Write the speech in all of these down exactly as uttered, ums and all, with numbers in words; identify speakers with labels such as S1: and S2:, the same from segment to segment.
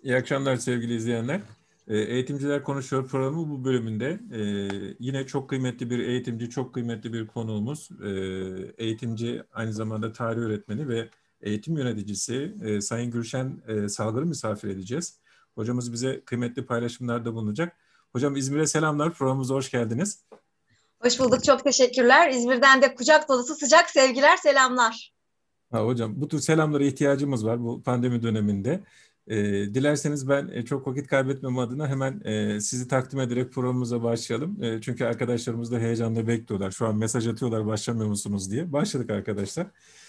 S1: İyi akşamlar sevgili izleyenler. E, Eğitimciler Konuşuyor programı bu bölümünde e, yine çok kıymetli bir eğitimci, çok kıymetli bir konuğumuz, e, eğitimci, aynı zamanda tarih öğretmeni ve eğitim yöneticisi e, Sayın Gülşen e, Salgar'ı misafir edeceğiz. Hocamız bize kıymetli paylaşımlarda bulunacak. Hocam İzmir'e selamlar, programımıza hoş geldiniz.
S2: Hoş bulduk, çok teşekkürler. İzmir'den de kucak dolusu sıcak sevgiler, selamlar.
S1: Ha, hocam bu tür selamlara ihtiyacımız var bu pandemi döneminde. Ee, dilerseniz ben e, çok vakit kaybetmem adına hemen e, sizi takdim ederek programımıza başlayalım. E, çünkü arkadaşlarımız da heyecanla bekliyorlar. Şu an mesaj atıyorlar başlamıyor musunuz diye. Başladık arkadaşlar.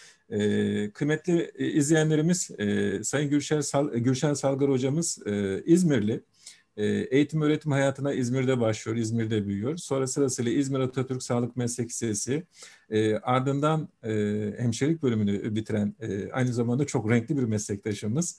S1: E, kıymetli e, izleyenlerimiz e, Sayın Gülşen, Sal Gülşen Salgar hocamız e, İzmirli. E, eğitim öğretim hayatına İzmir'de başlıyor, İzmir'de büyüyor. Sonra sırasıyla İzmir Atatürk Sağlık Meslek Lisesi, e, ardından e, hemşirelik bölümünü bitiren e, aynı zamanda çok renkli bir meslektaşımız.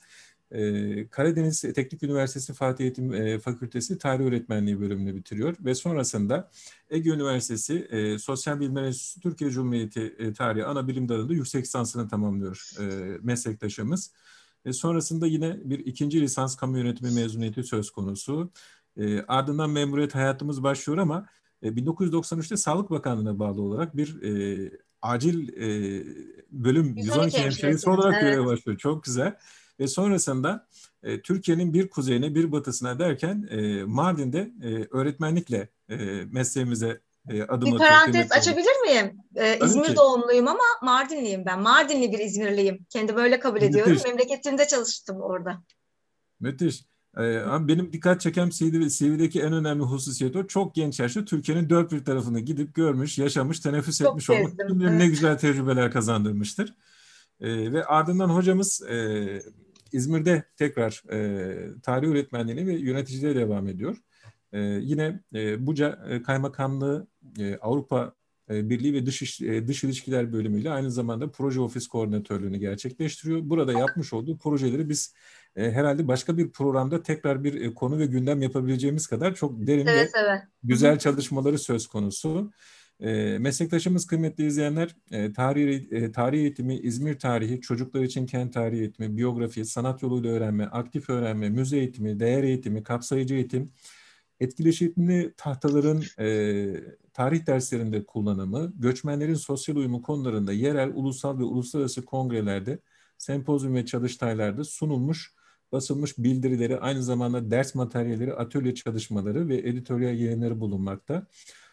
S1: E, Karadeniz Teknik Üniversitesi Fatih Eğitim e, Fakültesi Tarih Öğretmenliği bölümünü bitiriyor ve sonrasında Ege Üniversitesi e, Sosyal Bilimler Enstitüsü Türkiye Cumhuriyeti e, Tarihi Ana Bilim Dalı'nda yüksek lisansını tamamlıyor e, meslektaşımız. E, sonrasında yine bir ikinci lisans kamu yönetimi mezuniyeti söz konusu. E, ardından memuriyet hayatımız başlıyor ama e, bin dokuz yüz doksan üçte Sağlık Bakanlığı'na bağlı olarak bir e, acil e, bölüm
S2: yüz on iki
S1: yüz on iki hemşiresi
S2: hemşiresi.
S1: olarak
S2: Evet.
S1: göreve başlıyor. Çok güzel. Ve sonrasında e, Türkiye'nin bir kuzeyine bir batısına derken e, Mardin'de e, öğretmenlikle e, mesleğimize e, adım
S2: Bir
S1: atıyor
S2: parantez
S1: kıymetli hocam.
S2: açabilir miyim? Ee,
S1: Tabii
S2: İzmir
S1: ki.
S2: doğumluyum ama Mardinliyim ben. Mardinli bir İzmirliyim. Kendimi öyle kabul ediyorum.
S1: Müthiş.
S2: Memleketimde çalıştım orada.
S1: Müthiş. Ee, ama benim dikkat çeken C V, C V'deki en önemli hususiyet o. Çok genç yaşta Türkiye'nin dört bir tarafını gidip görmüş, yaşamış, teneffüs
S2: Çok
S1: etmiş olmak
S2: gezdim.
S1: kim ne
S2: Evet.
S1: güzel tecrübeler kazandırmıştır. Ee, ve ardından hocamız e, İzmir'de tekrar e, tarih öğretmenliğine ve yöneticiliğe devam ediyor. E, yine e, Buca e, Kaymakamlığı e, Avrupa e, Birliği ve Dış, İş- e, Dış İlişkiler bölümüyle aynı zamanda proje ofis koordinatörlüğünü gerçekleştiriyor. Burada yapmış olduğu projeleri biz e, herhalde başka bir programda tekrar bir e, konu ve gündem yapabileceğimiz kadar çok derin
S2: Seve
S1: ve
S2: seve. Hı hı.
S1: güzel çalışmaları söz konusu. E, meslektaşımız kıymetli izleyenler, e, tarih, e, tarih eğitimi, İzmir tarihi, çocuklar için kent tarihi eğitimi, biyografi, sanat yoluyla öğrenme, aktif öğrenme, müze eğitimi, değer eğitimi, kapsayıcı eğitim, etkileşimli tahtaların e, tarih derslerinde kullanımı, göçmenlerin sosyal uyumu konularında yerel, ulusal ve uluslararası kongrelerde, sempozyum ve çalıştaylarda sunulmuş, basılmış bildirileri, aynı zamanda ders materyalleri, atölye çalışmaları ve editoryal yayınları bulunmakta.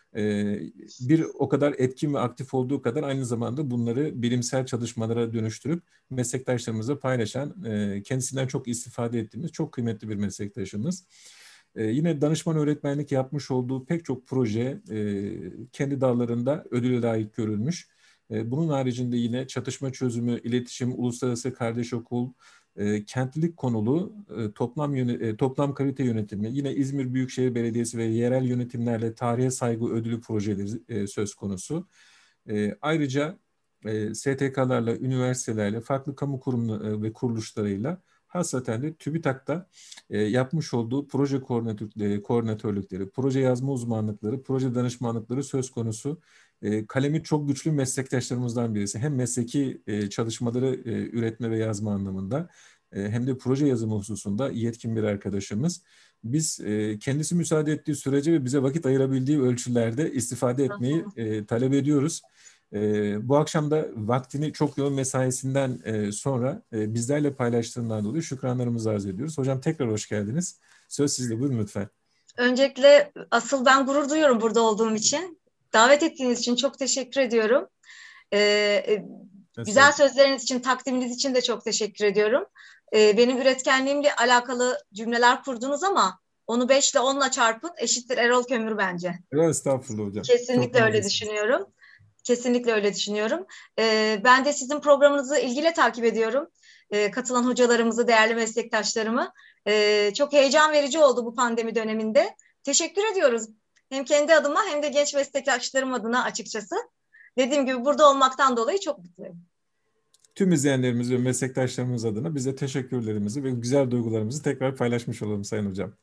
S1: E, bir o kadar etkin ve aktif olduğu kadar aynı zamanda bunları bilimsel çalışmalara dönüştürüp meslektaşlarımızla paylaşan, e, kendisinden çok istifade ettiğimiz çok kıymetli bir meslektaşımız. Ee, yine danışman öğretmenlik yapmış olduğu pek çok proje e, kendi dallarında ödüle layık görülmüş. E, bunun haricinde yine çatışma çözümü, iletişim, uluslararası kardeş okul, e, kentlilik konulu e, toplam yöne, e, toplam kalite yönetimi, yine İzmir Büyükşehir Belediyesi ve yerel yönetimlerle tarihe saygı ödülü projeleri e, söz konusu. E, ayrıca e, S T K'larla, üniversitelerle, farklı kamu kurum e, ve kuruluşlarıyla hasaten de TÜBİTAK'ta e, yapmış olduğu proje koordinatör, e, koordinatörlükleri, proje yazma uzmanlıkları, proje danışmanlıkları söz konusu. E, kalemi çok güçlü meslektaşlarımızdan birisi. Hem mesleki e, çalışmaları e, üretme ve yazma anlamında e, hem de proje yazımı hususunda yetkin bir arkadaşımız. Biz e, kendisi müsaade ettiği sürece ve bize vakit ayırabildiği ölçülerde istifade etmeyi e, talep ediyoruz. E, bu akşam da vaktini çok yoğun mesaisinden e, sonra e, bizlerle paylaştığından dolayı şükranlarımızı arz ediyoruz. Hocam tekrar hoş geldiniz. Söz sizde, buyurun lütfen.
S2: Öncelikle asıl ben gurur duyuyorum burada olduğum için. Davet ettiğiniz için çok teşekkür ediyorum. Ee, Güzel
S1: Estağfurullah.
S2: sözleriniz için, takdiminiz için de çok teşekkür ediyorum. Ee, benim üretkenliğimle alakalı cümleler kurdunuz ama onu beş ile onla çarpın eşittir Erol Kömür bence.
S1: Estağfurullah hocam. Çok
S2: Kesinlikle öyle
S1: naziksiniz.
S2: düşünüyorum. Kesinlikle öyle düşünüyorum. Ee, ben de sizin programınızı ilgiyle takip ediyorum. Ee, katılan hocalarımızı, değerli meslektaşlarımı. Ee, çok heyecan verici oldu bu pandemi döneminde. Teşekkür ediyoruz. Hem kendi adıma hem de genç meslektaşlarım adına açıkçası. Dediğim gibi burada olmaktan dolayı çok mutluyum.
S1: Tüm izleyenlerimiz ve meslektaşlarımız adına bize teşekkürlerimizi ve güzel duygularımızı tekrar paylaşmış olalım Sayın Hocam.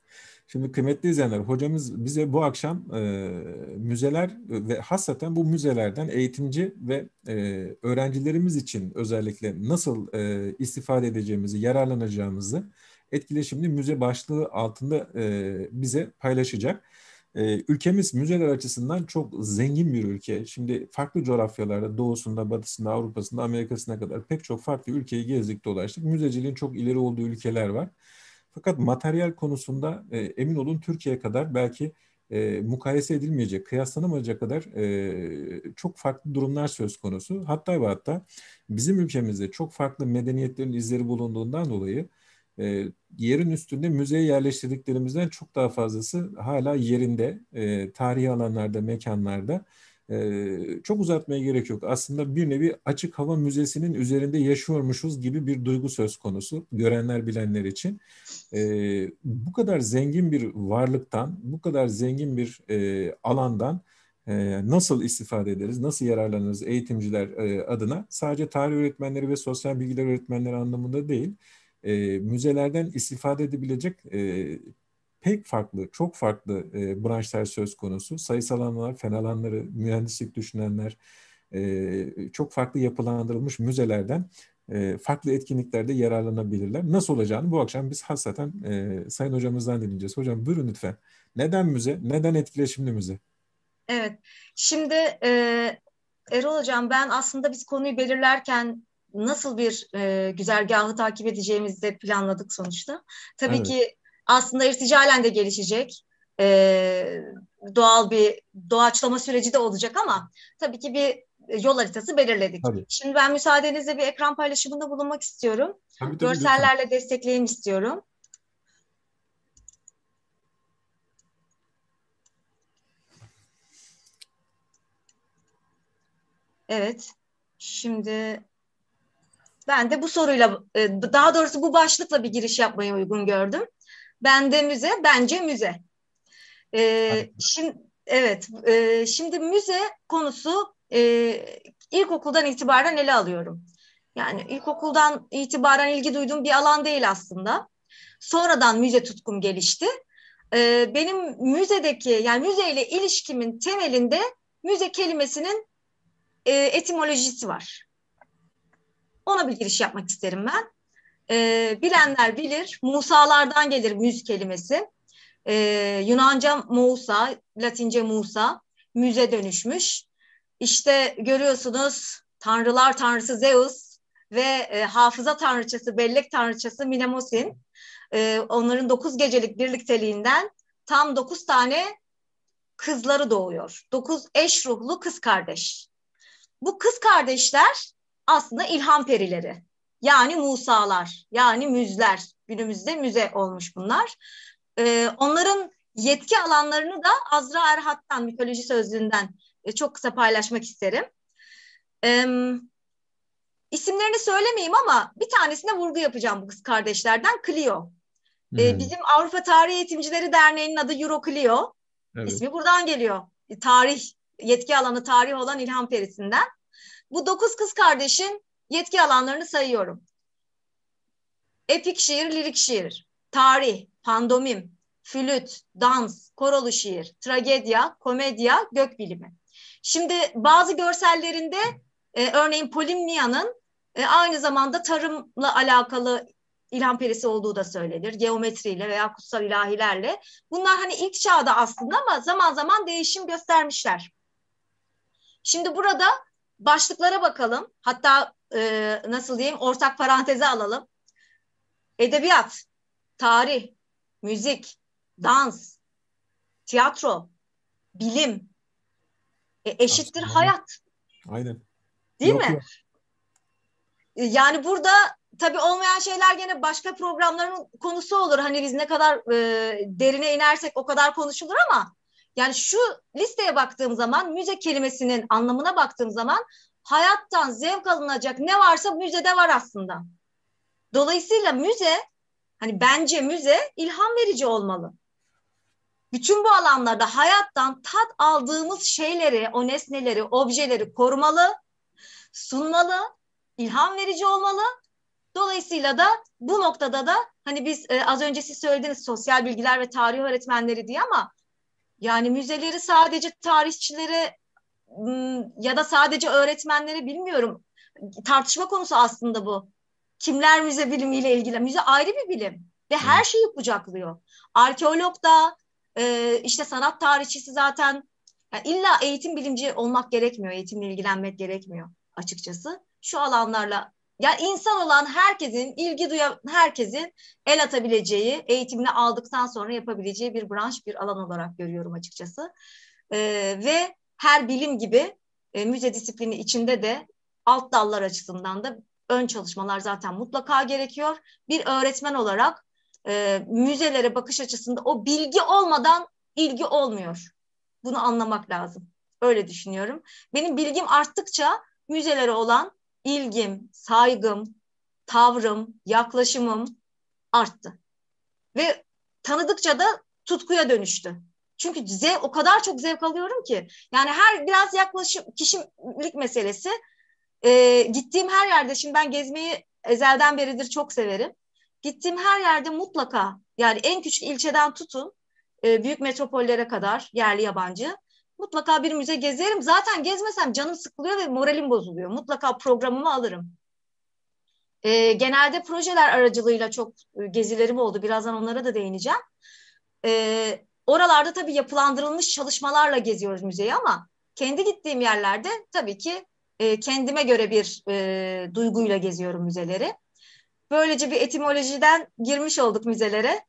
S1: Şimdi kıymetli izleyenler, hocamız bize bu akşam e, müzeler ve hasreten bu müzelerden eğitimci ve e, öğrencilerimiz için özellikle nasıl e, istifade edeceğimizi, yararlanacağımızı etkileşimli müze başlığı altında e, bize paylaşacak. E, ülkemiz müzeler açısından çok zengin bir ülke. Şimdi farklı coğrafyalarda, doğusunda, batısında, Avrupa'sında, Amerika'sına kadar pek çok farklı ülkeyi gezdik, dolaştık. Müzeciliğin çok ileri olduğu ülkeler var. Fakat materyal konusunda e, emin olun Türkiye kadar belki e, mukayese edilmeyecek, kıyaslanamayacak kadar e, çok farklı durumlar söz konusu. Hatta ve hatta bizim ülkemizde çok farklı medeniyetlerin izleri bulunduğundan dolayı e, yerin üstünde müzeye yerleştirdiklerimizden çok daha fazlası hala yerinde, e, tarihi alanlarda, mekanlarda. Ee, çok uzatmaya gerek yok. Aslında bir nevi açık hava müzesinin üzerinde yaşıyormuşuz gibi bir duygu söz konusu görenler bilenler için. Ee, bu kadar zengin bir varlıktan, bu kadar zengin bir e, alandan e, nasıl istifade ederiz, nasıl yararlanırız eğitimciler e, adına sadece tarih öğretmenleri ve sosyal bilgiler öğretmenleri anlamında değil, e, müzelerden istifade edebilecek e, pek farklı, çok farklı e, branşlar söz konusu. Sayısal alanlar, fen alanları, mühendislik düşünenler, e, çok farklı yapılandırılmış müzelerden e, farklı etkinliklerde yararlanabilirler. Nasıl olacağını bu akşam biz hasreten e, Sayın Hocamızdan dinleyeceğiz. Hocam buyurun lütfen. Neden müze? Neden etkileşimli müze?
S2: Evet. Şimdi e, Erol Hocam, ben aslında biz konuyu belirlerken nasıl bir e, güzergahı takip edeceğimizi de planladık sonuçta. Tabii
S1: Evet,
S2: ki aslında irticalen de gelişecek. E, Doğal bir doğaçlama süreci de olacak ama tabii ki bir yol haritası belirledik.
S1: tabii.
S2: Şimdi ben müsaadenizle bir ekran paylaşımında bulunmak istiyorum.
S1: Tabii tabii lütfen.
S2: Görsellerle destekleyeyim istiyorum. Evet. Şimdi ben de bu soruyla, e, daha doğrusu bu başlıkla bir giriş yapmayı uygun gördüm. Ben de müze, bence müze. Ee, şimdi evet, e, şimdi müze konusu e, ilkokuldan itibaren ele alıyorum. Yani ilkokuldan itibaren ilgi duyduğum bir alan değil aslında. Sonradan müze tutkum gelişti. Ee, benim müzedeki, yani müzeyle ilişkimin temelinde müze kelimesinin e, etimolojisi var. Ona bir giriş yapmak isterim ben. Ee, bilenler bilir, Musalardan gelir müz kelimesi. Ee, Yunanca Musa, Latince Musa, müze dönüşmüş. İşte görüyorsunuz, tanrılar tanrısı Zeus ve e, hafıza tanrıçası, bellek tanrıçası Mnemosyne. Ee, onların dokuz gecelik birlikteliğinden tam dokuz tane kızları doğuyor. Dokuz eş ruhlu kız kardeş. Bu kız kardeşler aslında ilham perileri. Yani Musalar, yani müzler. Günümüzde müze olmuş bunlar. Ee, onların yetki alanlarını da Azra Erhat'tan, mitoloji sözlüğünden e, çok kısa paylaşmak isterim. Ee, isimlerini söylemeyeyim ama bir tanesine vurgu yapacağım bu kız kardeşlerden. Clio. Ee,
S1: Hmm,
S2: bizim Avrupa Tarih Eğitimcileri Derneği'nin adı Euro Clio.
S1: evet.
S2: İsmi buradan geliyor. E, tarih, yetki alanı tarih olan ilham perisinden. Bu dokuz kız kardeşin yetki alanlarını sayıyorum. Epik şiir, lirik şiir, tarih, pandomim, flüt, dans, korolu şiir, tragedya, komedya, gökbilimi. Şimdi bazı görsellerinde e, örneğin Polimnia'nın e, aynı zamanda tarımla alakalı ilham perisi olduğu da söylenir. Geometriyle veya kutsal ilahilerle. Bunlar hani ilk çağda aslında ama zaman zaman değişim göstermişler. Şimdi burada başlıklara bakalım. Hatta e, nasıl diyeyim, ortak paranteze alalım. Edebiyat, tarih, müzik, dans, tiyatro, bilim, e, eşittir
S1: Astronomi.
S2: hayat,
S1: Aynen.
S2: değil
S1: Yok
S2: mi?
S1: yok.
S2: E, yani burada tabii olmayan şeyler gene başka programların konusu olur. Hani biz ne kadar e, derine inersek o kadar konuşulur ama yani şu listeye baktığım zaman, müze kelimesinin anlamına baktığım zaman hayattan zevk alınacak ne varsa müzede var aslında. Dolayısıyla müze, hani bence müze ilham verici olmalı. Bütün bu alanlarda hayattan tat aldığımız şeyleri, o nesneleri, objeleri korumalı, sunmalı, ilham verici olmalı Dolayısıyla da bu noktada da hani biz e, az önce siz söylediniz sosyal bilgiler ve tarih öğretmenleri diye ama yani müzeleri sadece tarihçilere ya da sadece öğretmenlere bilmiyorum. Tartışma konusu aslında bu. Kimler müze bilimiyle ilgili? Müze ayrı bir bilim ve her
S1: Evet.
S2: şeyi kucaklıyor. Arkeolog da e, işte sanat tarihçisi zaten yani illa eğitim bilimci olmak gerekmiyor, eğitimle ilgilenmek gerekmiyor açıkçası. Şu alanlarla yani insan olan herkesin, ilgi duyan herkesin el atabileceği, eğitimini aldıktan sonra yapabileceği bir branş, bir alan olarak görüyorum açıkçası. E, ve her bilim gibi e, müze disiplini içinde de alt dallar açısından da ön çalışmalar zaten mutlaka gerekiyor. Bir öğretmen olarak e, müzelere bakış açısında o bilgi olmadan ilgi olmuyor. Bunu anlamak lazım. Öyle düşünüyorum. Benim bilgim arttıkça müzelere olan ilgim, saygım, tavrım, yaklaşımım arttı. Ve tanıdıkça da tutkuya dönüştü. Çünkü zevk, o kadar çok zevk alıyorum ki. Yani her biraz yaklaşım, kişilik meselesi. Ee, gittiğim her yerde, şimdi ben gezmeyi ezelden beridir çok severim. Gittiğim her yerde mutlaka, yani en küçük ilçeden tutun, e, büyük metropollere kadar, yerli yabancı, mutlaka bir müze gezerim. Zaten gezmesem canım sıkılıyor ve moralim bozuluyor. Mutlaka programımı alırım. E, genelde projeler aracılığıyla çok e, gezilerim oldu. Birazdan onlara da değineceğim. E, oralarda tabii yapılandırılmış çalışmalarla geziyoruz müzeyi ama kendi gittiğim yerlerde tabii ki e, kendime göre bir e, duyguyla geziyorum müzeleri. Böylece bir etimolojiden girmiş olduk müzelere.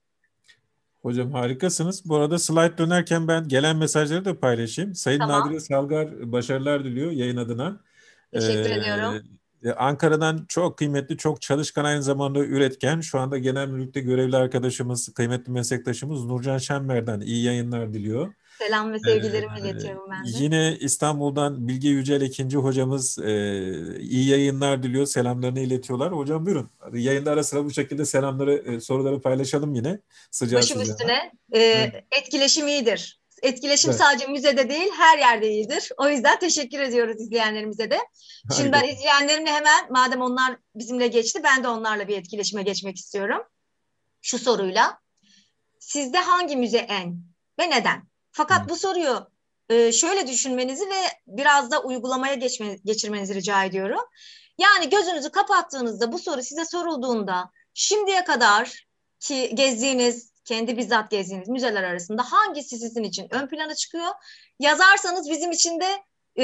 S1: Hocam harikasınız. Bu arada slide dönerken ben gelen mesajları da paylaşayım. Sayın
S2: Tamam,
S1: Nadire Salgar başarılar diliyor yayın adına.
S2: teşekkür ediyorum.
S1: Ee, Ankara'dan çok kıymetli, çok çalışkan, aynı zamanda üretken. Şu anda genel müdürlükte görevli arkadaşımız, kıymetli meslektaşımız Nurcan Şenmer'den iyi yayınlar diliyor.
S2: Selam ve
S1: Ee,
S2: sevgilerimi iletiyorum ben de.
S1: Yine İstanbul'dan Bilge Yücel ikinci hocamız e, iyi yayınlar diliyor, selamlarını iletiyorlar. Hocam buyurun. Yayında ara sıra bu şekilde selamları, e, soruları paylaşalım yine sıcağı
S2: Başım
S1: sıcağına.
S2: üstüne. E,
S1: Evet,
S2: etkileşim iyidir. Etkileşim
S1: evet.
S2: sadece müzede değil, her yerde iyidir. O yüzden teşekkür ediyoruz izleyenlerimize de. Şimdi ben
S1: Harikasın.
S2: izleyenlerimle hemen, madem onlar bizimle geçti, ben de onlarla bir etkileşime geçmek istiyorum. Şu soruyla. Sizde hangi müze en ve neden? Fakat bu soruyu e, şöyle düşünmenizi ve biraz da uygulamaya geçme, geçirmenizi rica ediyorum. Yani gözünüzü kapattığınızda bu soru size sorulduğunda şimdiye kadar ki gezdiğiniz, kendi bizzat gezdiğiniz müzeler arasında hangisi sizin için ön plana çıkıyor? Yazarsanız bizim için de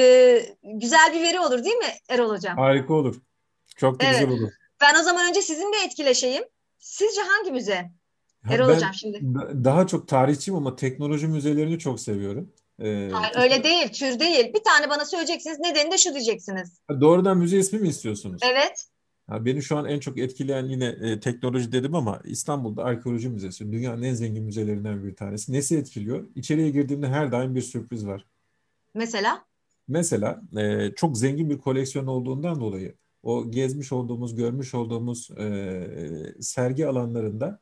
S2: e, güzel bir veri olur değil mi Erol Hocam?
S1: Harika olur. Çok da güzel
S2: Evet.
S1: olur.
S2: Ben o zaman önce sizinle etkileşeyim. Sizce hangi müze?
S1: Ha,
S2: Erol
S1: ben
S2: Hocam şimdi.
S1: da- daha çok tarihçiyim ama teknoloji müzelerini çok seviyorum. Ee,
S2: Hayır,
S1: işte
S2: öyle değil, tür değil. Bir tane bana söyleyeceksiniz. Nedeni de şu diyeceksiniz.
S1: doğrudan müze ismi mi istiyorsunuz?
S2: Evet.
S1: Ha, beni şu an en çok etkileyen yine e, teknoloji dedim ama İstanbul'da Arkeoloji Müzesi. Dünyanın en zengin müzelerinden bir tanesi. Nesi etkiliyor? İçeriye girdiğimde her daim bir sürpriz var.
S2: Mesela.
S1: Mesela e, çok zengin bir koleksiyon olduğundan dolayı o gezmiş olduğumuz, görmüş olduğumuz e, sergi alanlarında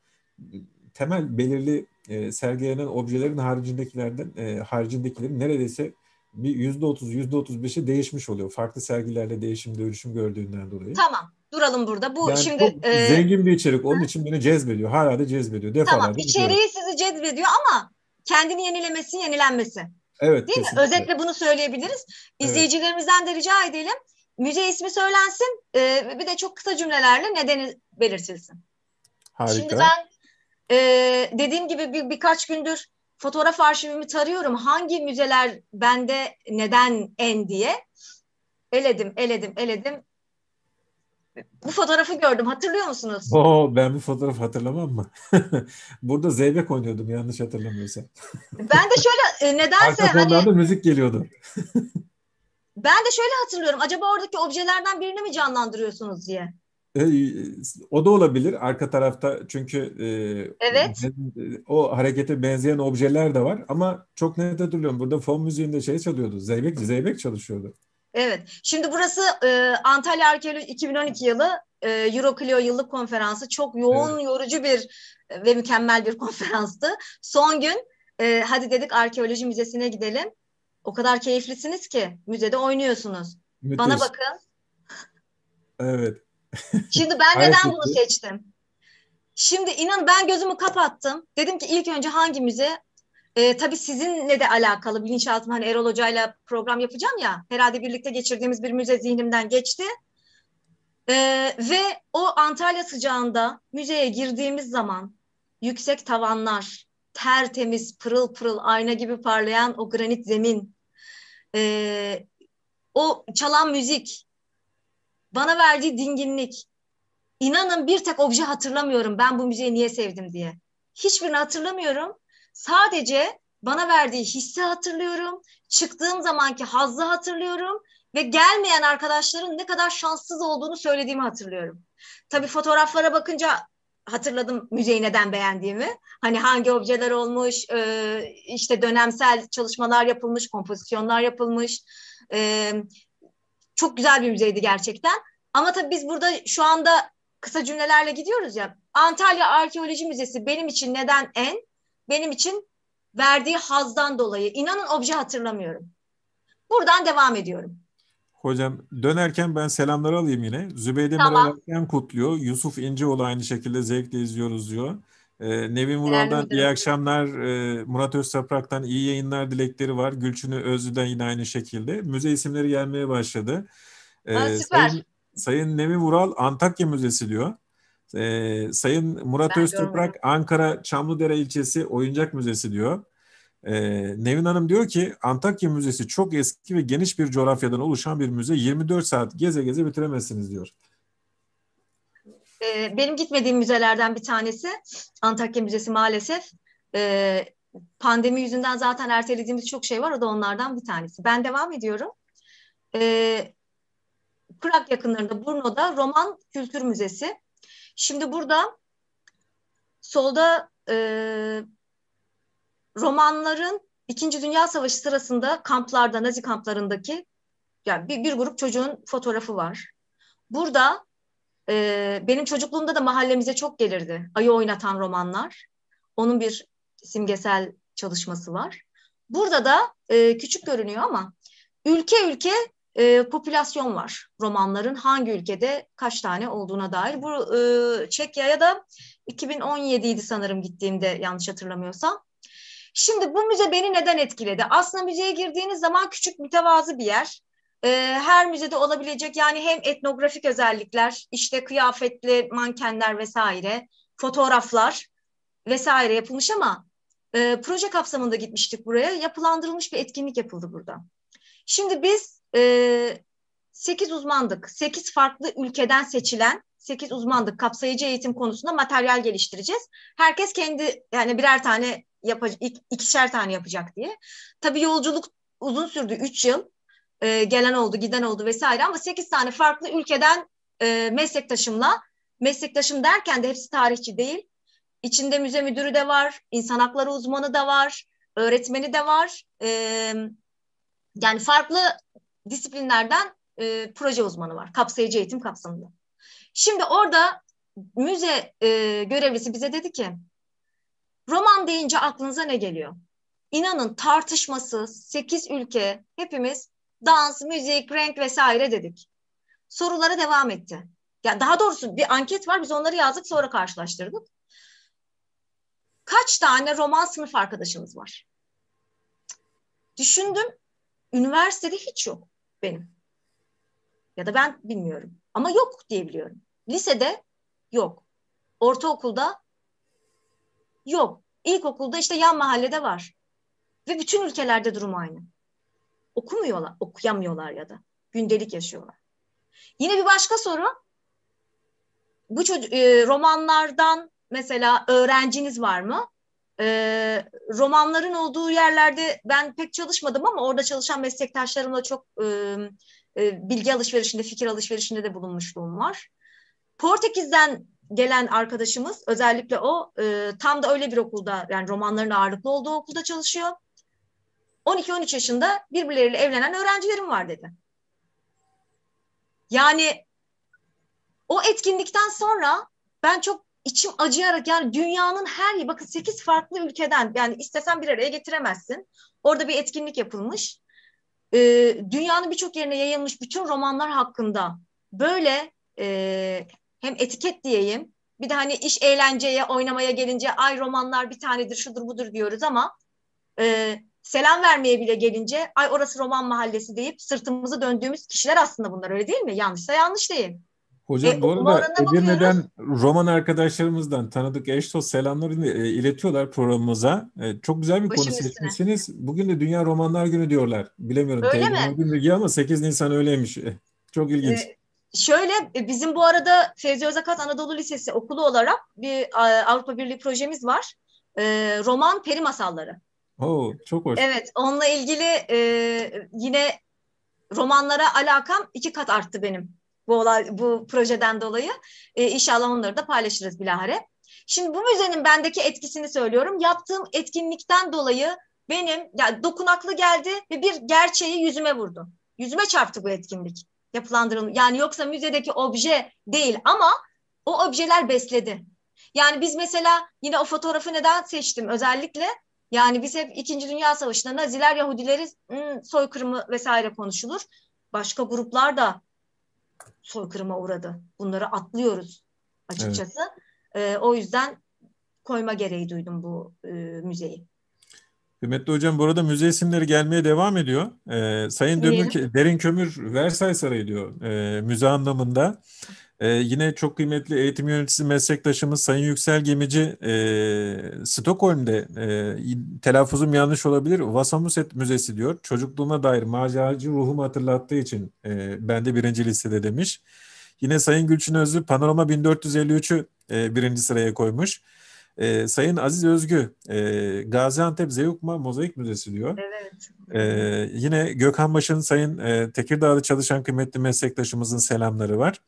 S1: temel belirli e, sergilenen objelerin haricindekilerden e, haricindekilerin neredeyse bir yüzde otuz, yüzde otuz beşi değişmiş oluyor. Farklı sergilerle değişim, dönüşüm gördüğünden dolayı.
S2: Tamam. Duralım burada. Bu
S1: Yani
S2: şimdi
S1: çok
S2: e,
S1: zengin bir içerik. Onun için beni cezbediyor. Hala da cezbediyor.
S2: tamam.
S1: Defalarca gidiyorum.
S2: İçeriği sizi cezbediyor ama kendini yenilemesi, yenilenmesi.
S1: Evet,
S2: Değil mi?
S1: kesinlikle.
S2: Özetle bunu söyleyebiliriz.
S1: Evet,
S2: İzleyicilerimizden de rica edelim. Müze ismi söylensin. E, bir de çok kısa cümlelerle nedeni belirtilsin. Şimdi
S1: harika.
S2: ben e, dediğim gibi bir, birkaç gündür fotoğraf arşivimi tarıyorum. Hangi müzeler bende neden en diye. Eledim, eledim, eledim. Bu fotoğrafı gördüm. Hatırlıyor musunuz?
S1: Oo, ben bu fotoğrafı hatırlamam mı? Burada Zeybek oynuyordum yanlış hatırlamıyorsam.
S2: Ben de şöyle e, nedense
S1: Arka
S2: hani
S1: fonlarda müzik geliyordu.
S2: ben de şöyle hatırlıyorum. Acaba oradaki objelerden birini mi canlandırıyorsunuz diye.
S1: E, O da olabilir arka tarafta, çünkü
S2: Evet.
S1: e, o harekete benzeyen objeler de var ama çok net hatırlıyorum. Burada fon müziğinde şey çalıyordu. Zeybek, Zeybek çalışıyordu.
S2: Evet. Şimdi burası e, Antalya Arkeoloji iki bin on iki yılı e, Euroclio yıllık konferansı. Çok yoğun,
S1: Evet.
S2: yorucu bir e, ve mükemmel bir konferanstı. Son gün e, hadi dedik Arkeoloji Müzesi'ne gidelim. O kadar keyiflisiniz ki müzede oynuyorsunuz. Bana
S1: Müthiş.
S2: bakın.
S1: Evet.
S2: Şimdi ben neden bunu
S1: Hayretle.
S2: seçtim? Şimdi inan ben gözümü kapattım. Dedim ki ilk önce hangi müze? Ee, tabii sizinle de alakalı bilinçaltım, hani Erol Hoca'yla program yapacağım ya. Herhalde birlikte geçirdiğimiz bir müze zihnimden geçti. Ee, ve o Antalya sıcağında müzeye girdiğimiz zaman yüksek tavanlar, tertemiz, pırıl pırıl ayna gibi parlayan o granit zemin, ee, o çalan müzik, bana verdiği dinginlik. İnanın bir tek obje hatırlamıyorum ben bu müziği niye sevdim diye. Hiçbirini hatırlamıyorum. Sadece bana verdiği hissi hatırlıyorum. Çıktığım zamanki hazzı hatırlıyorum. Ve gelmeyen arkadaşların ne kadar şanssız olduğunu söylediğimi hatırlıyorum. Tabii fotoğraflara bakınca hatırladım müzeyi neden beğendiğimi. Hani hangi objeler olmuş, işte dönemsel çalışmalar yapılmış, kompozisyonlar yapılmış. Çok güzel bir müzeydi gerçekten. Ama tabii biz burada şu anda kısa cümlelerle gidiyoruz ya. Antalya Arkeoloji Müzesi benim için neden en? Benim için verdiği hazzdan dolayı. İnanın obje hatırlamıyorum. Buradan devam ediyorum.
S1: Hocam dönerken ben selamları alayım yine. Zübeyde Meral
S2: Tamam.
S1: Erken kutluyor. Yusuf İnceoğlu aynı şekilde zevkle izliyoruz diyor. Ee, Nevin
S2: Değerli
S1: Vural'dan iyi
S2: müdürüm.
S1: akşamlar. Ee, Murat Öztoprak'tan iyi yayınlar dilekleri var. Gülçin'i Özlü'den yine aynı şekilde. Müze isimleri gelmeye başladı.
S2: Aa,
S1: Ee,
S2: süper.
S1: Sayın Sayın Nevin Vural Antakya Müzesi diyor. Ee, Sayın Murat
S2: Ben görmedim.
S1: Öztoprak Ankara Çamlıdere ilçesi Oyuncak Müzesi diyor. Ee, Nevin Hanım diyor ki Antakya Müzesi çok eski ve geniş bir coğrafyadan oluşan bir müze. yirmi dört saat geze geze bitiremezsiniz diyor.
S2: Ee, benim gitmediğim müzelerden bir tanesi Antakya Müzesi maalesef. Ee, pandemi yüzünden zaten ertelediğimiz çok şey var. O da onlardan bir tanesi. Ben devam ediyorum. Ee, Prag yakınlarında Brno'da Roman Kültür Müzesi. Şimdi burada solda e, romanların İkinci Dünya Savaşı sırasında kamplarda, Nazi kamplarındaki yani bir, bir grup çocuğun fotoğrafı var. Burada e, benim çocukluğumda da mahallemize çok gelirdi ayı oynatan romanlar. Onun bir simgesel çalışması var. Burada da e, küçük görünüyor ama ülke ülke e, popülasyon var romanların hangi ülkede kaç tane olduğuna dair. Bu e, Çekya'ya da iki bin on yediydi sanırım gittiğimde yanlış hatırlamıyorsam. Şimdi bu müze beni neden etkiledi? Aslında müzeye girdiğiniz zaman küçük mütevazı bir yer. Ee, her müzede olabilecek yani hem etnografik özellikler, işte kıyafetli mankenler vesaire, fotoğraflar vesaire yapılmış ama e, proje kapsamında gitmiştik buraya. Yapılandırılmış bir etkinlik yapıldı burada. Şimdi biz e, sekiz uzmandık. sekiz farklı ülkeden seçilen sekiz uzmandık. Kapsayıcı eğitim konusunda materyal geliştireceğiz. Herkes kendi yani birer tane yapacak, ikişer tane yapacak diye. Tabii yolculuk uzun sürdü. Üç yıl. E, gelen oldu, giden oldu vesaire ama sekiz tane farklı ülkeden e, meslektaşımla, meslektaşım derken de hepsi tarihçi değil. İçinde müze müdürü de var, insan hakları uzmanı da var, öğretmeni de var. E, yani farklı disiplinlerden e, proje uzmanı var. Kapsayıcı eğitim kapsamında. Şimdi orada müze e, görevlisi bize dedi ki roman deyince aklınıza ne geliyor? İnanın tartışmasız sekiz ülke hepimiz dans, müzik, renk vesaire dedik. Sorulara devam etti. Ya daha doğrusu bir anket var biz onları yazdık sonra karşılaştırdık. Kaç tane roman sınıf arkadaşımız var? Düşündüm. Üniversitede hiç yok benim. Ya da ben bilmiyorum. Ama yok diye biliyorum. Lisede yok. Ortaokulda yok. İlkokulda işte yan mahallede var. Ve bütün ülkelerde durum aynı. Okumuyorlar, okuyamıyorlar ya da. Gündelik yaşıyorlar. Yine bir başka soru. Bu çocuk, e, romanlardan mesela öğrenciniz var mı? E, romanların olduğu yerlerde ben pek çalışmadım ama orada çalışan meslektaşlarımla çok e, e, bilgi alışverişinde, fikir alışverişinde de bulunmuşluğum var. Portekiz'den gelen arkadaşımız özellikle o e, tam da öyle bir okulda yani romanların ağırlıklı olduğu okulda çalışıyor. on iki on üç yaşında birbirleriyle evlenen öğrencilerim var dedi. Yani o etkinlikten sonra ben çok içim acıyarak yani dünyanın her yeri bakın sekiz farklı ülkeden yani istesen bir araya getiremezsin. Orada bir etkinlik yapılmış. Ee, dünyanın birçok yerine yayılmış bütün romanlar hakkında böyle e, hem etiket diyeyim, bir de hani iş eğlenceye, oynamaya gelince ay romanlar bir tanedir, şudur budur diyoruz ama e, selam vermeye bile gelince ay orası roman mahallesi deyip sırtımızı döndüğümüz kişiler aslında bunlar, öyle değil mi? Yanlışsa yanlış değil. E,
S1: Hocam bu
S2: okuma
S1: arada
S2: oranına bakıyoruz.
S1: Edirne'den roman arkadaşlarımızdan tanıdık eş dost selamlarını e, iletiyorlar programımıza. E, çok güzel bir konu
S2: Başım üstüne.
S1: seçmişsiniz. Bugün de Dünya Romanlar Günü diyorlar. Bilemiyorum,
S2: Öyle
S1: teyit
S2: mi?
S1: bir bilgi ama sekiz Nisan öyleymiş. Çok ilginç.
S2: E, Şöyle, e, bizim bu arada Fevzi Özakat Anadolu Lisesi okulu olarak bir e, Avrupa Birliği projemiz var. E, roman peri masalları.
S1: Oo, çok hoş.
S2: Evet, onunla ilgili e, yine romanlara alakam iki kat arttı benim bu olay, bu projeden dolayı. E, İnşallah onları da paylaşırız bilahare. Şimdi bu müzenin bendeki etkisini söylüyorum. Yaptığım etkinlikten dolayı benim yani dokunaklı geldi ve bir gerçeği yüzüme vurdu. Yüzüme çarptı bu etkinlik. Yapılandırılmış. Yani yoksa müzedeki obje değil ama o objeler besledi. Yani biz mesela yine o fotoğrafı neden seçtim özellikle? Yani biz hep İkinci Dünya Savaşı'nda Naziler Yahudileri ım, soykırımı vesaire konuşulur. Başka gruplar da soykırıma uğradı. Bunları atlıyoruz
S1: Evet.
S2: açıkçası. Ee, o yüzden koyma gereği duydum bu e, müzeyi.
S1: Kıymetli hocam, bu arada müze isimleri gelmeye devam ediyor. Ee, Sayın Dömür,
S2: Dinleyelim.
S1: Derin Kömür Versailles Sarayı diyor e, müze anlamında. Ee, yine çok kıymetli eğitim yöneticisi meslektaşımız Sayın Yüksel Gemici e, Stockholm'de e, telaffuzum yanlış olabilir. Vasamuset Müzesi diyor. Çocukluğuma dair maceracı ruhumu hatırlattığı için e, ben de birinci listede demiş. Yine Sayın Gülçin Özlü Panorama bin dört yüz elli üçü e, birinci sıraya koymuş. E, Sayın Aziz Özgü e, Gaziantep Zeugma Mozaik Müzesi diyor.
S2: Evet.
S1: E, Yine Gökhan Baş'ın Sayın e, Tekirdağ'da çalışan kıymetli meslektaşımızın selamları var.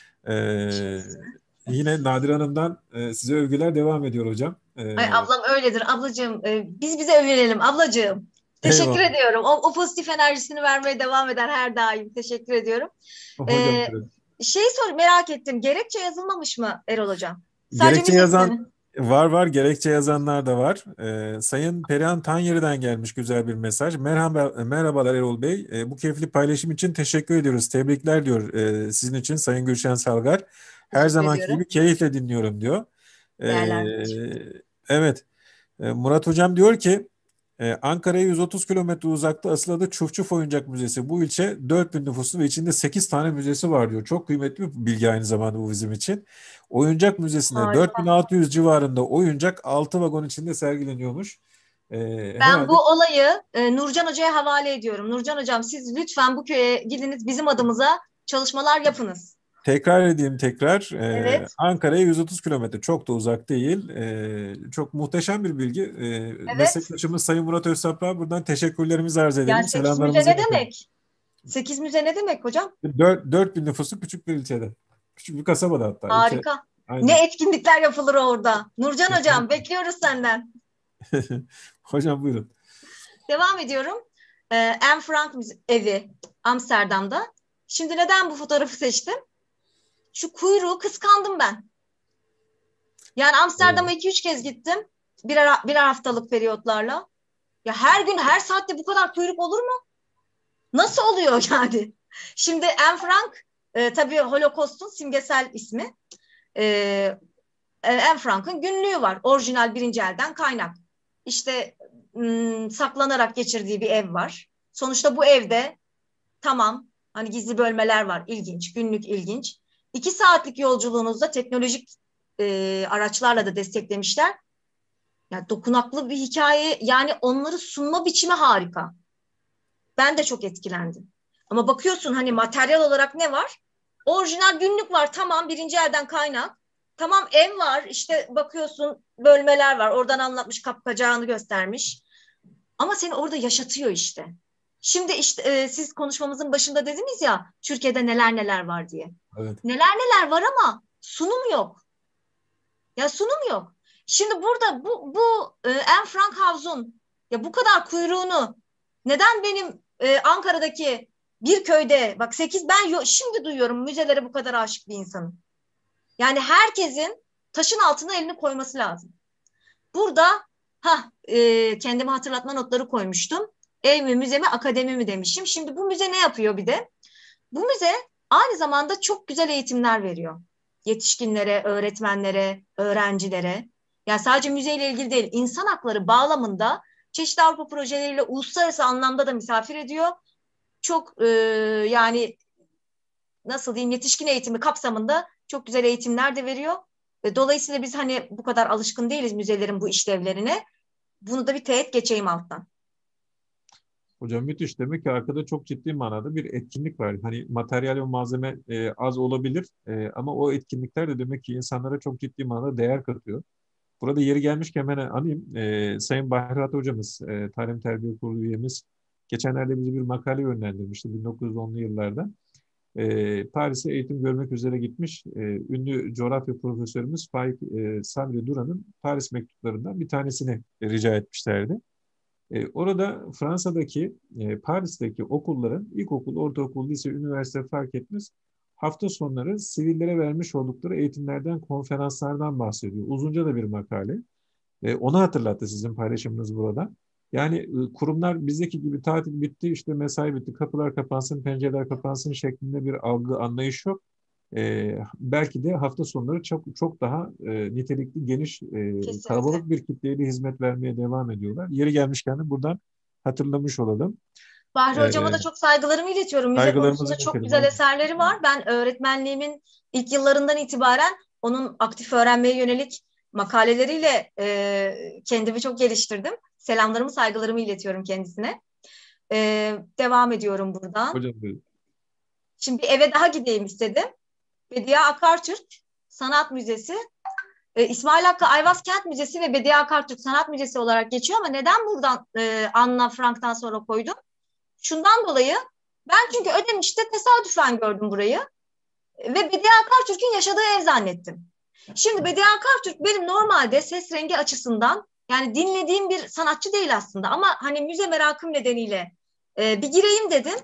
S1: E, Yine Nadir Hanım'dan e, size övgüler devam ediyor hocam.
S2: Ay
S1: E,
S2: ablam öyledir ablacığım. Ee, biz bize övünelim ablacığım. Teşekkür
S1: eyvallah.
S2: ediyorum. O, o pozitif enerjisini vermeye devam eder her daim. Teşekkür ediyorum.
S1: Hocam
S2: Ee,
S1: buyurun.
S2: Şey sor merak ettim. Gerekçe yazılmamış mı Erol Hocam? Sadece
S1: Gerekçe
S2: müze
S1: yazan
S2: ismi.
S1: var var gerekçe yazanlar da var. Ee, Sayın Perihan Tanyeri'den gelmiş güzel bir mesaj. Merhaba, merhabalar Erol Bey. Ee, bu keyifli paylaşım için teşekkür ediyoruz. Tebrikler diyor ee, sizin için Sayın Gülşen Salgar. Her
S2: Teşekkür
S1: zamanki
S2: ediyorum.
S1: gibi keyifle dinliyorum diyor.
S2: Değerlendirmiş.
S1: Ee, evet. Ee, Murat Hocam diyor ki ee, Ankara'ya yüz otuz kilometre uzakta asıl adı Çuf Oyuncak Müzesi. Bu ilçe dört bin nüfuslu ve içinde sekiz tane müzesi var diyor. Çok kıymetli bir bilgi aynı zamanda bu bizim için. Oyuncak Müzesi'nde
S2: Harika.
S1: dört bin altı yüz civarında oyuncak altı vagon içinde sergileniyormuş. Ee,
S2: Ben
S1: herhalde
S2: bu olayı e, Nurcan Hoca'ya havale ediyorum. Nurcan Hocam siz lütfen bu köye gidiniz bizim adımıza çalışmalar yapınız.
S1: tekrar edeyim tekrar. Ee,
S2: Evet,
S1: Ankara'ya yüz otuz kilometre çok da uzak değil. Ee, çok muhteşem bir bilgi. Ee,
S2: evet.
S1: meslektaşımız Sayın Murat Öztaprak'a buradan teşekkürlerimizi arz
S2: Yani
S1: edelim.
S2: sekiz müze
S1: Selamlarımızı
S2: ne
S1: iletelim.
S2: demek? Sekiz müze ne demek hocam?
S1: Dört, dört bin nüfuslu küçük bir ilçede. Küçük bir kasabada hatta. İlçe.
S2: Harika.
S1: Aynen.
S2: Ne etkinlikler yapılır orada. Nurcan Hocam
S1: Kesinlikle.
S2: bekliyoruz senden.
S1: Hocam buyurun.
S2: Devam ediyorum. Ee, Anne Frank müze- evi Amsterdam'da. Şimdi neden bu fotoğrafı seçtim? Şu kuyruğu kıskandım ben. Yani
S1: Oo.
S2: Amsterdam'a iki üç kez gittim. Birer, birer haftalık periyotlarla. Ya her gün her saatte bu kadar kuyruk olur mu? Nasıl oluyor yani? Şimdi Anne Frank e, tabii Holocaust'un simgesel ismi. E, Anne Frank'ın günlüğü var. Orijinal birinci elden kaynak. İşte ım, saklanarak geçirdiği bir ev var. Sonuçta bu evde tamam hani gizli bölmeler var. İlginç. Günlük ilginç. İki saatlik yolculuğunuzda teknolojik e, araçlarla da desteklemişler. Yani dokunaklı bir hikaye yani onları sunma biçimi harika. Ben de çok etkilendim. Ama bakıyorsun hani materyal olarak ne var? Orijinal günlük var tamam birinci elden kaynak. Tamam ev var işte bakıyorsun bölmeler var. Oradan anlatmış kapkacağını göstermiş. Ama seni orada yaşatıyor işte. Şimdi işte e, siz konuşmamızın başında dediniz ya Türkiye'de neler neler var diye.
S1: Evet.
S2: Neler neler var ama sunum yok. Ya sunum yok. Şimdi burada bu bu e, Anne Frank Havzun ya bu kadar kuyruğunu neden benim e, Ankara'daki bir köyde bak sekiz ben yo, şimdi duyuyorum müzelere bu kadar aşık bir insanım. Yani herkesin taşın altına elini koyması lazım. Burada ha e, kendime hatırlatma notları koymuştum. Ev mi müze mi akademi mi demişim. Şimdi bu müze ne yapıyor bir de? Bu müze aynı zamanda çok güzel eğitimler veriyor. Yetişkinlere, öğretmenlere, öğrencilere. Yani sadece müzeyle ilgili değil, insan hakları bağlamında çeşitli Avrupa projeleriyle uluslararası anlamda da misafir ediyor. Çok e, yani nasıl diyeyim, yetişkin eğitimi kapsamında çok güzel eğitimler de veriyor. Ve dolayısıyla biz hani bu kadar alışkın değiliz müzelerin bu işlevlerine. Bunu da bir teğet geçeyim alttan.
S1: Hocam müthiş. Demek ki arkada çok ciddi manada bir etkinlik var. Hani materyal ve malzeme e, az olabilir e, ama o etkinlikler de demek ki insanlara çok ciddi manada değer katıyor. Burada yeri gelmişken hemen anayım. E, Sayın Bahrat Hocamız, e, Talim Terbiye Kurulu üyemiz, geçenlerde bize bir makale yönlendirmişti bin dokuz yüz onlu yıllarda. E, Paris'e eğitim görmek üzere gitmiş. E, ünlü coğrafya profesörümüz Faik e, Sabri Duran'ın Paris mektuplarından bir tanesini rica etmişlerdi. E, orada Fransa'daki, e, Paris'teki okulların, ilkokul, ortaokul, lise, üniversite fark etmez, hafta sonları sivillere vermiş oldukları eğitimlerden, konferanslardan bahsediyor. Uzunca da bir makale. E, onu hatırlattı sizin paylaşımınız burada. Yani e, kurumlar bizdeki gibi tatil bitti, işte mesai bitti, kapılar kapansın, pencereler kapansın şeklinde bir algı, anlayış yok. E, belki de hafta sonları çok çok daha e, nitelikli, geniş, e,
S2: Kesinlikle.
S1: kalabalık bir kitleye de hizmet vermeye devam ediyorlar. Yeri gelmişken de buradan hatırlamış olalım.
S2: Bahri
S1: E,
S2: Hocama da çok saygılarımı iletiyorum. Müze
S1: saygılarımızı
S2: konusunda çok
S1: iletelim.
S2: güzel
S1: Aynen.
S2: eserleri var. Ben öğretmenliğimin ilk yıllarından itibaren onun aktif öğrenmeye yönelik makaleleriyle e, kendimi çok geliştirdim. Selamlarımı, saygılarımı iletiyorum kendisine. E, devam ediyorum buradan.
S1: Hocam buyurun.
S2: Şimdi bir eve daha gideyim istedim. Bediye Akartürk Sanat Müzesi, e, İsmail Hakkı Ayvaz Kent Müzesi ve Bediye Akartürk Sanat Müzesi olarak geçiyor ama neden buradan e, Anna Frank'tan sonra koydum? Şundan dolayı, ben çünkü Ödemiş'te tesadüfen gördüm burayı ve Bediye Akartürk'ün yaşadığı ev zannettim. Şimdi Bediye Akartürk benim normalde ses rengi açısından yani dinlediğim bir sanatçı değil aslında ama hani müze merakım nedeniyle e, bir gireyim dedim.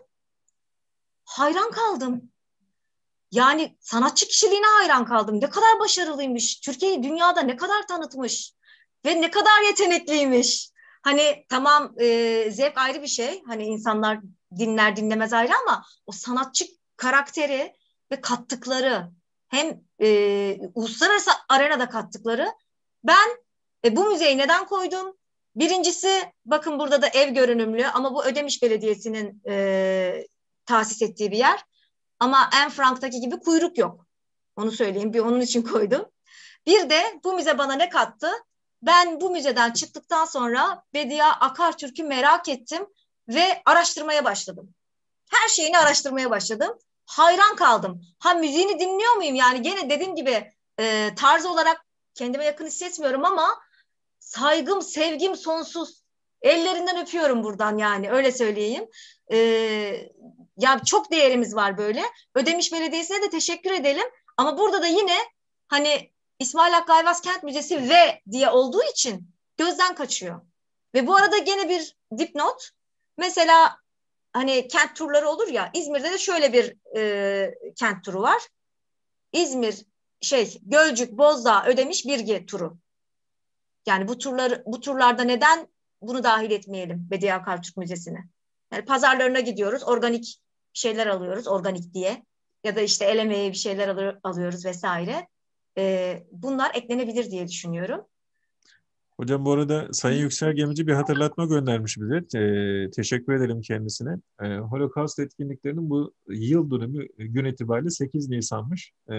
S2: Hayran kaldım. Yani sanatçı kişiliğine hayran kaldım. Ne kadar başarılıymış. Türkiye'yi dünyada ne kadar tanıtmış. Ve ne kadar yetenekliymiş. Hani tamam, e, zevk ayrı bir şey. Hani insanlar dinler dinlemez ayrı ama o sanatçı karakteri ve kattıkları, hem e, uluslararası arenada kattıkları, ben e, bu müzeyi neden koydum? Birincisi, bakın burada da ev görünümlü ama bu Ödemiş Belediyesi'nin e, tahsis ettiği bir yer. Ama Anne Frank'taki gibi kuyruk yok. Onu söyleyeyim. Bir onun için koydum. Bir de bu müze bana ne kattı? Ben bu müzeden çıktıktan sonra Bediye Akartürk'ü merak ettim ve araştırmaya başladım. Her şeyini araştırmaya başladım. Hayran kaldım. Ha, müziğini dinliyor muyum? Yani gene dediğim gibi e, tarz olarak kendime yakın hissetmiyorum ama saygım, sevgim sonsuz. Ellerinden öpüyorum buradan, yani öyle söyleyeyim. Ee, ya çok değerimiz var böyle. Ödemiş Belediyesi'ne de teşekkür edelim. Ama burada da yine hani İsmail Hakkı Ayvaz Kent Müzesi ve diye olduğu için gözden kaçıyor. Ve bu arada gene bir dipnot. Mesela hani kent turları olur ya, İzmir'de de şöyle bir e, kent turu var. İzmir şey Gölcük, Bozdağ, Ödemiş, Birgi turu. Yani bu turlar, bu turlarda neden bunu dahil etmeyelim Bediye Akartürk Müzesi'ne? Yani pazarlarına gidiyoruz, organik şeyler alıyoruz, organik diye. Ya da işte el emeği bir şeyler alıyor, alıyoruz vesaire. Ee, bunlar eklenebilir diye düşünüyorum.
S1: Hocam bu arada Sayın Yüksel Gemici bir hatırlatma göndermiş bize. E, teşekkür edelim kendisine. E, Holocaust etkinliklerinin bu yıl dönümü gün itibariyle sekiz Nisan'mış. E,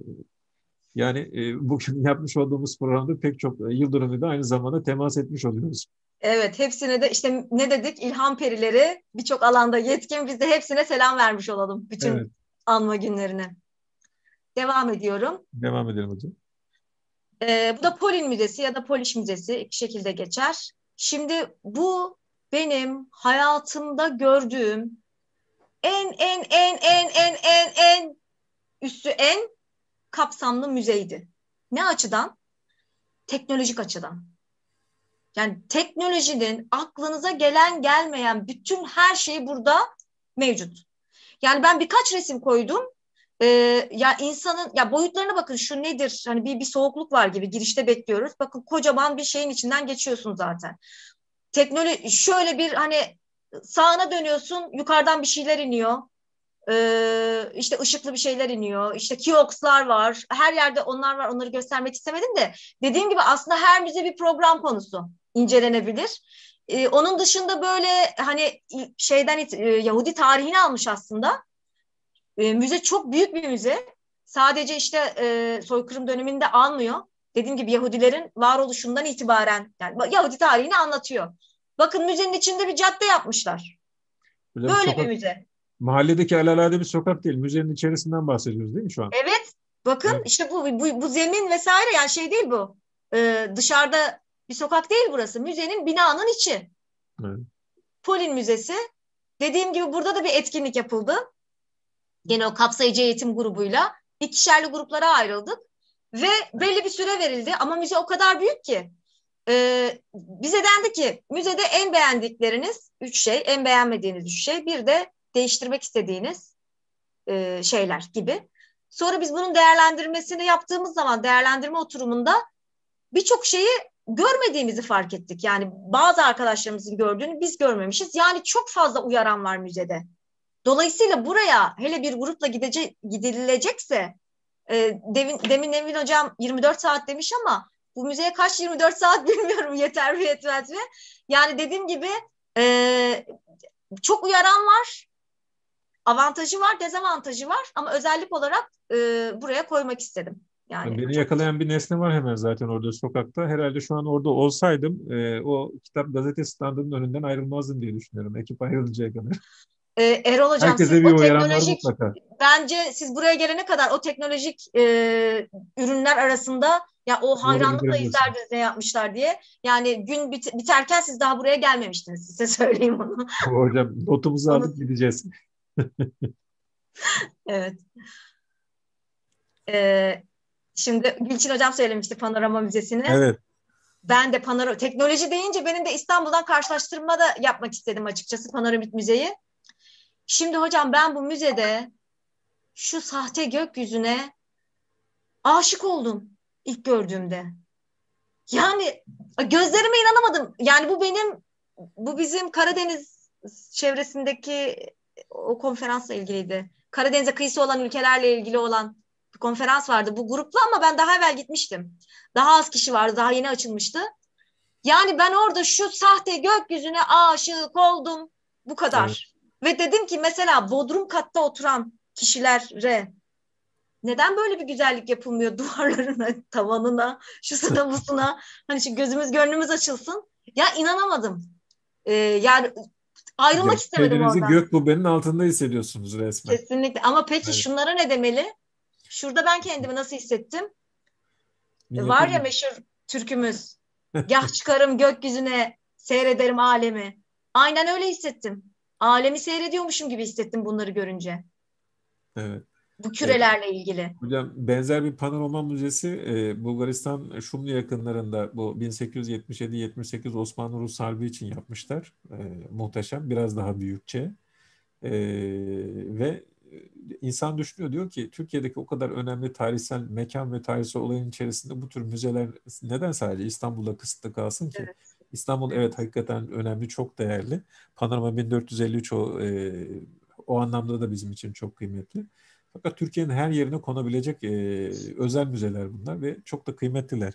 S1: yani e, bugün yapmış olduğumuz programda pek çok e, yıl dönümü de aynı zamanda temas etmiş oluyoruz.
S2: Evet, hepsine de işte ne dedik? İlham perileri birçok alanda yetkin. Biz de hepsine selam vermiş olalım.
S1: Evet,
S2: Bütün anma günlerine. Devam ediyorum.
S1: devam edelim hocam.
S2: Ee, bu da Polin Müzesi ya da Polish Müzesi, iki şekilde geçer. Şimdi bu benim hayatımda gördüğüm en en en en en en en üstü en kapsamlı müzeydi. Ne açıdan? Teknolojik açıdan. Yani teknolojinin aklınıza gelen gelmeyen bütün her şey burada mevcut. Yani ben birkaç resim koydum. Ee, ya insanın ya boyutlarına bakın, şu nedir? Hani bir, bir soğukluk var gibi, girişte bekliyoruz. Bakın kocaman bir şeyin içinden geçiyorsun zaten. Teknoloji şöyle bir hani, sağına dönüyorsun, yukarıdan bir şeyler iniyor. Ee, işte ışıklı bir şeyler iniyor. İşte kiosklar var. Her yerde onlar var. Onları göstermek istemedim de. Dediğim gibi aslında her müze bir program konusu. İncelenebilir. Ee, onun dışında böyle hani şeyden e, Yahudi tarihini almış aslında. E, müze çok büyük bir müze. Sadece işte e, soykırım döneminde almıyor. Dediğim gibi Yahudilerin varoluşundan itibaren yani Yahudi tarihini anlatıyor. Bakın müzenin içinde bir cadde yapmışlar.
S1: Böyle bir
S2: Böyle bir
S1: sokak,
S2: müze.
S1: mahalledeki alelade bir sokak değil. Müzenin içerisinden bahsediyoruz değil mi şu an?
S2: Evet. Bakın
S1: Evet.
S2: işte bu, bu, bu zemin vesaire yani şey değil bu. E, dışarıda bir sokak değil burası. Müzenin binanın içi.
S1: Evet.
S2: Polin Müzesi. Dediğim gibi burada da bir etkinlik yapıldı. Gene o kapsayıcı eğitim grubuyla ikişerli gruplara ayrıldık ve belli bir süre verildi ama müze o kadar büyük ki e, bize dendi ki müzede en beğendikleriniz üç şey, en beğenmediğiniz üç şey, bir de değiştirmek istediğiniz e, şeyler gibi. Sonra biz bunun değerlendirmesini yaptığımız zaman değerlendirme oturumunda birçok şeyi görmediğimizi fark ettik. Yani bazı arkadaşlarımızın gördüğünü biz görmemişiz. Yani çok fazla uyaran var müzede. Dolayısıyla buraya hele bir grupla gidece, gidilecekse e, demin, demin Nevin Hocam yirmi dört saat demiş ama bu müzeye kaç yirmi dört saat bilmiyorum yeter mi yetmez mi? Yani dediğim gibi e, çok uyaran var, avantajı var, dezavantajı var ama özellik olarak e, buraya koymak istedim.
S1: Yani
S2: Yani
S1: beni
S2: çok
S1: yakalayan bir nesne var hemen zaten orada sokakta. Herhalde şu an orada olsaydım e, o kitap gazete standının önünden ayrılmazdım diye düşünüyorum. Ekip ayrılıncaya kadar.
S2: Ee, Erol Hocam siz
S1: Herkese bir
S2: o
S1: uyaran var
S2: teknolojik
S1: mutlaka.
S2: bence siz buraya gelene kadar o teknolojik e, ürünler arasında ya o hayranlıkla
S1: Bulabilirim diyorsun.
S2: izlerdiniz ne yapmışlar diye. Yani gün bit- biterken siz daha buraya gelmemiştiniz size söyleyeyim onu.
S1: Hocam notumuzu
S2: Onu
S1: aldık gideceğiz.
S2: evet. Ee, Şimdi Gülçin Hocam söylemişti Panorama Müzesi'ni.
S1: Evet.
S2: Ben de panora teknoloji deyince benim de İstanbul'dan karşılaştırma da yapmak istedim açıkçası Panoramik Müzeyi. Şimdi hocam ben bu müzede şu sahte gökyüzüne aşık oldum ilk gördüğümde. Yani gözlerime inanamadım. Yani bu benim, bu bizim Karadeniz çevresindeki o konferansla ilgiliydi. Karadeniz'e kıyısı olan ülkelerle ilgili olan bir konferans vardı. Bu grupla ama ben daha evvel gitmiştim. Daha az kişi vardı, daha yeni açılmıştı. Yani ben orada şu sahte gökyüzüne aşık oldum. Bu
S1: Evet.
S2: kadar. Ve dedim ki mesela Bodrum katta oturan kişilere neden böyle bir güzellik yapılmıyor duvarlarına, tavanına, şusuna busuna? Hani şu gözümüz gönlümüz açılsın. Ya inanamadım. Ee, yani ayrılmak
S1: Hocam
S2: istemedim
S1: kendinizi
S2: oradan.
S1: gök kubbenin altında hissediyorsunuz resmen.
S2: Kesinlikle. Ama peki
S1: Evet.
S2: şunlara ne demeli? Şurada ben kendimi nasıl hissettim? E,
S1: Minyatür
S2: var ya
S1: gibi.
S2: meşhur türkümüz. Gah çıkarım gökyüzüne, seyrederim alemi. Aynen öyle hissettim. Alemi seyrediyormuşum gibi hissettim bunları görünce.
S1: Evet.
S2: Bu
S1: E,
S2: kürelerle ilgili.
S1: Hocam benzer bir panorama müzesi e, Bulgaristan Şumlu yakınlarında bu bin sekiz yüz yetmiş yedi yetmiş sekiz Osmanlı-Rus Harbi için yapmışlar. E, muhteşem. Biraz daha büyükçe. E, ve insan düşünüyor diyor ki Türkiye'deki o kadar önemli tarihsel mekan ve tarihsel olayın içerisinde bu tür müzeler neden sadece İstanbul'da kısıtlı kalsın ki?
S2: Evet,
S1: İstanbul evet
S2: evet.
S1: hakikaten önemli, çok değerli. Panorama bin dört yüz elli üç o, e, o anlamda da bizim için çok kıymetli. Fakat Türkiye'nin her yerine konabilecek e, özel müzeler bunlar ve çok da kıymetliler.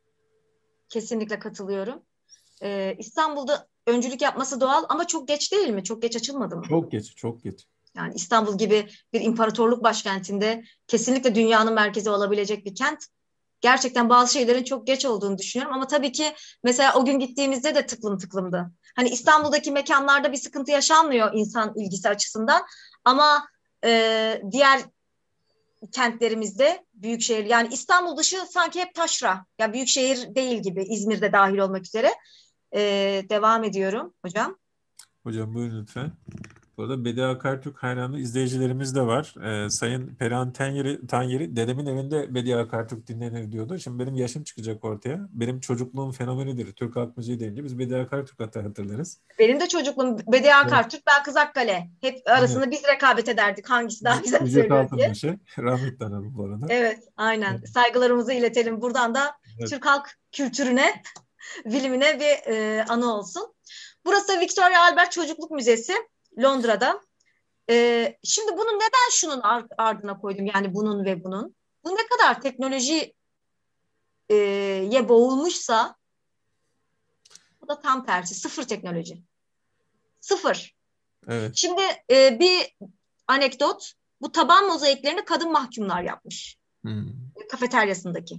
S2: Kesinlikle katılıyorum. Ee, İstanbul'da öncülük yapması doğal ama çok geç değil mi? Çok geç açılmadı mı?
S1: Çok geç, çok geç.
S2: Yani İstanbul gibi bir imparatorluk başkentinde kesinlikle dünyanın merkezi olabilecek bir kent. Gerçekten bazı şeylerin çok geç olduğunu düşünüyorum ama tabii ki mesela o gün gittiğimizde de tıklım tıklımdı. Hani İstanbul'daki mekanlarda bir sıkıntı yaşanmıyor insan ilgisi açısından ama e, diğer kentlerimizde büyük şehir yani İstanbul dışı sanki hep taşra. Ya büyük şehir değil gibi İzmir'de dahil olmak üzere. E, Devam ediyorum hocam.
S1: Hocam buyurun lütfen. Bu arada Bedi Akartürk hayranı izleyicilerimiz de var. Ee, Sayın Perihan Tanyeri, Tanyeri dedemin evinde Bedi Akartürk dinlenir diyordu. Şimdi benim yaşım çıkacak ortaya. Benim çocukluğum fenomenidir. Türk Halk Müziği deyince biz Bedi Akartürk hatta hatırlarız.
S2: Benim de çocukluğum Bediye
S1: Evet.
S2: Akartürk, ben Kızakkale. Hep
S1: Evet.
S2: arasında biz rekabet ederdik hangisi daha
S1: Üc-
S2: güzel
S1: Ücret
S2: söylüyor diye.
S1: Altınbaşı. Rahmetli anam bu arada.
S2: Evet, aynen.
S1: Evet.
S2: Saygılarımızı iletelim. Buradan da
S1: Evet.
S2: Türk halk kültürüne, bilimine bir e, anı olsun. Burası Victoria Albert Çocukluk Müzesi, Londra'da. Ee, şimdi bunu neden şunun ardına koydum? Yani bunun ve bunun. Bu ne kadar teknolojiye boğulmuşsa bu da tam tersi. Sıfır teknoloji. Sıfır.
S1: Evet.
S2: Şimdi e, bir anekdot. Bu taban mozaiklerini kadın mahkumlar yapmış.
S1: Hmm.
S2: Kafeteryasındaki.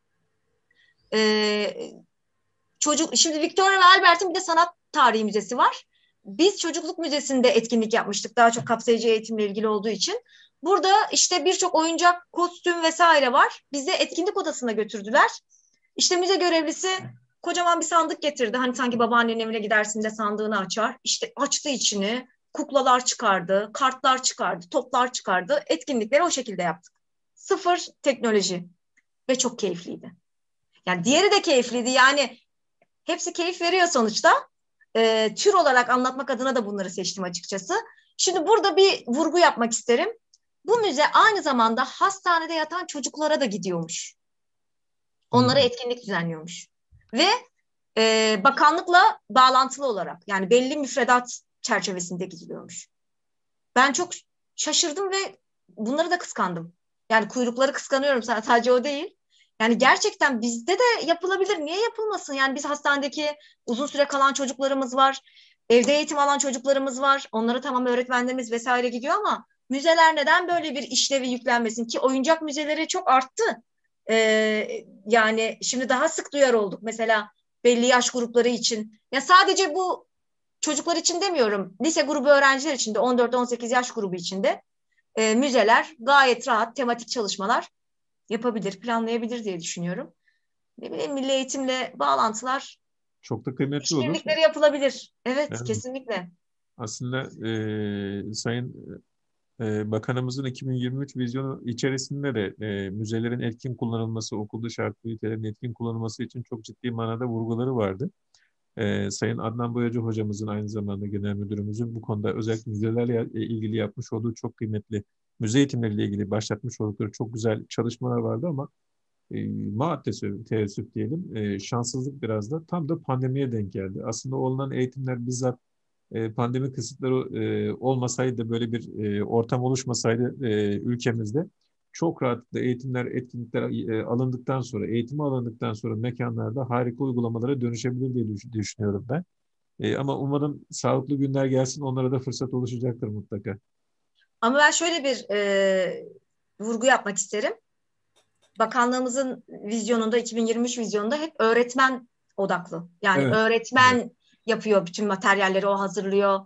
S2: Ee, çocuk Şimdi Victoria ve Albert'in bir de sanat tarihi müzesi var. Biz çocukluk müzesinde etkinlik yapmıştık. Daha çok kapsayıcı eğitimle ilgili olduğu için. Burada işte birçok oyuncak, kostüm vesaire var. Bizi etkinlik odasına götürdüler. İşte müze görevlisi kocaman bir sandık getirdi. Hani sanki babaannenin evine gidersin de sandığını açar. İşte açtı içini. Kuklalar çıkardı, kartlar çıkardı, toplar çıkardı. Etkinlikleri o şekilde yaptık. Sıfır teknoloji ve çok keyifliydi. Yani diğeri de keyifliydi. Yani hepsi keyif veriyor sonuçta. Ee, tür olarak anlatmak adına da bunları seçtim açıkçası. Şimdi burada bir vurgu yapmak isterim. Bu müze aynı zamanda hastanede yatan çocuklara da gidiyormuş. Onlara
S1: Hmm.
S2: etkinlik düzenliyormuş. Ve e, bakanlıkla bağlantılı olarak, yani belli müfredat çerçevesinde gidiliyormuş. Ben çok şaşırdım ve bunları da kıskandım. Yani kuyrukları kıskanıyorum, sadece o değil. Yani gerçekten bizde de yapılabilir. Niye yapılmasın? Yani biz hastanedeki uzun süre kalan çocuklarımız var. Evde eğitim alan çocuklarımız var. Onlara tamam öğretmenlerimiz vesaire gidiyor ama müzeler neden böyle bir işlevi yüklenmesin ki? Oyuncak müzeleri çok arttı. Ee, yani şimdi daha sık duyar olduk. Mesela belli yaş grupları için. Ya sadece bu çocuklar için demiyorum. Lise grubu öğrenciler için de on dört on sekiz yaş grubu için de e, müzeler gayet rahat tematik çalışmalar yapabilir, planlayabilir diye düşünüyorum. Ne bileyim, milli eğitimle bağlantılar,
S1: Çok da kıymetli olur.
S2: işbirlikleri yapılabilir. Evet,
S1: Evet.
S2: kesinlikle.
S1: Aslında e, Sayın e, Bakanımızın iki bin yirmi üç vizyonu içerisinde de e, müzelerin etkin kullanılması, okul dışı aktivitelerin etkin kullanılması için çok ciddi manada vurguları vardı. E, Sayın Adnan Boyacı hocamızın, aynı zamanda genel müdürümüzün bu konuda özellikle müzelerle ilgili yapmış olduğu çok kıymetli, müze eğitimleriyle ilgili başlatmış oldukları çok güzel çalışmalar vardı ama e, maalesef teessüf diyelim, e, şanssızlık biraz da tam da pandemiye denk geldi. Aslında olunan eğitimler bizzat e, pandemi kısıtları e, olmasaydı, böyle bir e, ortam oluşmasaydı e, ülkemizde çok rahatlıkla eğitimler, etkinlikler e, alındıktan sonra, eğitimi alındıktan sonra mekanlarda harika uygulamalara dönüşebilir diye düş- düşünüyorum ben. E, ama umarım sağlıklı günler gelsin, onlara da fırsat oluşacaktır mutlaka.
S2: Ama ben şöyle bir e, vurgu yapmak isterim. Bakanlığımızın vizyonunda, iki bin yirmi üç vizyonunda hep öğretmen odaklı. Yani
S1: Evet, evet.
S2: öğretmen yapıyor, bütün materyalleri o hazırlıyor.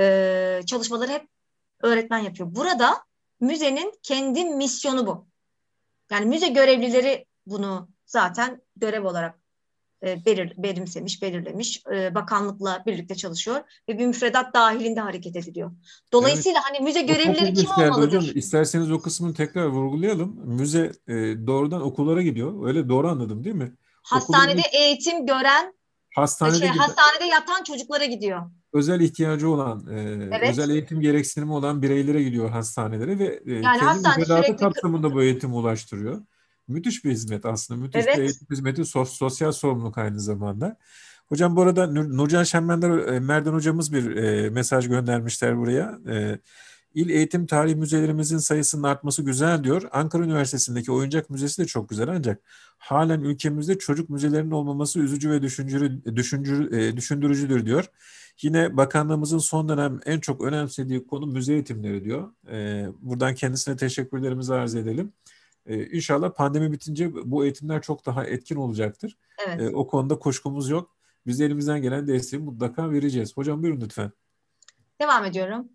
S2: E, çalışmaları hep öğretmen yapıyor. Burada müzenin kendi misyonu bu. Yani müze görevlileri bunu zaten görev olarak e, belir, benimsemiş, belirlemiş. E, bakanlıkla birlikte çalışıyor ve bir müfredat dahilinde hareket ediliyor.
S1: Evet.
S2: Dolayısıyla hani müze
S1: O çok
S2: görevlileri kim
S1: ilginç geldi hocam.
S2: olmalıdır?
S1: İsterseniz o kısmını tekrar vurgulayalım. Müze e, doğrudan okullara gidiyor. Öyle doğru anladım değil mi?
S2: Hastanede
S1: Okulun
S2: eğitim gören, e,
S1: hastanede
S2: şey
S1: gibi
S2: hastanede yatan çocuklara gidiyor.
S1: özel ihtiyacı olan, e, özel
S2: Evet.
S1: eğitim gereksinimi olan bireylere gidiyor hastanelere ve e,
S2: Yani
S1: kendi
S2: hastanede
S1: müfredatı
S2: sürekli,
S1: kapsamında bu eğitimi ulaştırıyor. Müthiş bir hizmet aslında. Müthiş bir
S2: evet.
S1: eğitim hizmeti, sos- sosyal sorumluluk aynı zamanda. Hocam bu arada Nur- Nurcan Şenmender, e, Merdan hocamız bir e, mesaj göndermişler buraya. E, İl Eğitim Tarihi müzelerimizin sayısının artması güzel diyor. Ankara Üniversitesi'ndeki oyuncak müzesi de çok güzel, ancak halen ülkemizde çocuk müzelerinin olmaması üzücü ve düşündürü, düşündürü, e, düşündürücüdür diyor. Yine bakanlığımızın son dönem en çok önemsediği konu müze eğitimleri diyor. E, buradan kendisine teşekkürlerimizi arz edelim. E, İnşallah pandemi bitince bu eğitimler çok daha etkin olacaktır. E,
S2: Evet.
S1: o konuda kuşkumuz yok. Biz de elimizden gelen desteği mutlaka vereceğiz. Hocam buyurun lütfen.
S2: Devam ediyorum.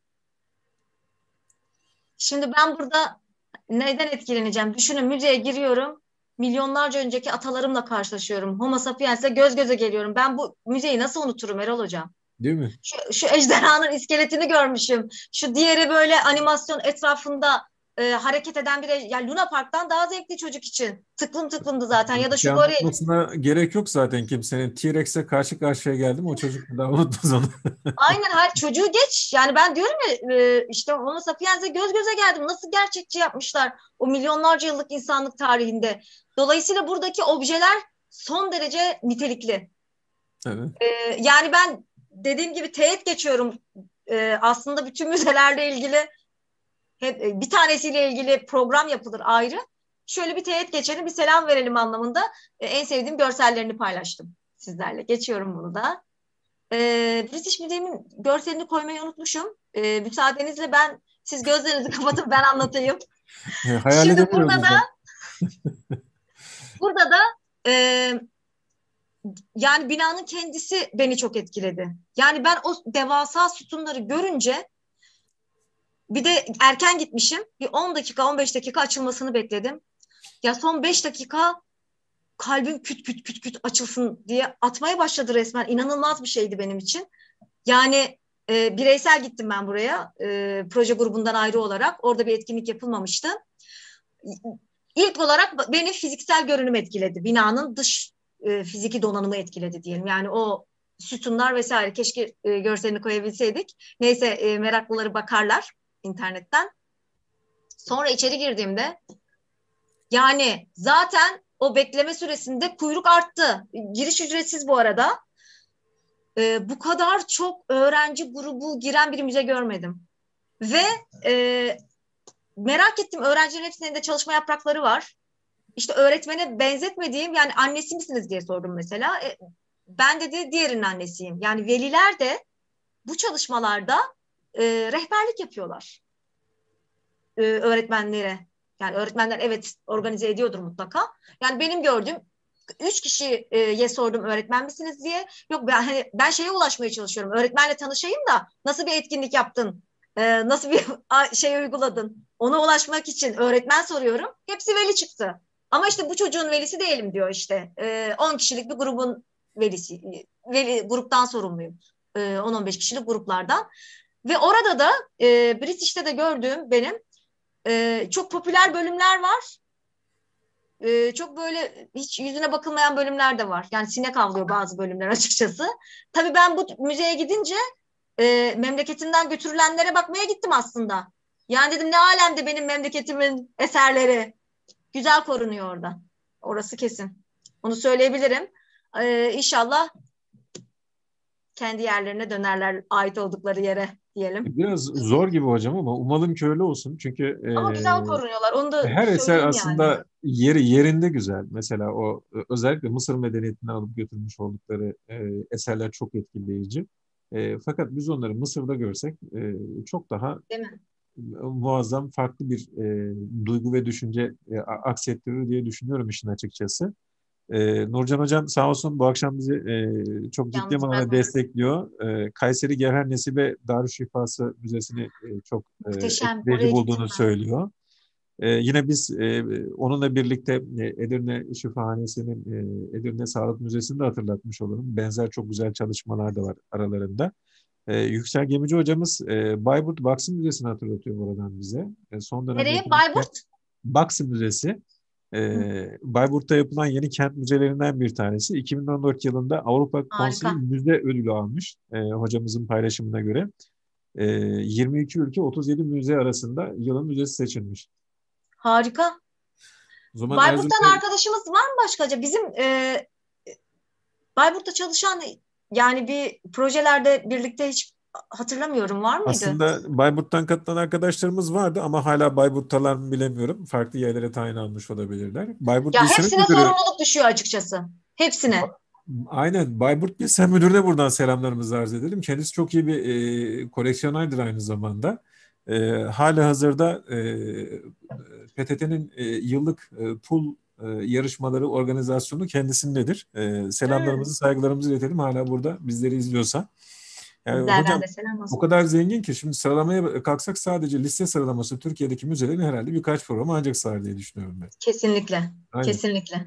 S2: Şimdi ben burada neden etkileneceğim? Düşünün, müzeye giriyorum. Milyonlarca önceki atalarımla karşılaşıyorum. Homo sapiens'le göz göze geliyorum. Ben bu müzeyi nasıl unuturum Erol Hocam?
S1: Değil mi?
S2: Şu, şu ejderhanın iskeletini görmüşüm. Şu diğeri böyle animasyon etrafında e, hareket eden bir ej- ya Luna Park'tan daha zevkli çocuk için. Tıklım tıklımdı zaten. Ya da
S1: Bir şey
S2: şu goril.
S1: anlatmasına gerek yok zaten kimsenin. T-Rex'e karşı karşıya geldim. O çocuk daha unutmaz onu.
S2: Aynen, her çocuğu geç. Yani ben diyorum ya, e, işte Homo sapiens'e göz göze geldim. Nasıl gerçekçi yapmışlar o milyonlarca yıllık insanlık tarihinde. Dolayısıyla buradaki objeler son derece nitelikli.
S1: Evet.
S2: E, yani ben dediğim gibi teğet geçiyorum. e, aslında bütün müzelerle ilgili hep, bir tanesiyle ilgili program yapılır ayrı. Şöyle bir teyit geçelim, bir selam verelim anlamında e, en sevdiğim görsellerini paylaştım sizlerle. Geçiyorum bunu da. E, British Museum'un görselini koymayı unutmuşum. E, müsaadenizle ben, siz gözlerinizi kapatın ben anlatayım.
S1: Hayal
S2: Şimdi burada
S1: edemiyoruz
S2: da
S1: da.
S2: burada da e, yani binanın kendisi beni çok etkiledi. Yani ben o devasa sütunları görünce, bir de erken gitmişim. Bir on dakika on beş dakika açılmasını bekledim. Ya son beş dakika kalbim küt küt küt küt açılsın diye atmaya başladı resmen. İnanılmaz bir şeydi benim için. Yani e, bireysel gittim ben buraya. E, proje grubundan ayrı olarak. Orada bir etkinlik yapılmamıştı. İlk olarak beni fiziksel görünüm etkiledi. Binanın dış e, fiziki donanımı etkiledi diyelim. Yani o sütunlar vesaire, keşke e, görselini koyabilseydik. Neyse, e, meraklıları bakarlar internetten. Sonra içeri girdiğimde, yani zaten o bekleme süresinde kuyruk arttı. Giriş ücretsiz bu arada. Ee, bu kadar çok öğrenci grubu giren bir müze görmedim. Ve e, merak ettim, öğrencilerin hepsinin de çalışma yaprakları var. İşte öğretmene benzetmediğim, yani annesi misiniz diye sordum mesela. E, ben dedi diğerinin annesiyim. Yani veliler de bu çalışmalarda e, rehberlik yapıyorlar e, öğretmenlere. Yani öğretmenler evet organize ediyordur mutlaka. Yani benim gördüğüm, üç kişiye sordum öğretmen misiniz diye. Yok, ben hani ben şeye ulaşmaya çalışıyorum. Öğretmenle tanışayım da nasıl bir etkinlik yaptın? Ee, nasıl bir şey uyguladın? Ona ulaşmak için öğretmen soruyorum. Hepsi veli çıktı. Ama işte bu çocuğun velisi değilim diyor işte. Ee, on kişilik bir grubun velisi. Veli, gruptan sorumluyum. Ee, on on beş kişilik gruplardan. Ve orada da e, British'te de gördüğüm benim e, çok popüler bölümler var. Ee, çok böyle hiç yüzüne bakılmayan bölümler de var. Yani sinek avlıyor bazı bölümler açıkçası. Tabii ben bu müzeye gidince e, memleketinden götürülenlere bakmaya gittim aslında. Yani dedim ne alemde benim memleketimin eserleri. Güzel korunuyor orada. Orası kesin. Onu söyleyebilirim. Ee, İnşallah kendi yerlerine dönerler, ait oldukları yere diyelim.
S1: Biraz zor gibi hocam ama umalım ki öyle olsun. Çünkü
S2: Ama güzel korunuyorlar. Onu
S1: e,
S2: da
S1: her eser
S2: söyleyeyim yani.
S1: aslında yeri yerinde güzel. Mesela o e, özellikle Mısır medeniyetinden alıp götürmüş oldukları e, eserler çok etkileyici. E, fakat biz onları Mısır'da görsek e, çok daha
S2: Değil mi?
S1: muazzam farklı bir e, duygu ve düşünce e, aksettirir diye düşünüyorum işin açıkçası. Ee, Nurcan Hocam sağ olsun bu akşam bizi e, çok ciddi
S2: Yalnız
S1: manada
S2: bırakmadı.
S1: destekliyor. Ee, Kayseri Gevher Nesibe Darüşşifası Müzesi'ni e, çok e,
S2: Muhteşem.
S1: etkileyici
S2: Oraya gittim
S1: bulduğunu
S2: ben.
S1: söylüyor. Ee, yine biz e, onunla birlikte e, Edirne Şifahanesi'nin e, Edirne Sağlık Müzesi'ni de hatırlatmış olalım. Benzer çok güzel çalışmalar da var aralarında. Ee, Yüksel Gemici hocamız e, Bayburt Baksı Müzesi'ni hatırlatıyor buradan bize. E, son dönemde
S2: Nereye?
S1: yapılan Kent
S2: Bayburt?
S1: Baksı Müzesi.
S2: Hı,
S1: Ee, Bayburt'ta yapılan yeni kent müzelerinden bir tanesi. iki bin on dört yılında Avrupa Konseyi
S2: harika.
S1: Müze Ödülü almış e, hocamızın paylaşımına göre. E, yirmi iki ülke otuz yedi müze arasında yılın müzesi seçilmiş.
S2: Harika.
S1: O zaman Erzurum
S2: Bayburt'tan arkadaşımız var mı başkaca? Bizim e, Bayburt'ta çalışan, yani bir projelerde birlikte hiç hatırlamıyorum, var mıydı?
S1: aslında Bayburt'tan katılan arkadaşlarımız vardı ama hala Bayburt'talar mı bilemiyorum. Farklı yerlere tayin almış olabilirler. Bayburt
S2: Ya
S1: İl Sen
S2: hepsine
S1: Müdürü.
S2: sorumluluk düşüyor açıkçası. Hepsine.
S1: Aynen. Bayburt İl Sen Müdürü'ne buradan selamlarımızı arz edelim. Kendisi çok iyi bir e, koleksiyonerdir aynı zamanda. E, hala hazırda e, P T T'nin e, yıllık e, pul e, yarışmaları organizasyonu kendisindedir. E,
S2: Hmm.
S1: selamlarımızı, saygılarımızı iletelim hala burada bizleri izliyorsa. Yani
S2: Sizlerden
S1: hocam
S2: de selam
S1: o
S2: olsun.
S1: kadar zengin ki şimdi sıralamaya kalksak sadece liste sıralaması Türkiye'deki müzelerin herhalde birkaç programı ancak sığar diye düşünüyorum ben.
S2: Kesinlikle.
S1: Aynen.
S2: Kesinlikle.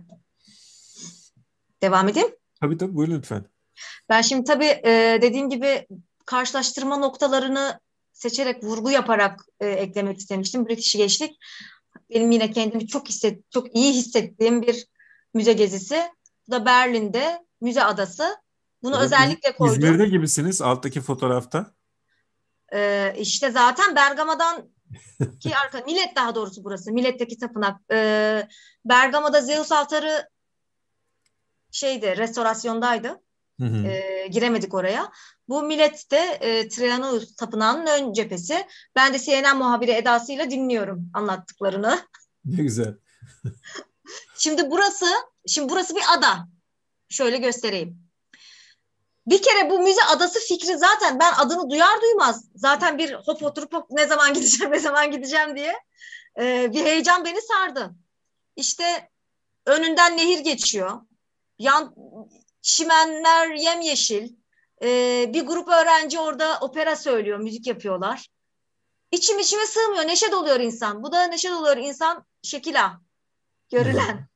S2: Devam edeyim.
S1: Tabii tabii buyurun lütfen.
S2: Ben şimdi tabii e, dediğim gibi karşılaştırma noktalarını seçerek, vurgu yaparak e, eklemek istemiştim. British'i geçtik. Benim yine kendimi çok hisset, çok iyi hissettiğim bir müze gezisi. Bu da Berlin'de Müze Adası. Bunu
S1: Hocam İz-
S2: özellikle koydum.
S1: İzmir'de gibisiniz alttaki fotoğrafta.
S2: Ee, işte zaten Bergama'dan ki arka Millet, daha doğrusu burası. Millet'teki tapınak. Ee, Bergama'da Zeus altarı şeydi, restorasyondaydı.
S1: Hı hı.
S2: E, giremedik oraya. Bu Millet'te e, Trianus Tapınağı'nın ön cephesi. Ben de C N N muhabiri edasıyla dinliyorum anlattıklarını.
S1: Ne güzel.
S2: Şimdi burası, şimdi burası bir ada. Şöyle göstereyim. Bir kere bu müze adası fikri zaten ben adını duyar duymaz zaten bir hop oturup hop ne zaman gideceğim ne zaman gideceğim diye e, bir heyecan beni sardı. İşte önünden nehir geçiyor. Yan çimenler yemyeşil. E, bir grup öğrenci orada opera söylüyor, müzik yapıyorlar. İçim içime sığmıyor, neşe doluyor insan. Bu da neşe doluyor insan şekila görülen.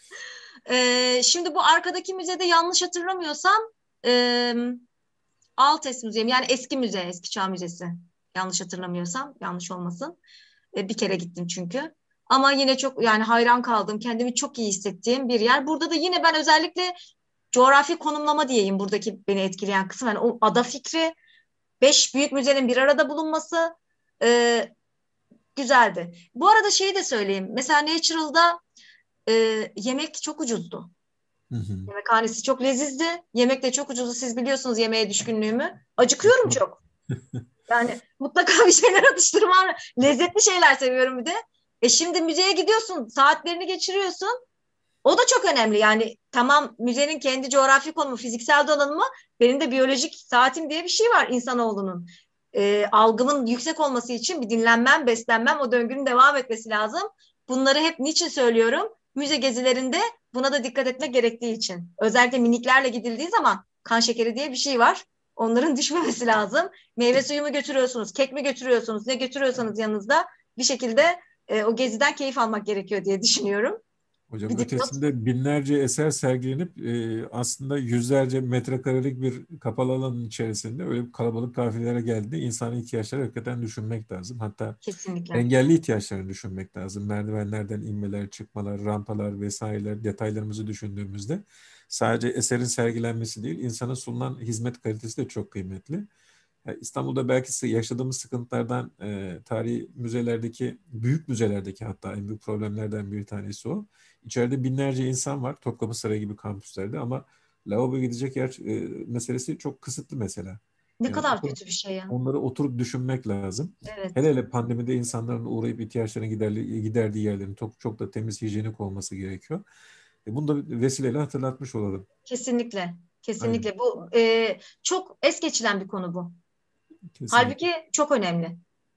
S2: E, şimdi bu arkadaki müzede yanlış hatırlamıyorsam e, Altes Müzesi yani eski müze, eski çağ müzesi. Yanlış hatırlamıyorsam, yanlış olmasın. E, bir kere gittim çünkü. Ama yine çok yani hayran kaldım. Kendimi çok iyi hissettiğim bir yer. Burada da yine ben özellikle coğrafi konumlama diyeyim buradaki beni etkileyen kısım. Yani o ada fikri, beş büyük müzenin bir arada bulunması e, güzeldi. Bu arada şeyi de söyleyeyim. Mesela Natural'da e, yemek çok ucuzdu.
S1: Hı hı.
S2: Yemekhanesi çok lezizdi. Yemek de çok ucuzdu. Siz biliyorsunuz yemeğe düşkünlüğümü. Acıkıyorum çok. Yani mutlaka bir şeyler atıştırmam. Lezzetli şeyler seviyorum bir de. E şimdi müzeye gidiyorsun. Saatlerini geçiriyorsun. O da çok önemli. Yani tamam müzenin kendi coğrafi konumu, fiziksel donanımı benim de biyolojik saatim diye bir şey var insanoğlunun. E, algımın yüksek olması için bir dinlenmem, beslenmem, o döngünün devam etmesi lazım. Bunları hep niçin söylüyorum? Müze gezilerinde buna da dikkat etmek gerektiği için. Özellikle miniklerle gidildiği zaman kan şekeri diye bir şey var. Onların düşmemesi lazım. Meyve suyu mu götürüyorsunuz, kek mi götürüyorsunuz, ne götürüyorsanız yanınızda bir şekilde e, o geziden keyif almak gerekiyor diye düşünüyorum.
S1: Hocam
S2: Bir dipnot.
S1: ötesinde binlerce eser sergilenip e, aslında yüzlerce metrekarelik bir kapalı alanın içerisinde öyle kalabalık kafilelere geldiğinde insani ihtiyaçları hakikaten düşünmek lazım. Hatta
S2: Kesinlikle.
S1: engelli ihtiyaçlarını düşünmek lazım. Merdivenlerden inmeler, çıkmalar, rampalar vesaireler detaylarımızı düşündüğümüzde sadece eserin sergilenmesi değil, insana sunulan hizmet kalitesi de çok kıymetli. Yani İstanbul'da belki yaşadığımız sıkıntılardan e, tarihi müzelerdeki, büyük müzelerdeki hatta en büyük problemlerden bir tanesi o. İçeride binlerce insan var Topkapı Sarayı gibi kampüslerde ama lavabo gidecek yer e, meselesi çok kısıtlı mesela.
S2: Ne
S1: Yani
S2: kadar
S1: oturup,
S2: kötü bir şey ya.
S1: onları oturup düşünmek lazım. Hele
S2: Evet.
S1: hele pandemide insanların uğrayıp ihtiyaçlarını giderli, giderdiği yerlerin çok, çok da temiz, hijyenik olması gerekiyor. E, bunu da vesileyle hatırlatmış olalım.
S2: Kesinlikle.
S1: Aynen,
S2: Kesinlikle. Bu e, çok es geçilen bir konu bu.
S1: kesinlikle.
S2: Halbuki çok önemli.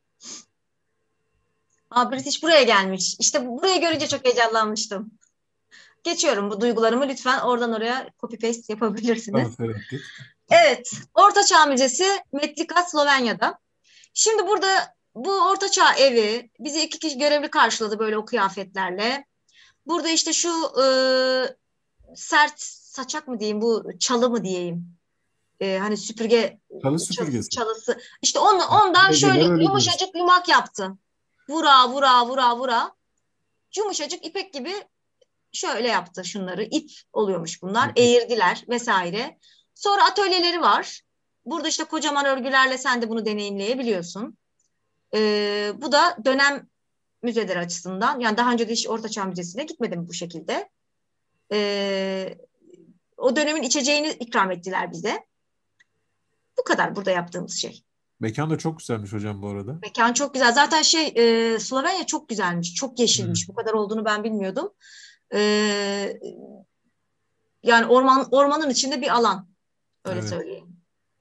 S2: Aa, British buraya gelmiş. İşte burayı görünce çok heyecanlanmıştım. Geçiyorum bu duygularımı lütfen oradan oraya copy paste yapabilirsiniz.
S1: Transfer ettik.
S2: Evet. Orta Çağ Müzesi Metlika Slovenya'da. Şimdi burada bu Orta Çağ evi bizi iki kişi görevli karşıladı böyle o kıyafetlerle. Burada işte şu e, sert saçak mı diyeyim bu çalı mı diyeyim. E, hani süpürge
S1: Çalı
S2: çalısı,
S1: süpürgesi.
S2: çalısı. İşte onu, ondan şöyle
S1: Eceler öyle deriz.
S2: yumuşacık yumak yaptı. Vura vura vura vura. Yumuşacık ipek gibi şöyle yaptı şunları. İp oluyormuş bunlar. Eğirdiler vesaire. Sonra atölyeleri var. Burada işte kocaman örgülerle sen de bunu deneyimleyebiliyorsun. Ee, bu da dönem müzeleri açısından. Yani daha önce de hiç Orta Çağ Müzesi'ne gitmedim bu şekilde. Ee, o dönemin içeceğini ikram ettiler bize. Bu kadar burada yaptığımız şey.
S1: Mekan da çok güzelmiş hocam bu arada.
S2: Mekan çok güzel. Zaten şey e, Slovenya çok güzelmiş. Çok
S1: Hı.
S2: yeşilmiş. Bu kadar olduğunu ben bilmiyordum. Ee, yani orman ormanın içinde bir alan. Öyle
S1: Evet.
S2: söyleyeyim.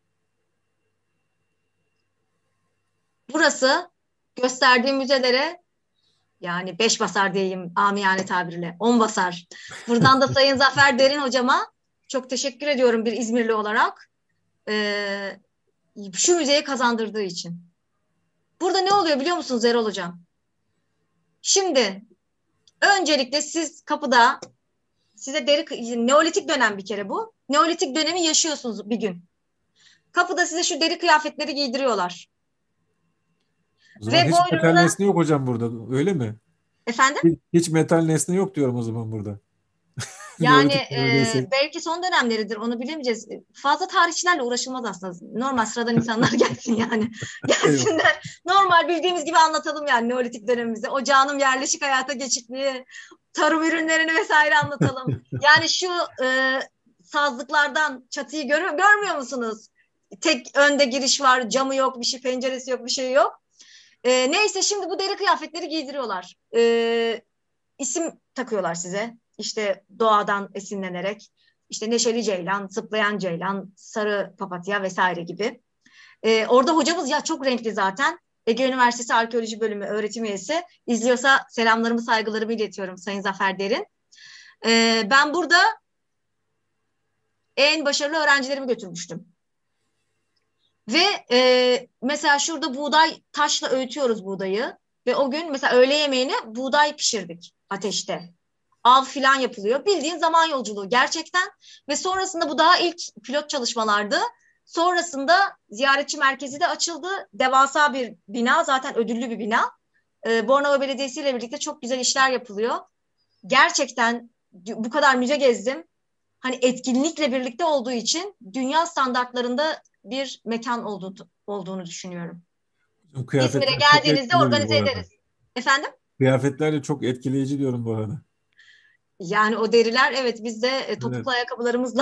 S2: Burası gösterdiğim müzelere yani beş basar diyeyim amiyane tabirle. On basar. Buradan da Sayın Zafer Derin hocama çok teşekkür ediyorum bir İzmirli olarak. Ee, şu müzeyi kazandırdığı için. Burada ne oluyor biliyor musunuz Erol hocam? Şimdi öncelikle siz kapıda size deri Neolitik dönem bir kere bu. Neolitik dönemi yaşıyorsunuz bir gün. Kapıda size şu deri kıyafetleri giydiriyorlar.
S1: O zaman
S2: Ve
S1: hiç metal
S2: boynunda
S1: nesne yok hocam burada. Öyle mi?
S2: efendim
S1: Hiç, hiç metal nesne yok diyorum o zaman burada.
S2: yani
S1: Neolitik
S2: e,
S1: dönemdeysek.
S2: belki son dönemleridir onu bilemeyeceğiz. Fazla tarihçilerle uğraşılmaz aslında. Normal sıradan insanlar gelsin yani.
S1: Eyvallah.
S2: Gelsinler. Normal bildiğimiz gibi anlatalım yani Neolitik dönemimizi. Ocağının yerleşik hayata geçikliği, tarım ürünlerini vesaire anlatalım. Yani şu e, sazlıklardan çatıyı görüyor, görmüyor musunuz? Tek önde giriş var, camı yok, bir şey, penceresi yok, bir şey yok. E, neyse şimdi bu deri kıyafetleri giydiriyorlar. E, isim takıyorlar size. İşte doğadan esinlenerek. İşte Neşeli Ceylan, Zıplayan Ceylan, Sarı Papatya vesaire gibi. E, orada hocamız ya çok renkli zaten. Ege Üniversitesi Arkeoloji Bölümü öğretim üyesi. İzliyorsa selamlarımı, saygılarımı iletiyorum Sayın Zafer Derin. E, ben burada en başarılı öğrencilerimi götürmüştüm. Ve e, mesela şurada buğday, taşla öğütüyoruz buğdayı. Ve o gün mesela öğle yemeğini buğday pişirdik ateşte. Av filan yapılıyor. Bildiğin zaman yolculuğu gerçekten. Ve sonrasında bu daha ilk pilot çalışmalardı. Sonrasında ziyaretçi merkezi de açıldı. Devasa bir bina, zaten ödüllü bir bina. Ee, Bornova Belediyesi ile birlikte çok güzel işler yapılıyor. Gerçekten bu kadar müze gezdim. Hani etkinlikle birlikte olduğu için dünya standartlarında bir mekan olduğunu, olduğunu düşünüyorum.
S1: O
S2: İzmir'e
S1: kıyafetler çok
S2: geldiğinizde
S1: etkili bu
S2: organize
S1: arada.
S2: ederiz. Efendim?
S1: Kıyafetler de çok etkileyici diyorum bu arada.
S2: Yani o deriler, evet, biz de e,
S1: Evet.
S2: topuklu ayakkabılarımızla.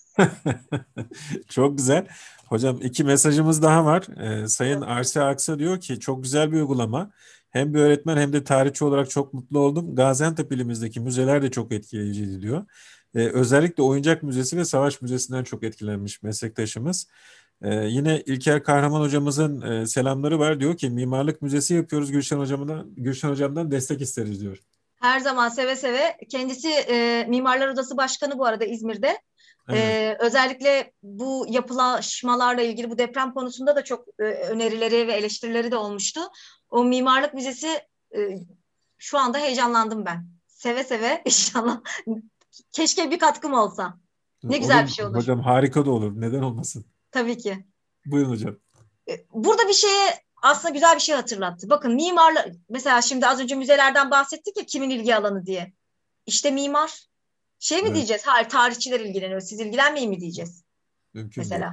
S1: Çok güzel. Hocam iki mesajımız daha var. Ee, Sayın Arsi Aksa diyor ki çok güzel bir uygulama. Hem bir öğretmen hem de tarihçi olarak çok mutlu oldum. Gaziantep ilimizdeki müzeler de çok etkileyiciydi diyor. Ee, özellikle Oyuncak Müzesi ve Savaş Müzesi'nden çok etkilenmiş meslektaşımız. Ee, yine İlker Kahraman hocamızın e, selamları var. Diyor ki mimarlık müzesi yapıyoruz, Gülşen hocamdan, Gülşen hocamdan destek isteriz diyor.
S2: Her zaman seve seve. Kendisi e, Mimarlar Odası Başkanı bu arada İzmir'de.
S1: Evet.
S2: E, özellikle bu yapılaşmalarla ilgili bu deprem konusunda da çok e, önerileri ve eleştirileri de olmuştu. O Mimarlık Müzesi, e, şu anda heyecanlandım ben. Seve seve inşallah. Keşke bir katkım olsa. Ne güzel
S1: Olur
S2: bir şey olur.
S1: hocam, harika da olur. Neden olmasın?
S2: Tabii ki.
S1: Buyurun hocam.
S2: E, burada bir şeye aslında güzel bir şey hatırlattı. Bakın mimarlar, mesela şimdi az önce müzelerden bahsettik ya, kimin ilgi alanı diye. İşte mimar. Şey mi
S1: Evet,
S2: diyeceğiz? Hayır, tarihçiler ilgileniyor. Siz ilgilenmeyin mi diyeceğiz
S1: mümkün değil.
S2: mesela?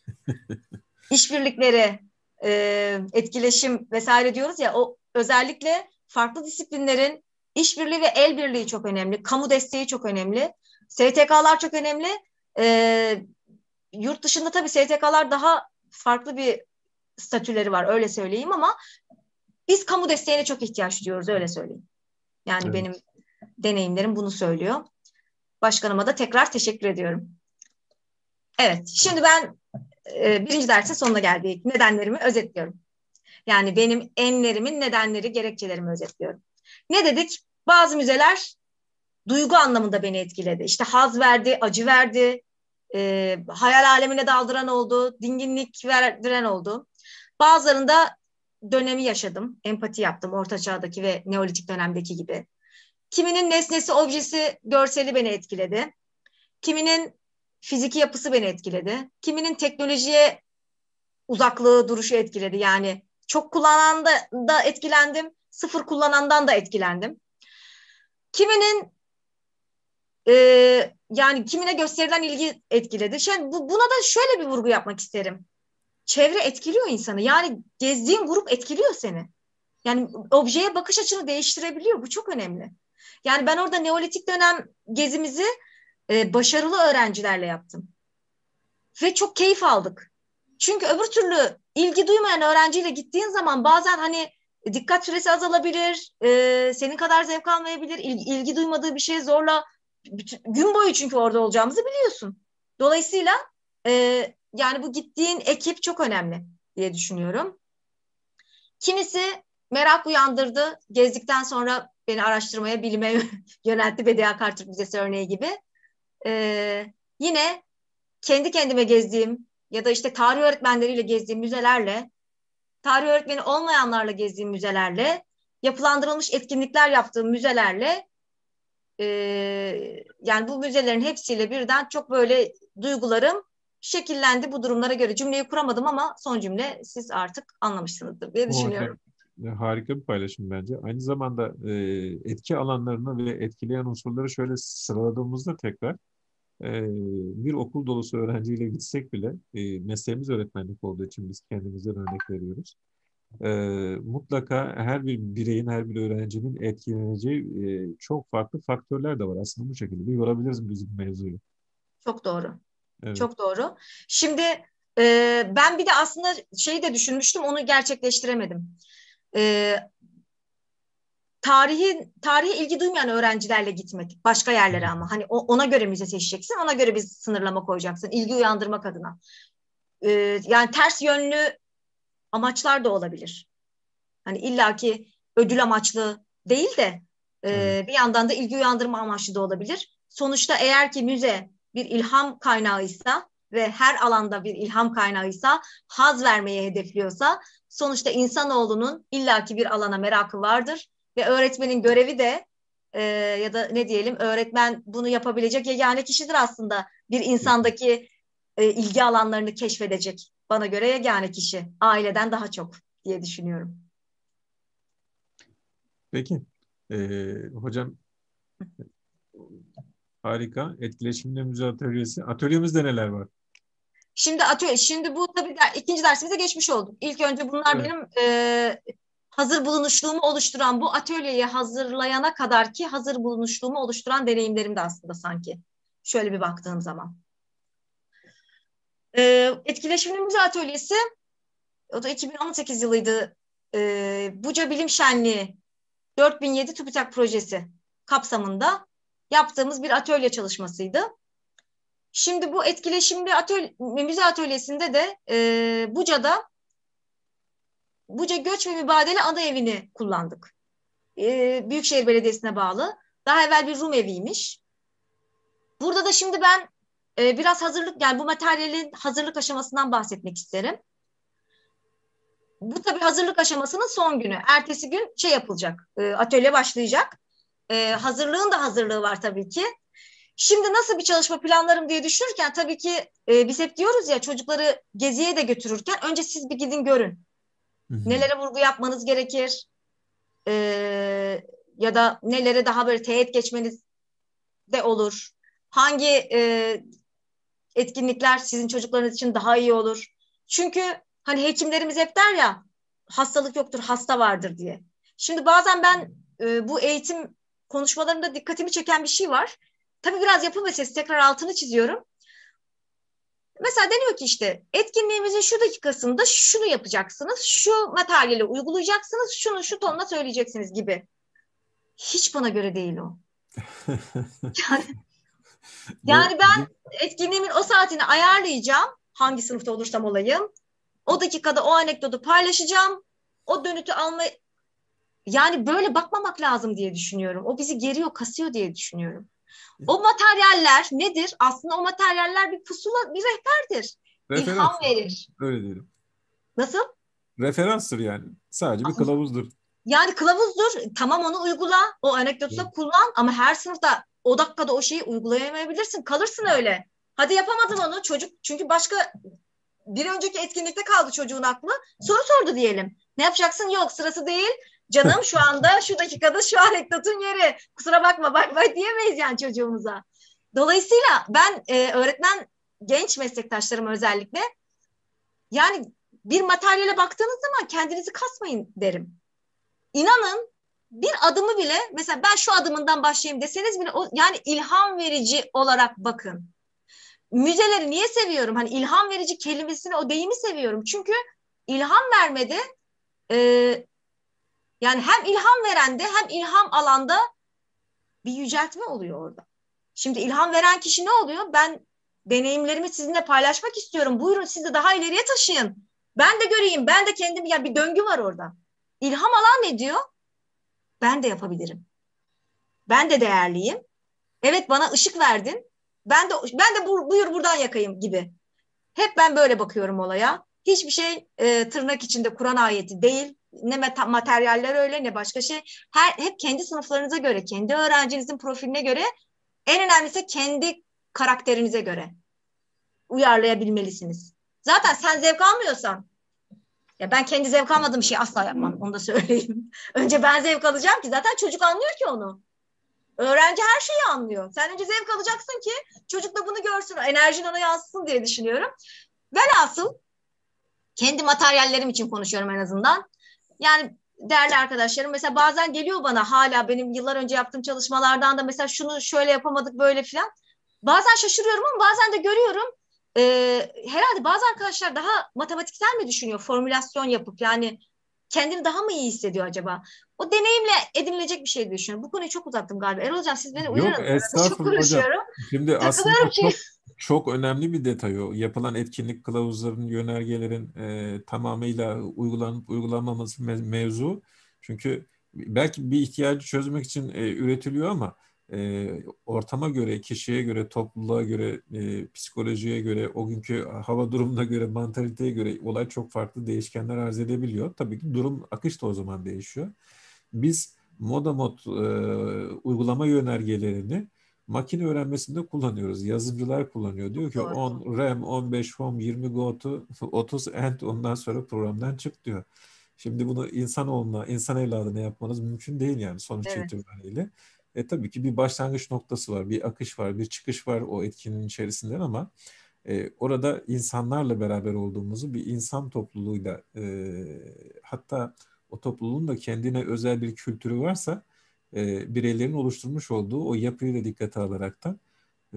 S2: İşbirlikleri, e, etkileşim vesaire diyoruz ya, o özellikle farklı disiplinlerin işbirliği ve el birliği çok önemli. Kamu desteği çok önemli. S T K'lar çok önemli. E, yurt dışında tabii S T K'lar daha farklı bir statüleri var, öyle söyleyeyim, ama biz kamu desteğine çok ihtiyaç duyuyoruz, öyle söyleyeyim. Yani
S1: Evet.
S2: benim deneyimlerim bunu söylüyor. Başkanıma da tekrar teşekkür ediyorum. Evet, şimdi ben e, birinci dersin sonuna geldik. Nedenlerimi özetliyorum. Yani benim enlerimin nedenleri, gerekçelerimi özetliyorum. Ne dedik? Bazı müzeler duygu anlamında beni etkiledi. İşte haz verdi, acı verdi, e, hayal alemine daldıran oldu, dinginlik verdiren oldu. Bazılarında dönemi yaşadım, empati yaptım, orta çağdaki ve neolitik dönemdeki gibi. Kiminin nesnesi, objesi, görseli beni etkiledi. Kiminin fiziki yapısı beni etkiledi. Kiminin teknolojiye uzaklığı, duruşu etkiledi. Yani çok kullanan da, da etkilendim, sıfır kullanandan da etkilendim. Kiminin e, yani kimine gösterilen ilgi etkiledi. Şey, bu, buna da şöyle bir vurgu yapmak isterim. Çevre etkiliyor insanı. Yani gezdiğin grup etkiliyor seni. Yani objeye bakış açını değiştirebiliyor. Bu çok önemli. Yani ben orada Neolitik dönem gezimizi e, başarılı öğrencilerle yaptım. Ve çok keyif aldık. Çünkü öbür türlü ilgi duymayan öğrenciyle gittiğin zaman bazen hani dikkat süresi azalabilir, e, senin kadar zevk almayabilir, ilgi, ilgi duymadığı bir şeye zorla bütün, gün boyu çünkü orada olacağımızı biliyorsun. Dolayısıyla e, yani bu gittiğin ekip çok önemli diye düşünüyorum. Kimisi merak uyandırdı. Gezdikten sonra beni araştırmaya, bilime yöneltti. Bediye Akartürk Müzesi örneği gibi. Ee, yine kendi kendime gezdiğim ya da işte tarih öğretmenleriyle gezdiğim müzelerle, tarih öğretmeni olmayanlarla gezdiğim müzelerle, yapılandırılmış etkinlikler yaptığım müzelerle, e, yani bu müzelerin hepsiyle birden çok böyle duygularım şekillendi bu durumlara göre. Cümleyi kuramadım ama son cümle siz artık anlamışsınızdır diye
S1: O hocam
S2: düşünüyorum.
S1: e, harika bir paylaşım bence. Aynı zamanda e, etki alanlarını ve etkileyen unsurları şöyle sıraladığımızda tekrar e, bir okul dolusu öğrenciyle gitsek bile e, mesleğimiz öğretmenlik olduğu için biz kendimizden örnek veriyoruz. E, mutlaka her bir bireyin, her bir öğrencinin etkileneceği e, çok farklı faktörler de var. Aslında bu şekilde bir yorabiliriz bizim mevzuyu.
S2: Çok doğru.
S1: Evet.
S2: Çok doğru. Şimdi e, ben bir de aslında şeyi de düşünmüştüm, onu gerçekleştiremedim. E, tarihi tarihe ilgi duymayan öğrencilerle gitmek başka yerlere, ama hani o, ona göre müze seçeceksin, ona göre bir sınırlama koyacaksın ilgi uyandırmak adına. E, yani ters yönlü amaçlar da olabilir. Hani illaki ödül amaçlı değil de
S1: Evet.
S2: e, bir yandan da ilgi uyandırma amaçlı da olabilir. Sonuçta eğer ki müze bir ilham kaynağıysa ve her alanda bir ilham kaynağıysa, haz vermeye hedefliyorsa, sonuçta insanoğlunun illaki bir alana merakı vardır ve öğretmenin görevi de e, ya da ne diyelim, öğretmen bunu yapabilecek yegane kişidir aslında. Bir insandaki e, ilgi alanlarını keşfedecek, bana göre yegane kişi. Aileden daha çok diye düşünüyorum.
S1: Peki. Ee, hocam, harika. Etkileşimle müze atölyesi. Atölyemizde neler var?
S2: Şimdi atölye, şimdi bu tabii der, ikinci dersimize geçmiş olduk. İlk önce bunlar
S1: Evet.
S2: benim e, hazır bulunuşluğumu oluşturan, bu atölyeyi hazırlayana kadar ki hazır bulunuşluğumu oluşturan deneyimlerim de aslında sanki. Şöyle bir baktığım zaman. E, Etkileşimli Müze Atölyesi, o da iki bin on sekiz yılıydı. E, Buca Bilim Şenliği dört bin yedi TÜBİTAK projesi kapsamında yaptığımız bir atölye çalışmasıydı. Şimdi bu etkileşimli atölye, müze atölyesinde de e, Buca'da Buca Göç ve Mübadele Ana Evi'ni kullandık. E, Büyükşehir Belediyesi'ne bağlı. Daha evvel bir Rum eviymiş. Burada da şimdi ben e, biraz hazırlık, yani bu materyalin hazırlık aşamasından bahsetmek isterim. Bu tabii hazırlık aşamasının son günü. Ertesi gün şey yapılacak, e, atölye başlayacak. E, hazırlığın da hazırlığı var tabii ki. Şimdi nasıl bir çalışma planlarım diye düşünürken, tabii ki e, biz hep diyoruz ya, çocukları geziye de götürürken önce siz bir gidin görün.
S1: Hı hı.
S2: Nelere vurgu yapmanız gerekir, e, ya da nelere daha böyle teğet geçmeniz de olur. Hangi e, etkinlikler sizin çocuklarınız için daha iyi olur. Çünkü hani hekimlerimiz hep der ya, hastalık yoktur, hasta vardır diye. Şimdi bazen ben e, bu eğitim konuşmalarında dikkatimi çeken bir şey var. Tabii biraz yapı meselesi, tekrar altını çiziyorum. Mesela deniyor ki işte etkinliğimizin şu dakikasında şunu yapacaksınız, şu materyali uygulayacaksınız, şunu şu tonla söyleyeceksiniz gibi. Hiç bana göre değil o. Yani,
S1: Bu,
S2: yani ben etkinliğimin o saatini ayarlayacağım. Hangi sınıfta olursam olayım. O dakikada o anekdotu paylaşacağım. O dönütü alma, yani böyle bakmamak lazım diye düşünüyorum. O bizi geriyor, kasıyor diye düşünüyorum. O materyaller nedir? Aslında o materyaller bir pusula, bir rehberdir. İlham
S1: referans.
S2: verir.
S1: Öyle diyelim.
S2: Nasıl?
S1: Referanstır yani. Sadece bir kılavuzdur.
S2: Yani kılavuzdur. Tamam, onu uygula. O anekdotu
S1: Evet.
S2: da kullan, ama her sınıfta o dakikada o şeyi uygulayamayabilirsin. Kalırsın öyle. Hadi yapamadın onu çocuk. Çünkü başka bir önceki etkinlikte kaldı çocuğun aklı. Soru sordu diyelim. Ne yapacaksın? Yok, sırası değil. Canım şu anda şu dakikada şu anekdotun yeri. Kusura bakma, bay bay diyemeyiz yani çocuğumuza. Dolayısıyla ben e, öğretmen genç meslektaşlarım özellikle, yani bir materyale baktığınız zaman kendinizi kasmayın derim. İnanın, bir adımı bile, mesela ben şu adımından başlayayım deseniz bile, o, yani ilham verici olarak bakın. Müzeleri niye seviyorum? Hani ilham verici kelimesini, o deyimi seviyorum. Çünkü ilham vermede e, yani hem ilham verende hem ilham alanda bir yüceltme oluyor orada. Şimdi ilham veren kişi ne oluyor? Ben deneyimlerimi sizinle paylaşmak istiyorum. Buyurun, siz de daha ileriye taşıyın. Ben de göreyim, ben de kendim, ya bir döngü var orada. İlham alan ne diyor? Ben de yapabilirim. Ben de değerliyim. Evet, bana ışık verdin. Ben de ben de bu, buyur buradan yakayım gibi. Hep ben böyle bakıyorum olaya. Hiçbir şey e, tırnak içinde Kur'an ayeti değil. Ne meta, materyaller öyle, ne başka şey. Her, hep kendi sınıflarınıza göre, kendi öğrencinizin profiline göre, en önemlisi kendi karakterinize göre uyarlayabilmelisiniz. Zaten sen zevk almıyorsan, ya ben kendi zevk almadığım şeyi asla yapmam, onu da söyleyeyim. Önce ben zevk alacağım ki zaten çocuk anlıyor ki onu. Öğrenci her şeyi anlıyor. Sen önce zevk alacaksın ki çocuk da bunu görsün, enerjin ona yansısın diye düşünüyorum. Velhasıl kendi materyallerim için konuşuyorum en azından. Yani değerli arkadaşlarım, mesela bazen geliyor bana, hala benim yıllar önce yaptığım çalışmalardan da, mesela şunu şöyle yapamadık böyle filan. bazen şaşırıyorum ama bazen de görüyorum. Ee, herhalde bazı arkadaşlar daha matematiksel mi düşünüyor? Formülasyon yapıp yani kendini daha mı iyi hissediyor acaba? O deneyimle edinilecek bir şey düşünüyorum. Bu konuyu çok uzattım galiba. Erol Hocam siz beni
S1: Yok,
S2: uyarın. Arada çok
S1: estağfurullah hocam.
S2: konuşuyorum.
S1: Şimdi
S2: Takılıyorum
S1: aslında
S2: çünkü.
S1: çok çok önemli bir detay o. Yapılan etkinlik kılavuzlarının, yönergelerin e, tamamıyla uygulanıp uygulanmaması me- mevzu. Çünkü belki bir ihtiyacı çözmek için e, üretiliyor ama e, ortama göre, kişiye göre, topluluğa göre, e, psikolojiye göre, o günkü hava durumuna göre, mantaliteye göre olay çok farklı değişkenler arz edebiliyor. Tabii ki durum, akış da o zaman değişiyor. Biz Moda Mod e, uygulama yönergelerini makine öğrenmesinde kullanıyoruz. Yazılımcılar kullanıyor. Diyor
S2: Çok
S1: ki
S2: doğru.
S1: on RAM, on beş home, yirmi go to, otuz end, ondan sonra programdan çık diyor. Şimdi bunu insanoğluna, insan evladına yapmanız mümkün değil yani sonuç
S2: Evet.
S1: itibariyle. E tabii ki bir başlangıç noktası var, bir akış var, bir çıkış var o etkinin içerisinden ama e, orada insanlarla beraber olduğumuzu, bir insan topluluğuyla, e, hatta o topluluğun da kendine özel bir kültürü varsa e, bireylerin oluşturmuş olduğu o yapıyı da dikkate alaraktan e,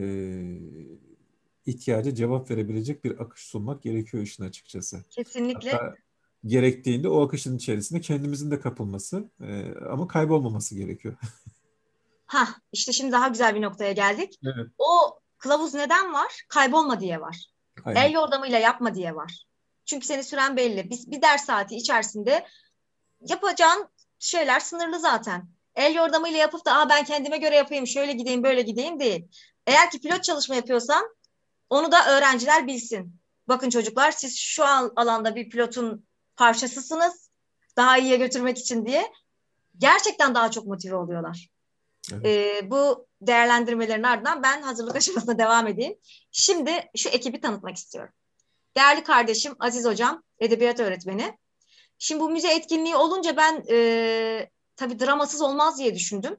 S1: ihtiyaca cevap verebilecek bir akış sunmak gerekiyor işin açıkçası.
S2: Kesinlikle.
S1: Hatta gerektiğinde o akışın içerisinde kendimizin de kapılması e, ama kaybolmaması gerekiyor.
S2: Ha, işte şimdi daha güzel bir noktaya geldik.
S1: Evet,
S2: O kılavuz neden var? Kaybolma diye var. El
S1: aynen.
S2: yordamıyla yapma diye var. Çünkü senin süren belli. Biz bir ders saati içerisinde yapacağın şeyler sınırlı zaten. El yordamıyla yapıp da Aa, ben kendime göre yapayım, şöyle gideyim, böyle gideyim değil. Eğer ki pilot çalışma yapıyorsan onu da öğrenciler bilsin. Bakın çocuklar siz şu an alanda bir pilotun parçasısınız. Daha iyiye götürmek için diye. Gerçekten daha çok motive oluyorlar.
S1: Evet.
S2: Ee, bu değerlendirmelerin ardından ben hazırlık aşamasına devam edeyim. Şimdi şu ekibi tanıtmak istiyorum. Değerli kardeşim Aziz Hocam, edebiyat öğretmeni. Şimdi bu müze etkinliği olunca ben e, tabii dramasız olmaz diye düşündüm.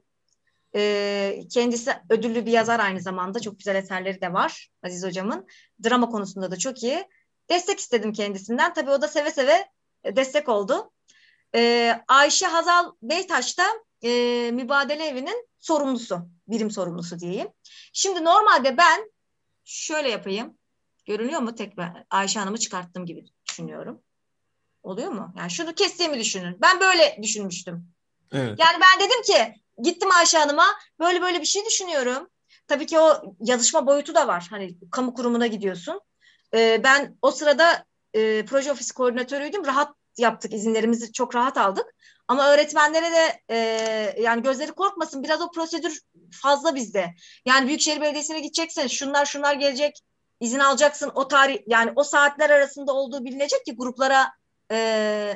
S2: E, kendisi ödüllü bir yazar aynı zamanda. Çok güzel eserleri de var Aziz Hocam'ın. Drama konusunda da çok iyi. Destek istedim kendisinden. Tabii o da seve seve destek oldu. E, Ayşe Hazal Beytaş da e, Mübadele Evi'nin sorumlusu, birim sorumlusu diyeyim. Şimdi normalde ben şöyle yapayım. Görünüyor mu? Tek ben Ayşe Hanım'ı çıkarttığım gibi düşünüyorum. Oluyor mu? Yani şunu kestiğimi düşünün. Ben böyle düşünmüştüm.
S1: Evet.
S2: Yani ben dedim ki gittim Ayşe Hanım'a böyle böyle bir şey düşünüyorum. Tabii ki o yazışma boyutu da var. Hani kamu kurumuna gidiyorsun. Ee, ben o sırada e, proje ofisi koordinatörüydüm. Rahat yaptık. İzinlerimizi çok rahat aldık. Ama öğretmenlere de e, yani gözleri korkmasın. Biraz o prosedür fazla bizde. Yani Büyükşehir Belediyesi'ne gideceksin. Şunlar şunlar gelecek. İzin alacaksın. O tarih yani o saatler arasında olduğu bilinecek ki gruplara e,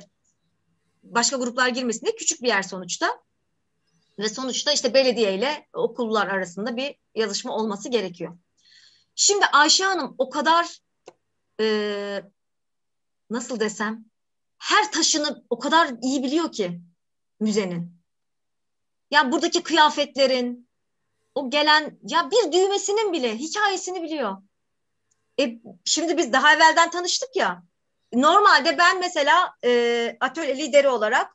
S2: başka gruplar girmesin diye küçük bir yer sonuçta. Ve sonuçta işte belediye ile okullar arasında bir yazışma olması gerekiyor. Şimdi Ayşe Hanım o kadar e, nasıl desem her taşını o kadar iyi biliyor ki müzenin. Yani buradaki kıyafetlerin, o gelen ya bir düğmesinin bile hikayesini biliyor. E, şimdi biz daha evvelden tanıştık ya. Normalde ben mesela e, atölye lideri olarak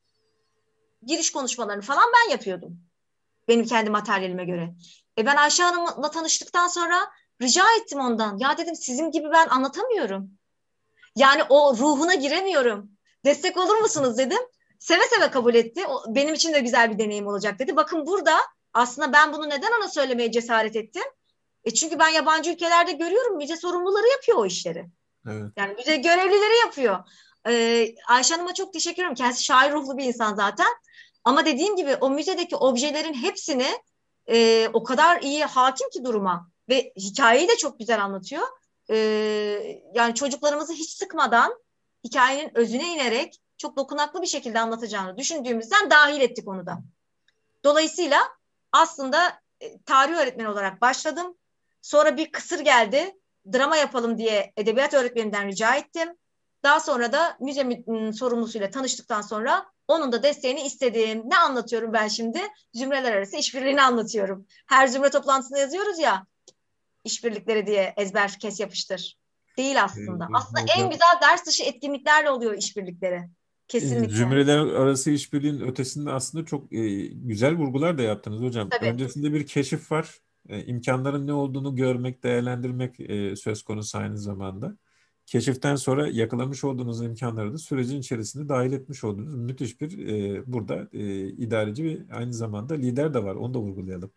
S2: giriş konuşmalarını falan ben yapıyordum. Benim kendi materyalime göre. E ben Ayşe Hanım'la tanıştıktan sonra rica ettim ondan. Ya dedim sizin gibi ben anlatamıyorum. Yani o ruhuna giremiyorum. Destek olur musunuz dedim. Seve seve kabul etti. O, benim için de güzel bir deneyim olacak dedi. Bakın burada aslında ben bunu neden ona söylemeye cesaret ettim? E çünkü ben yabancı ülkelerde görüyorum müze sorumluları yapıyor o işleri.
S1: Evet.
S2: Yani müze görevlileri yapıyor. Ee, Ayşe Hanım'a çok teşekkür ederim. Kendisi şair ruhlu bir insan zaten. Ama dediğim gibi o müzedeki objelerin hepsini e, o kadar iyi hakim ki duruma ve hikayeyi de çok güzel anlatıyor. E, yani çocuklarımızı hiç sıkmadan hikayenin özüne inerek çok dokunaklı bir şekilde anlatacağını düşündüğümüzden dahil ettik onu da. Dolayısıyla aslında e, tarih öğretmeni olarak başladım. Sonra bir kısır geldi. Drama yapalım diye edebiyat öğretmeninden rica ettim. Daha sonra da müze sorumlusuyla tanıştıktan sonra onun da desteğini istedim. Ne anlatıyorum ben şimdi? Zümreler arası işbirliğini anlatıyorum. Her zümre toplantısında yazıyoruz ya işbirlikleri diye ezber kes yapıştır. Değil aslında.
S1: Ee,
S2: Aslında en
S1: hocam,
S2: güzel ders dışı etkinliklerle oluyor işbirlikleri.
S1: E,
S2: Kesinlikle.
S1: Zümreler arası işbirliğinin ötesinde aslında çok e, güzel vurgular da yaptınız hocam.
S2: Tabii.
S1: Öncesinde bir keşif var. E, imkanların ne olduğunu görmek, değerlendirmek e, söz konusu aynı zamanda. Keşiften sonra yakalamış olduğunuz imkanları da sürecin içerisinde dahil etmiş olduğunuz müthiş bir e, burada e, idareci ve aynı zamanda lider de var. Onu da vurgulayalım.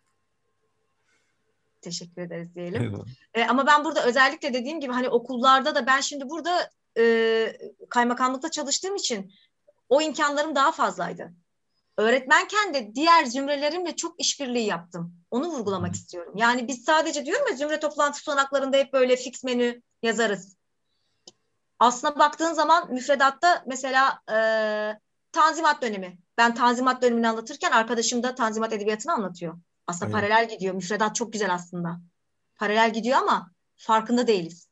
S2: Teşekkür ederiz diyelim.
S1: Eyvallah.
S2: E, ama ben burada özellikle dediğim gibi hani okullarda da ben şimdi burada e, kaymakamlıkta çalıştığım için o imkanlarım daha fazlaydı. Öğretmenken de diğer zümrelerimle çok işbirliği yaptım. Onu vurgulamak
S1: Hı.
S2: istiyorum. Yani biz sadece diyorum ya zümre toplantı tutanaklarında hep böyle fix menü yazarız. Aslına baktığın zaman müfredatta mesela e, Tanzimat dönemi. Ben Tanzimat dönemini anlatırken arkadaşım da Tanzimat edebiyatını anlatıyor. Aslında
S1: Aynen.
S2: paralel gidiyor. Müfredat çok güzel aslında. Paralel gidiyor ama farkında değiliz.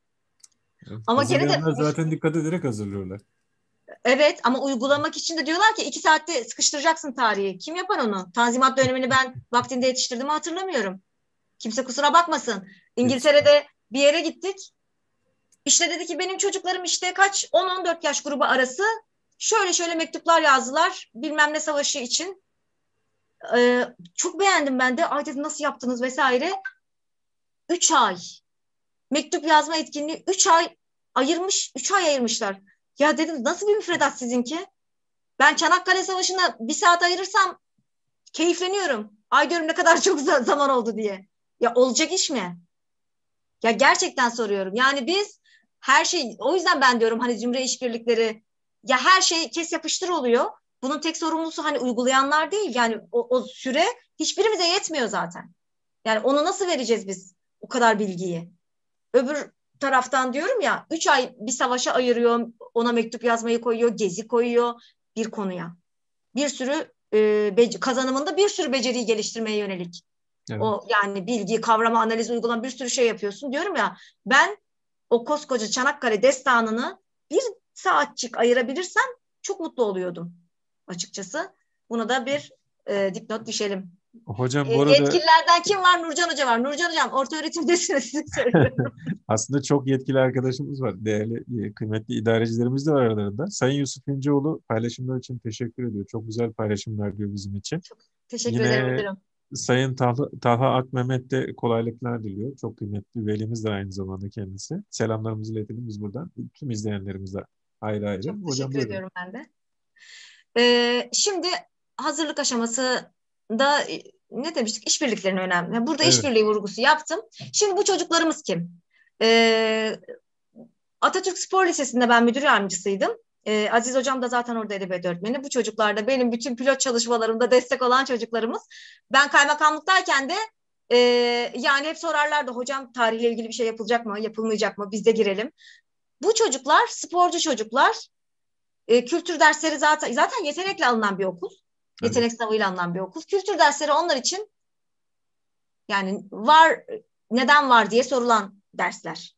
S2: Ama gene de
S1: Hazırlayanlar zaten dikkat ederek hazırlıyorlar.
S2: evet ama uygulamak için de diyorlar ki iki saatte sıkıştıracaksın tarihi. Kim yapar onu? Tanzimat dönemini ben vaktinde yetiştirdiğimi hatırlamıyorum. Kimse kusura bakmasın.
S1: Yetişkin.
S2: İngiltere'de bir yere gittik. İşte dedi ki benim çocuklarım işte kaç on on dört yaş grubu arası şöyle şöyle mektuplar yazdılar bilmem ne savaşı için. Ee, çok beğendim ben de. Ay dedim nasıl yaptınız vesaire. Üç ay. Mektup yazma etkinliği üç ay ayırmış. Üç ay ayırmışlar. Ya dedim nasıl bir müfredat sizinki? Ben Çanakkale Savaşı'na bir saat ayırırsam keyifleniyorum. Ay diyorum ne kadar çok zaman oldu diye. Ya olacak iş mi? Ya gerçekten soruyorum. Yani biz her şey o yüzden ben diyorum hani zümre işbirlikleri ya her şey kes yapıştır oluyor. Bunun tek sorumlusu hani uygulayanlar değil. Yani o, o süre hiçbirimize yetmiyor zaten. Yani onu nasıl vereceğiz biz o kadar bilgiyi? Öbür taraftan diyorum ya üç ay bir savaşa ayırıyor, ona mektup yazmayı koyuyor, gezi koyuyor bir konuya. Bir sürü e, kazanımında bir sürü beceriyi geliştirmeye yönelik.
S1: Evet.
S2: O yani bilgi, kavrama, analiz, uygulama bir sürü şey yapıyorsun. Diyorum ya ben o koskoca Çanakkale destanını bir saatçik ayırabilirsem çok mutlu oluyordum açıkçası. Bunu da bir e, dipnot düşelim.
S1: Hocam
S2: E,
S1: bu arada
S2: yetkililerden kim var? Nurcan Hoca var. Nurcan Hocam orta öğretimdesiniz size söylüyorum.
S1: aslında çok yetkili arkadaşımız var. Değerli, e, kıymetli idarecilerimiz de var aralarında. Sayın Yusuf İnceoğlu paylaşımlar için teşekkür ediyor. Çok güzel paylaşımlar diyor bizim için.
S2: Çok teşekkür ederim
S1: Yine
S2: müdürüm.
S1: Sayın Talha, Talha Akmehmet de kolaylıklar diliyor. Çok kıymetli velimiz de aynı zamanda kendisi. Selamlarımızı iletelim biz buradan. Tüm izleyenlerimize ayrı ayrı.
S2: Çok
S1: Hocam
S2: teşekkür
S1: buyurun.
S2: ediyorum ben de. E, şimdi hazırlık aşamasında e, ne demiştik? İşbirliklerinin önemli. Burada
S1: Evet.
S2: işbirliği vurgusu yaptım. Şimdi bu çocuklarımız kim? E, Atatürk Spor Lisesi'nde ben müdür yardımcısıydım. Ee, Aziz Hocam da zaten orada edebiyat öğretmeni. Bu çocuklar da benim bütün pilot çalışmalarımda destek olan çocuklarımız. Ben kaymakamlıktayken de e, yani hep sorarlardı hocam tarihle ilgili bir şey yapılacak mı, yapılmayacak mı? Biz de girelim. Bu çocuklar sporcu çocuklar. E, kültür dersleri zaten zaten yetenekle alınan bir okul.
S1: Evet.
S2: Yetenek sınavıyla alınan bir okul. Kültür dersleri onlar için yani var neden var diye sorulan dersler.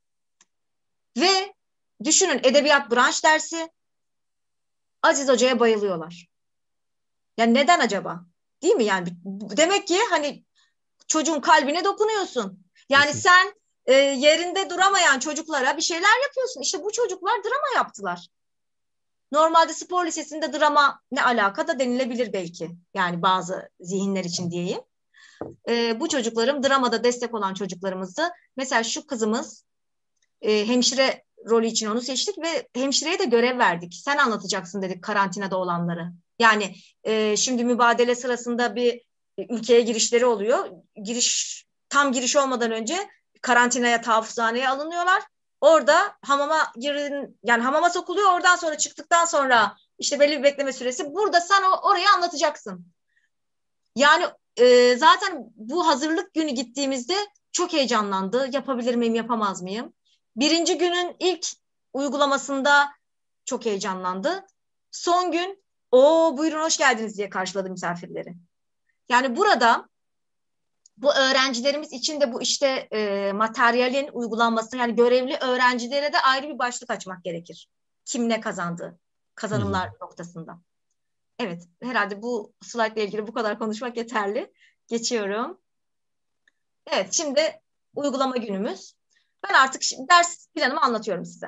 S2: Ve düşünün edebiyat branş dersi Aziz Hoca'ya bayılıyorlar. Yani neden acaba? Değil mi yani? Demek ki hani çocuğun kalbine dokunuyorsun. Yani
S1: Kesin.
S2: sen e, yerinde duramayan çocuklara bir şeyler yapıyorsun. İşte bu çocuklar drama yaptılar. Normalde spor lisesinde drama ne alaka da denilebilir belki. Yani bazı zihinler için diyeyim. E, bu çocuklarım dramada destek olan çocuklarımızdı. Mesela şu kızımız e, hemşire rolü için onu seçtik ve hemşireye de görev verdik. Sen anlatacaksın dedik karantinada olanları. Yani e, şimdi mübadele sırasında bir e, ülkeye girişleri oluyor. Giriş tam giriş olmadan önce karantinaya, tahfuzhaneye alınıyorlar. Orada hamama girin, yani hamama sokuluyor. Oradan sonra çıktıktan sonra işte belli bir bekleme süresi. Burada sen o, orayı anlatacaksın. Yani e, zaten bu hazırlık günü gittiğimizde çok heyecanlandı. Yapabilir miyim, yapamaz mıyım? Birinci günün ilk uygulamasında çok heyecanlandı. Son gün o buyurun hoş geldiniz diye karşıladı misafirleri. Yani burada bu öğrencilerimiz için de bu işte e, materyalin uygulanması yani görevli öğrencilere de ayrı bir başlık açmak gerekir. Kim ne kazandı
S1: Hı hı.
S2: kazanımlar noktasında. Evet, herhalde bu slaytla ilgili bu kadar konuşmak yeterli. Geçiyorum. Evet, şimdi uygulama günümüz. Ben artık ders planımı anlatıyorum size.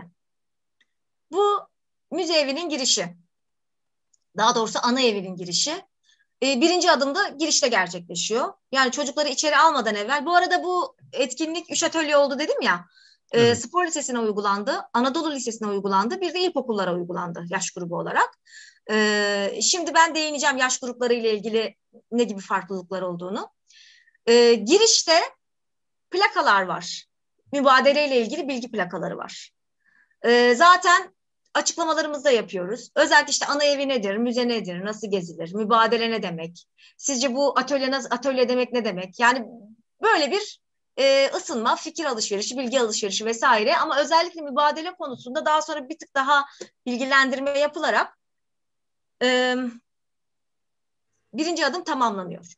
S2: Bu müze evinin girişi. Daha doğrusu ana evinin girişi. E, birinci adımda girişte gerçekleşiyor. Yani çocukları içeri almadan evvel. Bu arada bu etkinlik üç atölye oldu dedim ya. E,
S1: Evet.
S2: spor lisesine uygulandı, Anadolu Lisesi'ne uygulandı, bir de ilkokullara uygulandı yaş grubu olarak. E, şimdi ben değineceğim yaş grupları ile ilgili ne gibi farklılıklar olduğunu. E, girişte plakalar var. Mübadeleyle ilgili bilgi plakaları var. E, zaten açıklamalarımızda yapıyoruz. Özellikle işte ana evi nedir, müze nedir, nasıl gezilir, mübadele ne demek? Sizce bu atölye nasıl, atölye demek ne demek? Yani böyle bir e, ısınma, fikir alışverişi, bilgi alışverişi vesaire. Ama özellikle mübadele konusunda daha sonra bir tık daha bilgilendirme yapılarak e, birinci adım tamamlanıyor.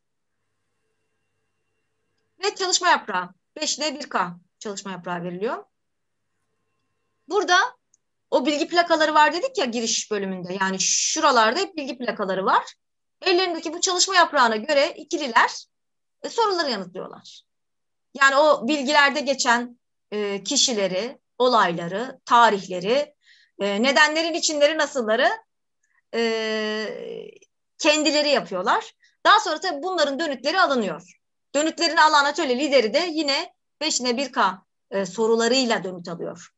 S2: Ve çalışma yaprağı, beş N bir K çalışma yaprağı veriliyor. Burada o bilgi plakaları var dedik ya giriş bölümünde. Yani şuralarda hep bilgi plakaları var. Ellerindeki bu çalışma yaprağına göre ikililer e, soruları yanıtlıyorlar. Yani o bilgilerde geçen e, kişileri, olayları, tarihleri, e, nedenlerin içinleri nasılları e, kendileri yapıyorlar. Daha sonra tabii bunların dönütleri alınıyor. Dönütlerini alan atölye lideri de yine beş N bir K e, sorularıyla dönüt alıyor.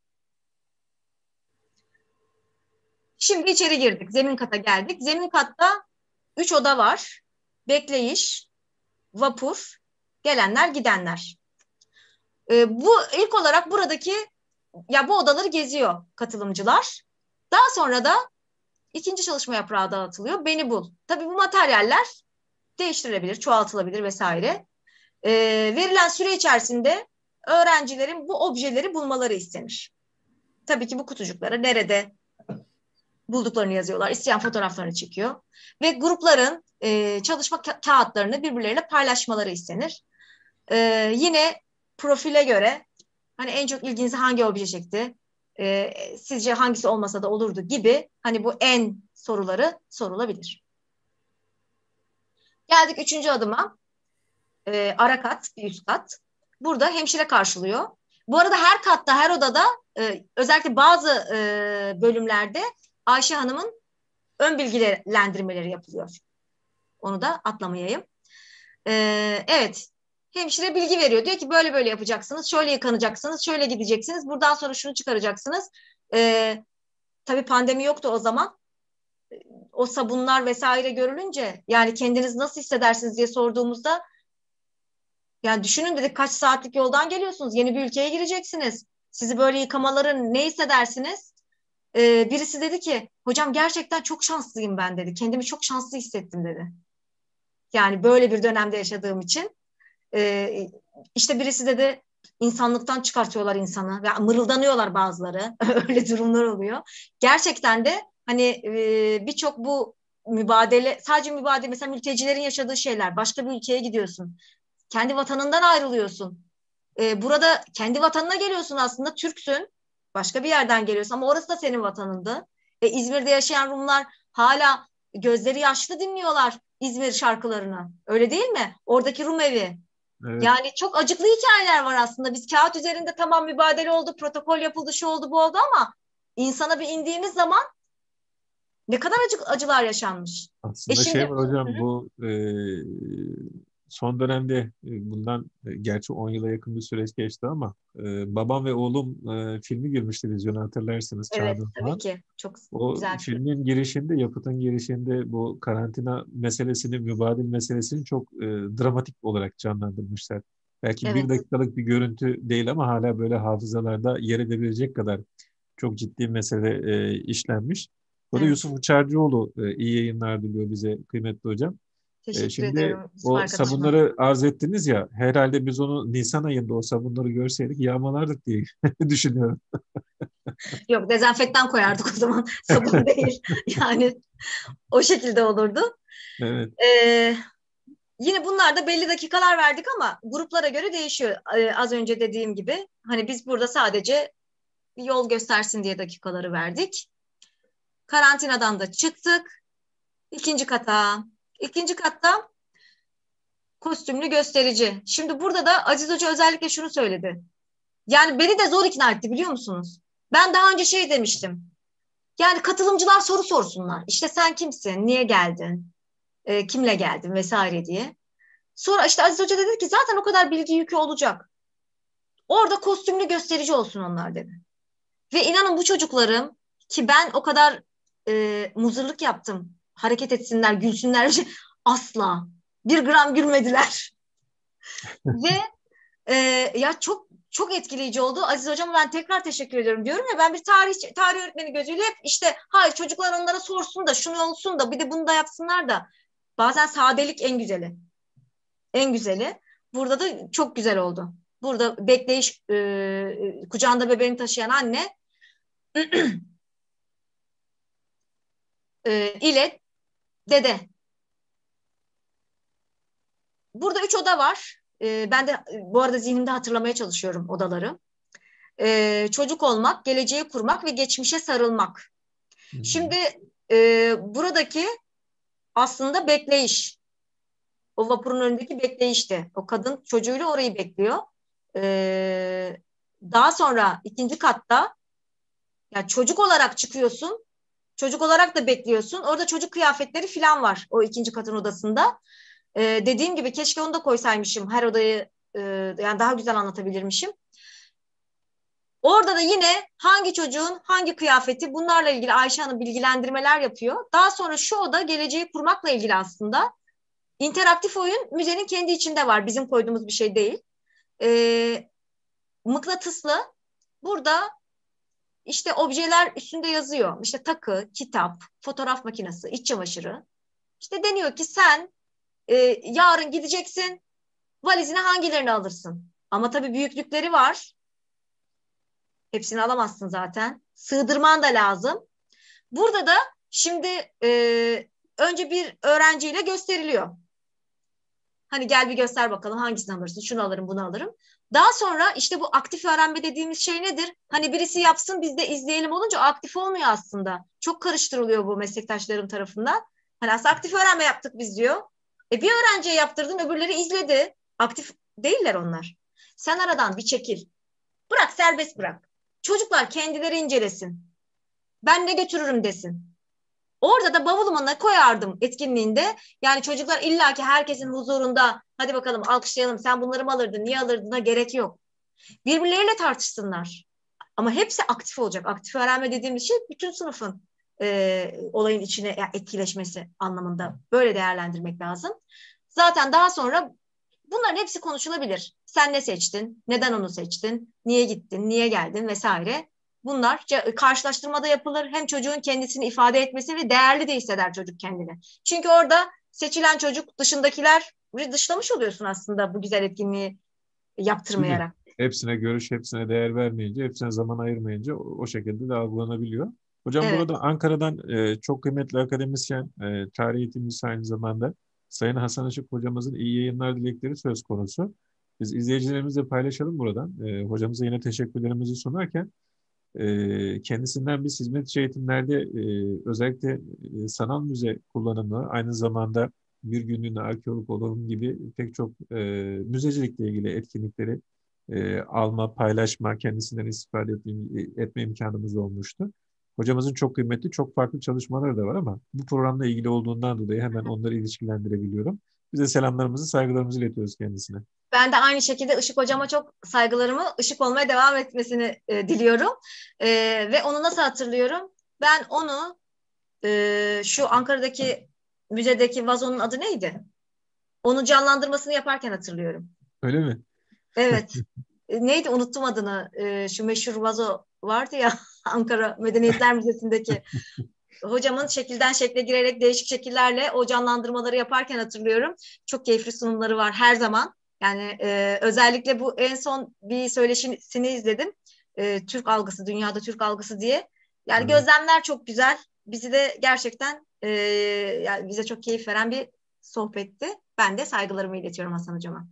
S2: Şimdi içeri girdik. Zemin kata geldik. Zemin katta üç oda var. Bekleyiş, vapur, gelenler gidenler. E, bu ilk olarak buradaki ya bu odaları geziyor katılımcılar. Daha sonra da ikinci çalışma yaprağı dağıtılıyor. Beni bul. Tabii bu materyaller değiştirilebilir, çoğaltılabilir vesaire. E, verilen süre içerisinde öğrencilerin bu objeleri bulmaları istenir. Tabii ki bu kutucuklara nerede bulduklarını yazıyorlar. İsteyen fotoğraflarını çekiyor. Ve grupların e, çalışma ka- kağıtlarını birbirleriyle paylaşmaları istenir. E, yine profile göre hani en çok ilginizi hangi obje çekti? E, sizce hangisi olmasa da olurdu gibi hani bu en soruları sorulabilir. Geldik üçüncü adıma. E, ara kat, bir üst kat. Burada hemşire karşılıyor. Bu arada her katta, her odada e, özellikle bazı e, bölümlerde Ayşe Hanım'ın ön bilgilendirmeleri yapılıyor. Onu da atlamayayım. Ee, evet. Hemşire bilgi veriyor. Diyor ki böyle böyle yapacaksınız. Şöyle yıkanacaksınız. Şöyle gideceksiniz. Buradan sonra şunu çıkaracaksınız. Ee, tabii pandemi yoktu o zaman. O sabunlar vesaire görülünce yani kendiniz nasıl hissedersiniz diye sorduğumuzda yani düşünün dedik kaç saatlik yoldan geliyorsunuz. Yeni bir ülkeye gireceksiniz. Sizi böyle yıkamaların ne hissedersiniz? Ee, birisi dedi ki hocam gerçekten çok şanslıyım ben dedi. Kendimi çok şanslı hissettim dedi. Yani böyle bir dönemde yaşadığım için. Ee, işte birisi dedi insanlıktan çıkartıyorlar insanı. Ya, mırıldanıyorlar bazıları. Öyle durumlar oluyor. Gerçekten de hani e, birçok bu mübadele, sadece mübadele mesela mültecilerin yaşadığı şeyler. Başka bir ülkeye gidiyorsun. Kendi vatanından ayrılıyorsun. Ee, burada kendi vatanına geliyorsun aslında. Türksün. Başka bir yerden geliyorsun ama orası da senin vatanındı. E, İzmir'de yaşayan Rumlar hala gözleri yaşlı dinliyorlar İzmir şarkılarını. Öyle değil mi? Oradaki Rum evi.
S1: Evet.
S2: Yani çok acıklı hikayeler var aslında. Biz kağıt üzerinde tamam mübadele oldu, protokol yapıldı, şu oldu, bu oldu ama insana bir indiğimiz zaman ne kadar acı, acılar yaşanmış. E
S1: Aslında şey
S2: şimdi
S1: var
S2: hı
S1: hocam,
S2: hı,
S1: bu e, son dönemde e, bundan e, gerçi on yıla yakın bir süreç geçti ama e, Babam ve Oğlum e, filmi girmişti vizyona, hatırlarsınız,
S2: evet
S1: Çağatay
S2: tabii
S1: Doğan.
S2: ki çok
S1: O
S2: güzel bir film.
S1: filmin girişinde, yapıtın girişinde bu karantina meselesini, mübadil meselesini çok e, dramatik olarak canlandırmışlar. Belki bir
S2: Evet,
S1: dakikalık bir görüntü değil ama hala böyle hafızalarda yer edebilecek kadar çok ciddi mesele e, işlenmiş. Bu da
S2: evet.
S1: Yusuf Uçarcıoğlu e, iyi yayınlar diliyor bize, kıymetli hocam. E,
S2: Teşekkür
S1: şimdi
S2: ediyorum Yusuf
S1: o
S2: arkadaşıma.
S1: sabunları arz ettiniz ya, herhalde biz onu Nisan ayında o sabunları görseydik yağmalardık diye düşünüyorum.
S2: Yok dezenfektan koyardık o zaman sabun değil. Yani o şekilde olurdu.
S1: Evet.
S2: Ee, yine bunlar da belli dakikalar verdik ama gruplara göre değişiyor. Ee, az önce dediğim gibi hani biz burada sadece bir yol göstersin diye dakikaları verdik. Karantinadan da çıktık. İkinci kata. İkinci katta kostümlü gösterici. Şimdi burada da Aziz Hoca özellikle şunu söyledi. Yani beni de zor ikna etti biliyor musunuz? Ben daha önce şey demiştim. Yani katılımcılar soru sorsunlar. İşte sen kimsin? Niye geldin? E, kimle geldim vesaire diye. Sonra işte Aziz Hoca dedi ki zaten o kadar bilgi yükü olacak. Orada kostümlü gösterici olsun onlar dedi. Ve inanın bu çocuklarım ki ben o kadar e, muzırlık yaptım. Hareket etsinler, gülsünler. Asla. Bir gram gülmediler. Ve e, ya çok çok etkileyici oldu. Aziz Hocam ben tekrar teşekkür ediyorum. Diyorum ya ben bir tarih tarih öğretmeni gözüyle hep işte hayır çocuklar onlara sorsun da şunu olsun da bir de bunu da yapsınlar da. Bazen sadelik en güzeli. En güzeli. Burada da çok güzel oldu. Burada bekleyiş e, kucağında bebeğini taşıyan anne e, ile dede. Burada üç oda var. E, ben de bu arada zihnimde hatırlamaya çalışıyorum odaları. E, çocuk olmak, geleceği kurmak ve geçmişe sarılmak.
S1: Hı.
S2: Şimdi e, buradaki aslında bekleyiş. O vapurun önündeki bekleyişti. O kadın çocuğuyla orayı bekliyor. E, daha sonra ikinci katta yani çocuk olarak çıkıyorsun. Çocuk olarak da bekliyorsun. Orada çocuk kıyafetleri falan var o ikinci katın odasında. Ee, dediğim gibi keşke onu da koysaymışım. Her odayı e, yani daha güzel anlatabilirmişim. Orada da yine hangi çocuğun hangi kıyafeti bunlarla ilgili Ayşe Hanım bilgilendirmeler yapıyor. Daha sonra şu oda geleceği kurmakla ilgili aslında. İnteraktif oyun müzenin kendi içinde var. Bizim koyduğumuz bir şey değil. Ee, mıknatıslı. Burada İşte objeler üstünde yazıyor. İşte takı, kitap, fotoğraf makinesi, iç çamaşırı. İşte deniyor ki sen e, yarın gideceksin, valizine hangilerini alırsın? Ama tabii büyüklükleri var. Hepsini alamazsın zaten. Sığdırman da lazım. Burada da şimdi e, önce bir öğrenciyle gösteriliyor. Hani gel bir göster bakalım hangisini alırsın, şunu alırım, bunu alırım. Daha sonra işte bu aktif öğrenme dediğimiz şey nedir? Hani birisi yapsın biz de izleyelim olunca aktif olmuyor aslında. Çok karıştırılıyor bu meslektaşlarım tarafından. Hani aslında aktif öğrenme yaptık biz diyor. E bir öğrenciye yaptırdın öbürleri izledi. Aktif değiller onlar. Sen aradan bir çekil. Bırak serbest bırak. Çocuklar kendileri incelesin. Ben ne götürürüm desin. Orada da bavuluma koyardım etkinliğinde. Yani çocuklar illaki herkesin huzurunda hadi bakalım alkışlayalım sen bunları mı alırdın niye alırdığına gerek yok. Birbirleriyle tartışsınlar. Ama hepsi aktif olacak. Aktif öğrenme dediğimiz şey bütün sınıfın e, olayın içine etkileşmesi anlamında böyle değerlendirmek lazım. Zaten daha sonra bunların hepsi konuşulabilir. Sen ne seçtin? Neden onu seçtin? Niye gittin? Niye geldin? Vesaire. Bunlar karşılaştırmada yapılır. Hem çocuğun kendisini ifade etmesi ve değerli de hisseder çocuk kendini. Çünkü orada seçilen çocuk dışındakiler dışlamış oluyorsun aslında bu güzel etkinliği
S1: Değil mi?
S2: yaptırmayarak.
S1: Hepsine görüş, hepsine değer vermeyince, hepsine zaman ayırmayınca o, o şekilde de algılanabiliyor. Hocam
S2: Evet.
S1: burada Ankara'dan e, çok kıymetli akademisyen, e, tarih eğitimcisi aynı zamanda Sayın Hasan Işık hocamızın iyi yayınlar dilekleri söz konusu. Biz izleyicilerimizle paylaşalım buradan. E, hocamıza yine teşekkürlerimizi sunarken e, kendisinden biz hizmetçi eğitimlerde e, özellikle e, sanal müze kullanımı, aynı zamanda bir günlüğüne arkeolog olalım gibi pek çok e, müzecilikle ilgili etkinlikleri e, alma, paylaşma, kendisinden istifade etme, etme imkanımız olmuştu. Hocamızın çok kıymetli, çok farklı çalışmaları da var ama bu programla ilgili olduğundan dolayı hemen onları ilişkilendirebiliyorum. Biz de selamlarımızı, saygılarımızı iletiyoruz kendisine.
S2: Ben de aynı şekilde Işık hocama çok saygılarımı, Işık olmaya devam etmesini e, diliyorum. E, ve onu nasıl hatırlıyorum? Ben onu e, şu Ankara'daki müzedeki vazonun adı neydi? Onu canlandırmasını yaparken hatırlıyorum.
S1: Öyle mi?
S2: Evet. E, neydi? Unuttum adını. E, şu meşhur vazo vardı ya Ankara Medeniyetler Müzesi'ndeki. Hocamın şekilden şekle girerek değişik şekillerle o canlandırmaları yaparken hatırlıyorum. Çok keyifli sunumları var her zaman. Yani e, özellikle bu en son bir söyleşisini izledim. E, Türk algısı, dünyada Türk algısı diye. Yani
S1: Evet.
S2: gözlemler çok güzel. Bizi de gerçekten e, yani bize çok keyif veren bir sohbetti. Ben de saygılarımı iletiyorum Hasan hocama.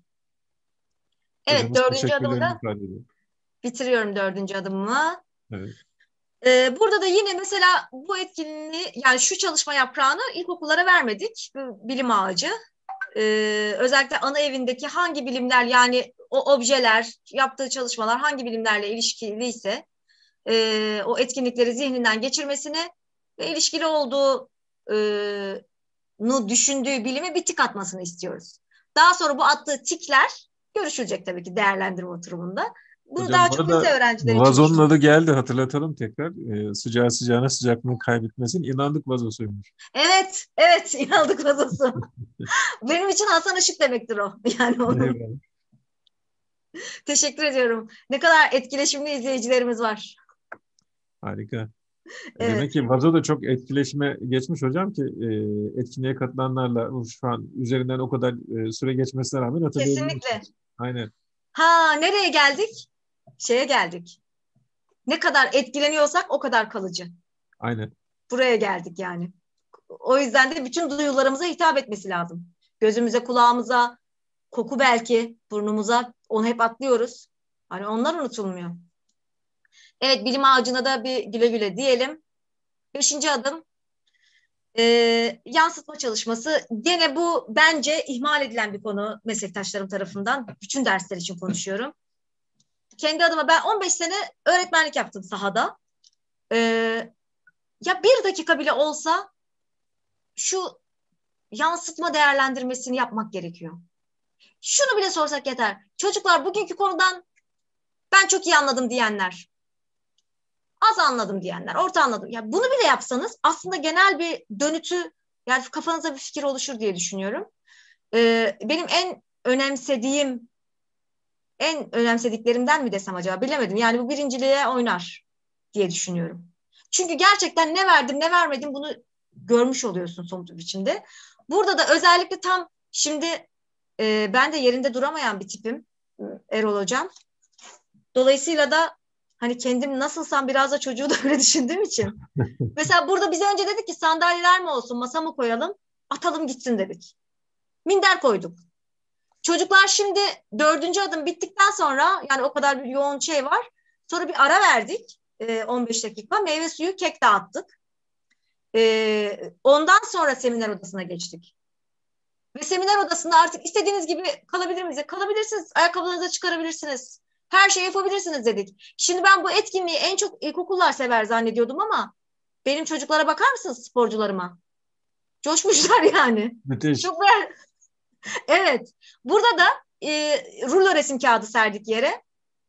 S2: Evet,
S1: Hocamız
S2: dördüncü
S1: teşekkürlerini
S2: adımda
S1: ifade ediyor.
S2: bitiriyorum dördüncü adımımı.
S1: Evet.
S2: Ee, burada da yine mesela bu etkinliği yani şu çalışma yaprağını ilkokullara vermedik. Bu bilim ağacı. Ee, özellikle ana evindeki hangi bilimler yani o objeler, yaptığı çalışmalar hangi bilimlerle ilişkiliyse e, o etkinlikleri zihninden geçirmesini ve ilişkili olduğu e, düşündüğü bilime bir tik atmasını istiyoruz. Daha sonra bu attığı tikler görüşülecek tabii ki değerlendirme oturumunda. Bunu
S1: Hocam
S2: daha
S1: bu
S2: çok lise
S1: arada
S2: öğrencileri için
S1: vazonun adı
S2: düşünüyoruz.
S1: geldi, hatırlatalım tekrar. Ee, sıcağı sıcağına sıcaklığını kaybetmesin. İnandık vazosuymuş.
S2: Evet, evet inandık vazosu. Benim için Hasan Işık demektir o. Yani onun.
S1: Eyvallah.
S2: Teşekkür ediyorum. Ne kadar etkileşimli izleyicilerimiz var.
S1: Harika. Demek
S2: Evet,
S1: ki vazo da çok etkileşime geçmiş hocam ki e, etkinliğe katılanlarla şu an üzerinden o kadar e, süre geçmesine rağmen
S2: kesinlikle.
S1: hatırlayabiliyorsunuz. Aynen.
S2: Ha, nereye geldik? Şeye geldik. Ne kadar etkileniyorsak o kadar kalıcı.
S1: Aynen.
S2: Buraya geldik yani. O yüzden de bütün duyularımıza hitap etmesi lazım. Gözümüze, kulağımıza, koku belki, burnumuza. Onu hep atlıyoruz. Hani onlar unutulmuyor. Evet, bilim ağacına da bir güle güle diyelim. Beşinci adım e, yansıtma çalışması. Gene bu bence ihmal edilen bir konu meslektaşlarım tarafından. Bütün dersler için konuşuyorum. Kendi adıma ben on beş sene öğretmenlik yaptım sahada. E, ya bir dakika bile olsa şu yansıtma değerlendirmesini yapmak gerekiyor. Şunu bile sorsak yeter. Çocuklar bugünkü konudan ben çok iyi anladım diyenler, az anladım diyenler, orta anladım. Ya bunu bile yapsanız aslında genel bir dönütü, yani kafanıza bir fikir oluşur diye düşünüyorum. Ee, benim en önemsediğim, en önemsediklerimden mi desem acaba bilemedim. Yani bu birinciliğe oynar diye düşünüyorum. Çünkü gerçekten ne verdim ne vermedim bunu görmüş oluyorsun somut bir biçimde. Burada da özellikle tam şimdi e, ben de yerinde duramayan bir tipim Erol Hocam. Dolayısıyla da hani kendim nasılsam biraz da çocuğu da öyle düşündüğüm için. Mesela burada bize önce dedik ki sandalyeler mi olsun, masa mı koyalım, atalım gitsin dedik. Minder koyduk. Çocuklar şimdi dördüncü adım bittikten sonra yani o kadar bir yoğun şey var. Sonra bir ara verdik e, on beş dakika. Meyve suyu, kek dağıttık. E, ondan sonra seminer odasına geçtik. Ve seminer odasında artık istediğiniz gibi kalabilir miyiz? Kalabilirsiniz. Ayakkabılarınızı çıkarabilirsiniz. Her şeyi yapabilirsiniz dedik. Şimdi ben bu etkinliği en çok ilkokullar sever zannediyordum ama benim çocuklara bakar mısınız sporcularıma? Coşmuşlar yani.
S1: Müthiş.
S2: Çok beğen- Evet. Burada da e, rulo resim kağıdı serdik yere.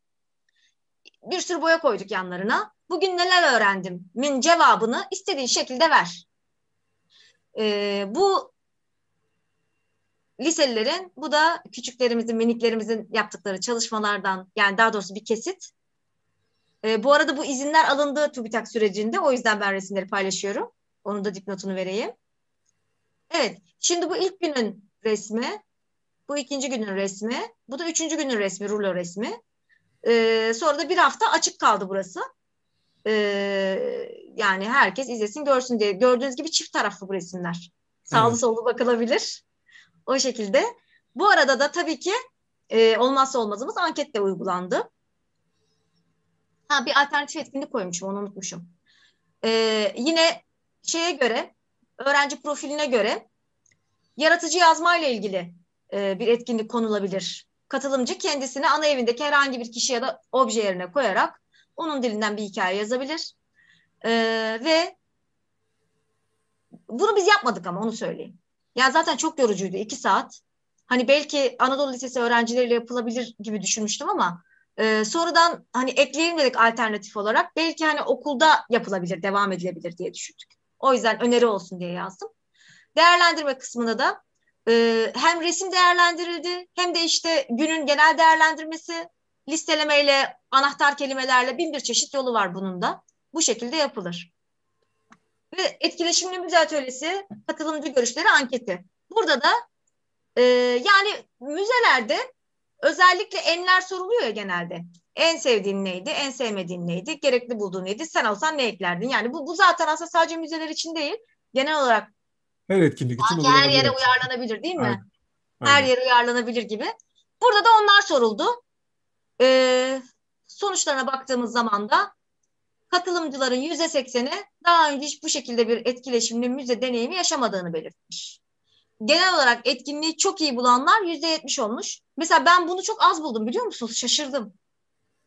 S2: Bir sürü boya koyduk yanlarına. Bugün neler öğrendim? Min cevabını istediğin şekilde ver. E, bu liselilerin, bu da küçüklerimizin, miniklerimizin yaptıkları çalışmalardan, yani daha doğrusu bir kesit. E, bu arada bu izinler alındığı TÜBİTAK sürecinde, o yüzden ben resimleri paylaşıyorum. Onun da dipnotunu vereyim. Evet, şimdi bu ilk günün resmi, bu ikinci günün resmi, bu da üçüncü günün resmi, rulo resmi. E, sonra da bir hafta açık kaldı burası. E, yani herkes izlesin, görsün diye. Gördüğünüz gibi çift taraflı bu resimler. Sağlı
S1: Evet.
S2: sollu bakılabilir. O şekilde. Bu arada da tabii ki e, olmazsa olmazımız anket de uygulandı. Ha, bir alternatif etkinlik koymuşum, onu unutmuşum. E, yine şeye göre, öğrenci profiline göre yaratıcı yazma ile ilgili e, bir etkinlik konulabilir. Katılımcı kendisini ana evindeki herhangi bir kişi ya da obje yerine koyarak onun dilinden bir hikaye yazabilir. E, ve bunu biz yapmadık ama onu söyleyeyim. Yani zaten çok yorucuydu. iki saat. Hani belki Anadolu Lisesi öğrencileriyle yapılabilir gibi düşünmüştüm ama e, sonradan hani ekleyelim dedik alternatif olarak. Belki hani okulda yapılabilir, devam edilebilir diye düşündük. O yüzden öneri olsun diye yazdım. Değerlendirme kısmında da e, hem resim değerlendirildi hem de işte günün genel değerlendirmesi, listelemeyle, anahtar kelimelerle bin bir çeşit yolu var bunun da. Bu şekilde yapılır. Ve etkileşimli müze atölyesi, katılımcı görüşleri anketi. Burada da e, yani müzelerde özellikle enler soruluyor ya genelde. En sevdiğin neydi, en sevmediğin neydi, gerekli bulduğun neydi, sen olsan ne eklerdin? Yani bu, bu zaten aslında sadece müzeler için değil, genel olarak
S1: Her etkinlik için
S2: sanki her
S1: uygulanabilir
S2: yere
S1: aslında.
S2: uyarlanabilir değil mi?
S1: Aynen.
S2: Her
S1: Aynen.
S2: yere uyarlanabilir gibi. Burada da onlar soruldu. Ee, sonuçlarına baktığımız zaman da katılımcıların yüzde sekseni daha önce hiç bu şekilde bir etkileşimli müze deneyimi yaşamadığını belirtmiş. Genel olarak etkinliği çok iyi bulanlar yüzde yetmiş olmuş. Mesela ben bunu çok az buldum biliyor musunuz? Şaşırdım.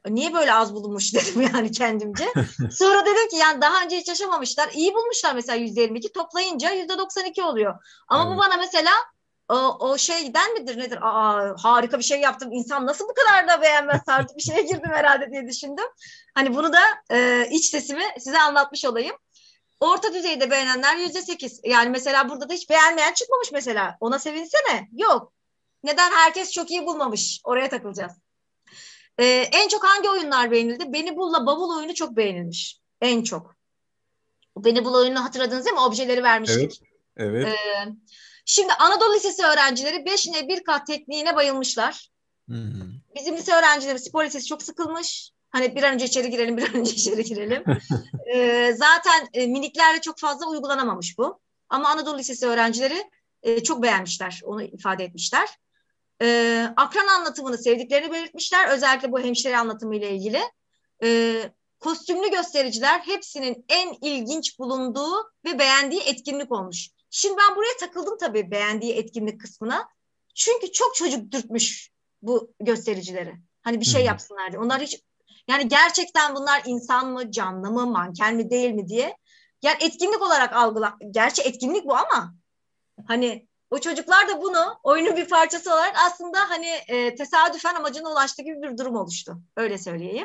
S2: Niye böyle az bulunmuş dedim yani kendimce. Sonra dedim ki yani daha önce hiç yaşamamışlar. İyi bulmuşlar mesela yüzde yirmi iki, toplayınca yüzde doksan iki oluyor. Ama bu
S1: Evet.
S2: bana mesela o, o şeyden midir nedir? Aa, harika bir şey yaptım. İnsan nasıl bu kadar da beğenmez tarzı bir şeye girdim herhalde diye düşündüm. Hani bunu da e, iç sesimi size anlatmış olayım. Orta düzeyde beğenenler yüzde sekiz. Yani mesela burada da hiç beğenmeyen çıkmamış mesela. Ona sevinsene. Yok. Neden herkes çok iyi bulmamış? Oraya takılacağız. Ee, en çok hangi oyunlar beğenildi? Beni Bul'la Bavul oyunu çok beğenilmiş. En çok. Beni Bul oyununu hatırladınız değil mi? Objeleri
S1: Evet.
S2: vermiştik. Ee,
S1: Evet.
S2: Şimdi Anadolu Lisesi öğrencileri beşine bir kat tekniğine bayılmışlar.
S1: Hı hı.
S2: Bizim lise öğrencileri spor lisesi çok sıkılmış. Hani bir an önce içeri girelim, bir an önce içeri girelim. Ee, zaten e, miniklerle çok fazla uygulanamamış bu. Ama Anadolu Lisesi öğrencileri e, çok beğenmişler, onu ifade etmişler. Ee, akran anlatımını sevdiklerini belirtmişler. Özellikle bu hemşire anlatımı ile ilgili. Ee, Kostümlü göstericiler hepsinin en ilginç bulunduğu ve beğendiği etkinlik olmuş. Şimdi ben buraya takıldım tabii beğendiği etkinlik kısmına. Çünkü çok çocuk dürtmüş bu göstericileri. Hani bir
S1: Hı
S2: şey
S1: hı.
S2: yapsınlar diye. Onlar hiç yani gerçekten bunlar insan mı, canlı mı, manken mi değil mi diye. Yani etkinlik olarak algıla. Gerçi etkinlik bu ama hani o çocuklar da bunu oyunun bir parçası olarak aslında hani e, tesadüfen amacına ulaştığı gibi bir durum oluştu. Öyle söyleyeyim.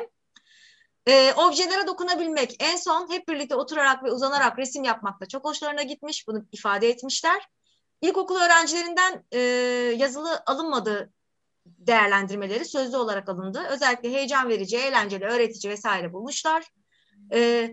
S2: E, objelere dokunabilmek. En son hep birlikte oturarak ve uzanarak resim yapmakta çok hoşlarına gitmiş. Bunu ifade etmişler. İlkokul öğrencilerinden e, yazılı alınmadığı değerlendirmeleri sözlü olarak alındı. Özellikle heyecan verici, eğlenceli, öğretici vesaire bulmuşlar. E,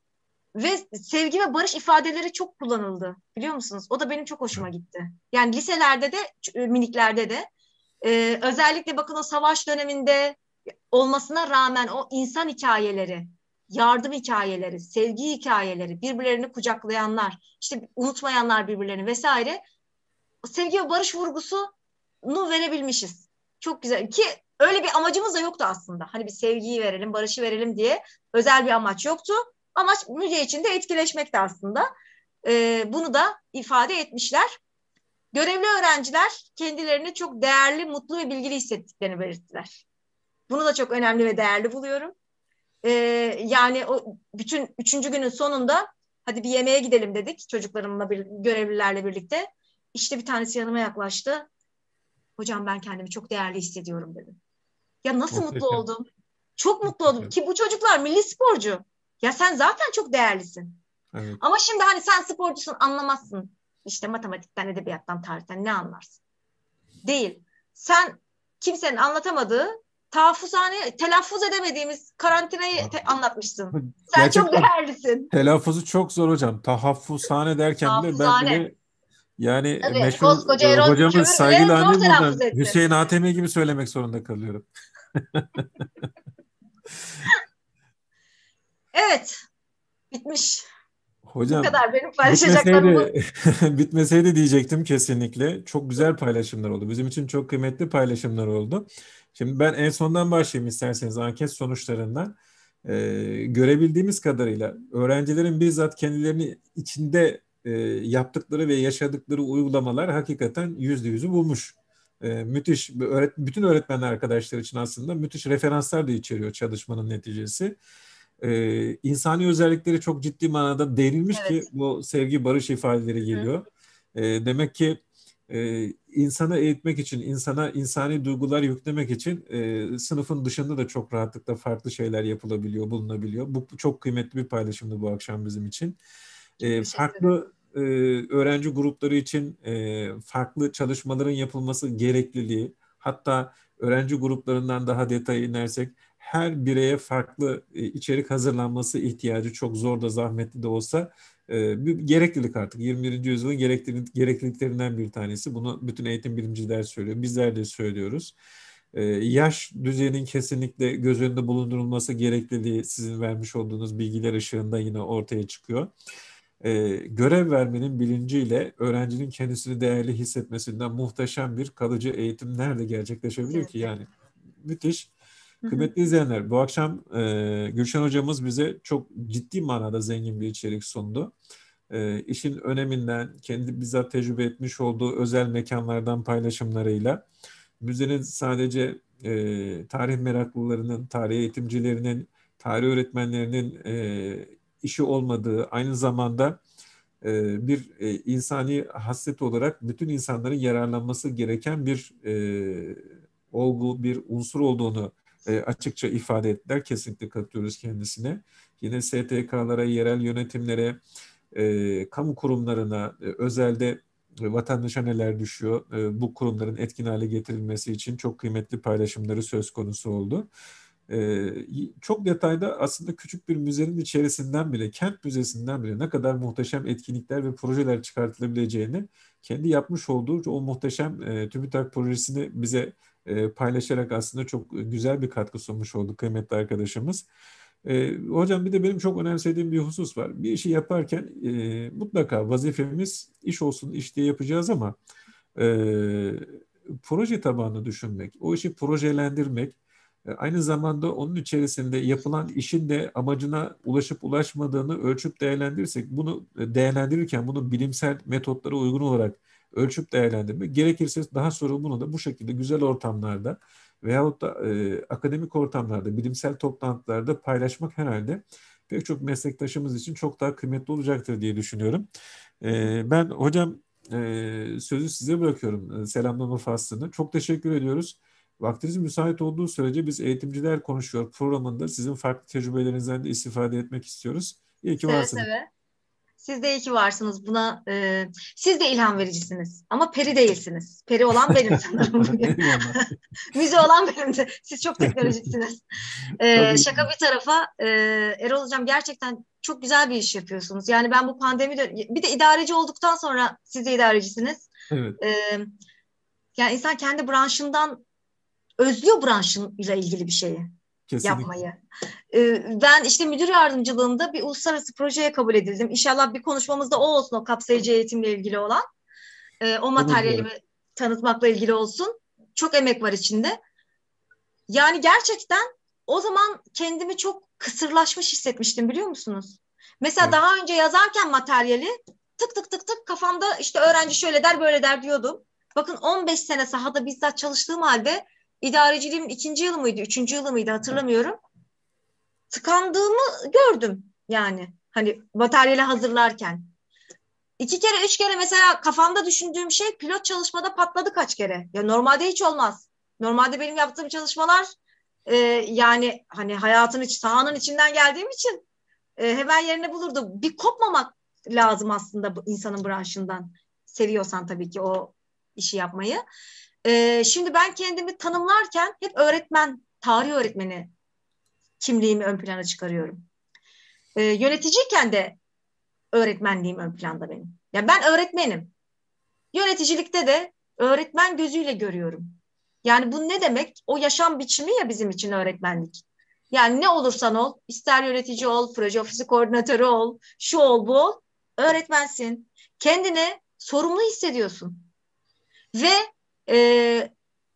S2: Ve sevgi ve barış ifadeleri çok kullanıldı. Biliyor musunuz? O da benim çok hoşuma gitti. Yani liselerde de, miniklerde de. E, özellikle bakın o savaş döneminde olmasına rağmen o insan hikayeleri, yardım hikayeleri, sevgi hikayeleri, birbirlerini kucaklayanlar, işte unutmayanlar birbirlerini vesaire, sevgi ve barış vurgusunu verebilmişiz. Çok güzel ki öyle bir amacımız da yoktu aslında. Hani bir sevgiyi verelim, barışı verelim diye özel bir amaç yoktu. Amaç müze içinde etkileşmekti aslında. Ee, bunu da ifade etmişler. Görevli öğrenciler kendilerini çok değerli, mutlu ve bilgili hissettiklerini belirttiler. Bunu da çok önemli ve değerli buluyorum. Ee, Yani o bütün üçüncü günün sonunda hadi bir yemeğe gidelim dedik çocuklarımla, bir, görevlilerle birlikte. İşte bir tanesi yanıma yaklaştı. Hocam ben kendimi çok değerli hissediyorum dedim. Ya nasıl mutlu
S1: Muhteşem.
S2: oldum? Çok mutlu oldum
S1: Muhteşem.
S2: ki bu çocuklar milli sporcu. Ya sen zaten çok değerlisin.
S1: Evet.
S2: Ama şimdi hani sen sporcusun anlamazsın. İşte matematikten, edebiyattan, tarihten ne anlarsın? Değil. Sen kimsenin anlatamadığı tahaffuzhane, telaffuz edemediğimiz karantinayı te- anlatmışsın. Sen çok
S1: Gerçekten
S2: değerlisin.
S1: telaffuzu çok zor hocam. Tahaffuzhane derken bile ben
S2: Tahaffuzhane.
S1: bile yani
S2: Tabii
S1: meşhur
S2: koskoca
S1: e,
S2: Erol
S1: hocamız
S2: Kömür bile
S1: saygılı
S2: zor
S1: annem
S2: telaffuz
S1: buradan
S2: etti.
S1: Hüseyin Atemi gibi söylemek zorunda kalıyorum.
S2: Evet, bitmiş. Bu
S1: Hocam
S2: kadar benim paylaşacaklarım bu.
S1: bitmeseydi bitmeseydi diyecektim kesinlikle. Çok güzel paylaşımlar oldu. Bizim için çok kıymetli paylaşımlar oldu. Şimdi ben en sondan başlayayım isterseniz anket sonuçlarından. Ee, görebildiğimiz kadarıyla öğrencilerin bizzat kendilerini içinde e, yaptıkları ve yaşadıkları uygulamalar hakikaten yüzde yüzü bulmuş. Ee, müthiş. Öğret bütün öğretmenler arkadaşlar için aslında müthiş referanslar da içeriyor çalışmanın neticesi. Ee, insani özellikleri çok ciddi manada değinilmiş ki
S2: Evet.
S1: bu sevgi barış ifadeleri
S2: Hı hı.
S1: geliyor. Ee, demek ki e, insanı eğitmek için, insana insani duygular yüklemek için e, sınıfın dışında da çok rahatlıkla farklı şeyler yapılabiliyor, bulunabiliyor. Bu çok kıymetli bir paylaşımdı bu akşam bizim için.
S2: Çok
S1: E,
S2: teşekkür ederim.
S1: farklı e, öğrenci grupları için e, farklı çalışmaların yapılması gerekliliği, hatta öğrenci gruplarından daha detaya inersek her bireye farklı e, içerik hazırlanması ihtiyacı çok zor da zahmetli de olsa e, bir gereklilik artık. yirmi birinci yüzyılın gereklilik, gerekliliklerinden bir tanesi. Bunu bütün eğitim bilimciler söylüyor. Bizler de söylüyoruz. E, yaş düzeyinin kesinlikle göz önünde bulundurulması gerekliliği sizin vermiş olduğunuz bilgiler ışığında yine ortaya çıkıyor. E, görev vermenin bilinciyle öğrencinin kendisini değerli hissetmesinden muhteşem bir kalıcı eğitim nerede gerçekleşebilir ki?
S2: Kesinlikle.
S1: Yani müthiş.
S2: Hı hı.
S1: Kıymetli izleyenler, bu akşam e, Gülşen hocamız bize çok ciddi manada zengin bir içerik sundu. E, işin öneminden, kendi bizzat tecrübe etmiş olduğu özel mekanlardan paylaşımlarıyla müzenin sadece e, tarih meraklılarının, tarih eğitimcilerinin, tarih öğretmenlerinin e, işi olmadığı, aynı zamanda e, bir e, insani haslet olarak bütün insanların yararlanması gereken bir e, olgu, bir unsur olduğunu e, açıkça ifade ettiler. Kesinlikle katılıyoruz kendisine. Yine S T K'lara, yerel yönetimlere, e, kamu kurumlarına, e, özelde e, vatandaşa neler düşüyor? E, bu kurumların etkin hale getirilmesi için çok kıymetli paylaşımları söz konusu oldu. E, çok detayda aslında küçük bir müzenin içerisinden bile, kent müzesinden bile ne kadar muhteşem etkinlikler ve projeler çıkartılabileceğini kendi yapmış olduğu o muhteşem e, TÜBİTAK projesini bize e, paylaşarak aslında çok güzel bir katkı sunmuş oldu kıymetli arkadaşımız. E, hocam bir de benim çok önemsediğim bir husus var. Bir işi yaparken e, mutlaka vazifemiz iş olsun, iş diye yapacağız ama e, proje tabanlı düşünmek, o işi projelendirmek, e, aynı zamanda onun içerisinde yapılan işin de amacına ulaşıp ulaşmadığını ölçüp değerlendirirsek, bunu e, değerlendirirken bunu bilimsel metotlara uygun olarak ölçüp değerlendirmek, gerekirse daha sonra bunu da bu şekilde güzel ortamlarda veyahut da e, akademik ortamlarda, bilimsel toplantılarda paylaşmak herhalde pek çok meslektaşımız için çok daha kıymetli olacaktır diye düşünüyorum. E, ben hocam e, sözü size bırakıyorum. E, selamlama faslını. Çok teşekkür ediyoruz. Vaktiniz müsait olduğu sürece biz Eğitimciler Konuşuyor programında sizin farklı tecrübelerinizden de istifade etmek istiyoruz. İyi ki
S2: Seve
S1: varsınız.
S2: seve. Siz de iyi ki varsınız buna. E, siz de ilham vericisiniz. Ama peri değilsiniz. Peri olan benim sanırım bugün.
S1: Eyvallah.
S2: Müze olan benim de. Siz çok teknolojiksiniz.
S1: Çok
S2: E,
S1: iyi.
S2: şaka bir tarafa. E, Erol Hocam gerçekten çok güzel bir iş yapıyorsunuz. Yani ben bu pandemi dön- bir de idareci olduktan sonra siz de idarecisiniz.
S1: Evet,
S2: E, Yani insan kendi branşından özlüyor branşıyla ilgili bir şeyi
S1: kesinlikle.
S2: yapmayı. Ee, Ben işte müdür yardımcılığında bir uluslararası projeye kabul edildim. İnşallah bir konuşmamızda o olsun, o kapsayıcı eğitimle ilgili olan. Ee, o
S1: Umut
S2: materyalimi tanıtmakla ilgili olsun. Çok emek var içinde. Yani gerçekten o zaman kendimi çok kısırlaşmış hissetmiştim, biliyor musunuz? Mesela
S1: Evet.
S2: daha önce yazarken materyali tık tık tık tık kafamda işte öğrenci şöyle der böyle der diyordum. Bakın on beş sene sahada bizzat çalıştığım halde idareciliğimin ikinci yılı mıydı, üçüncü yılı mıydı hatırlamıyorum. Tıkandığımı gördüm yani. Hani materyali hazırlarken. İki kere, üç kere mesela kafamda düşündüğüm şey pilot çalışmada patladı kaç kere. Ya normalde hiç olmaz. Normalde benim yaptığım çalışmalar e, yani hani hayatın iç, sahanın içinden geldiğim için e, hemen yerini bulurdu. Bir kopmamak lazım aslında bu insanın branşından. Seviyorsan tabii ki o işi yapmayı. E, şimdi ben kendimi tanımlarken hep öğretmen, tarih öğretmeni kimliğimi ön plana çıkarıyorum. E, yöneticiyken de öğretmenliğim ön planda benim. Ya ben öğretmenim. Yöneticilikte de öğretmen gözüyle görüyorum. Yani bu ne demek? O yaşam biçimi ya bizim için öğretmenlik. Yani ne olursan ol, ister yönetici ol, proje ofisi koordinatörü ol, şu ol, bu ol, öğretmensin. Kendini sorumlu hissediyorsun. Ve e,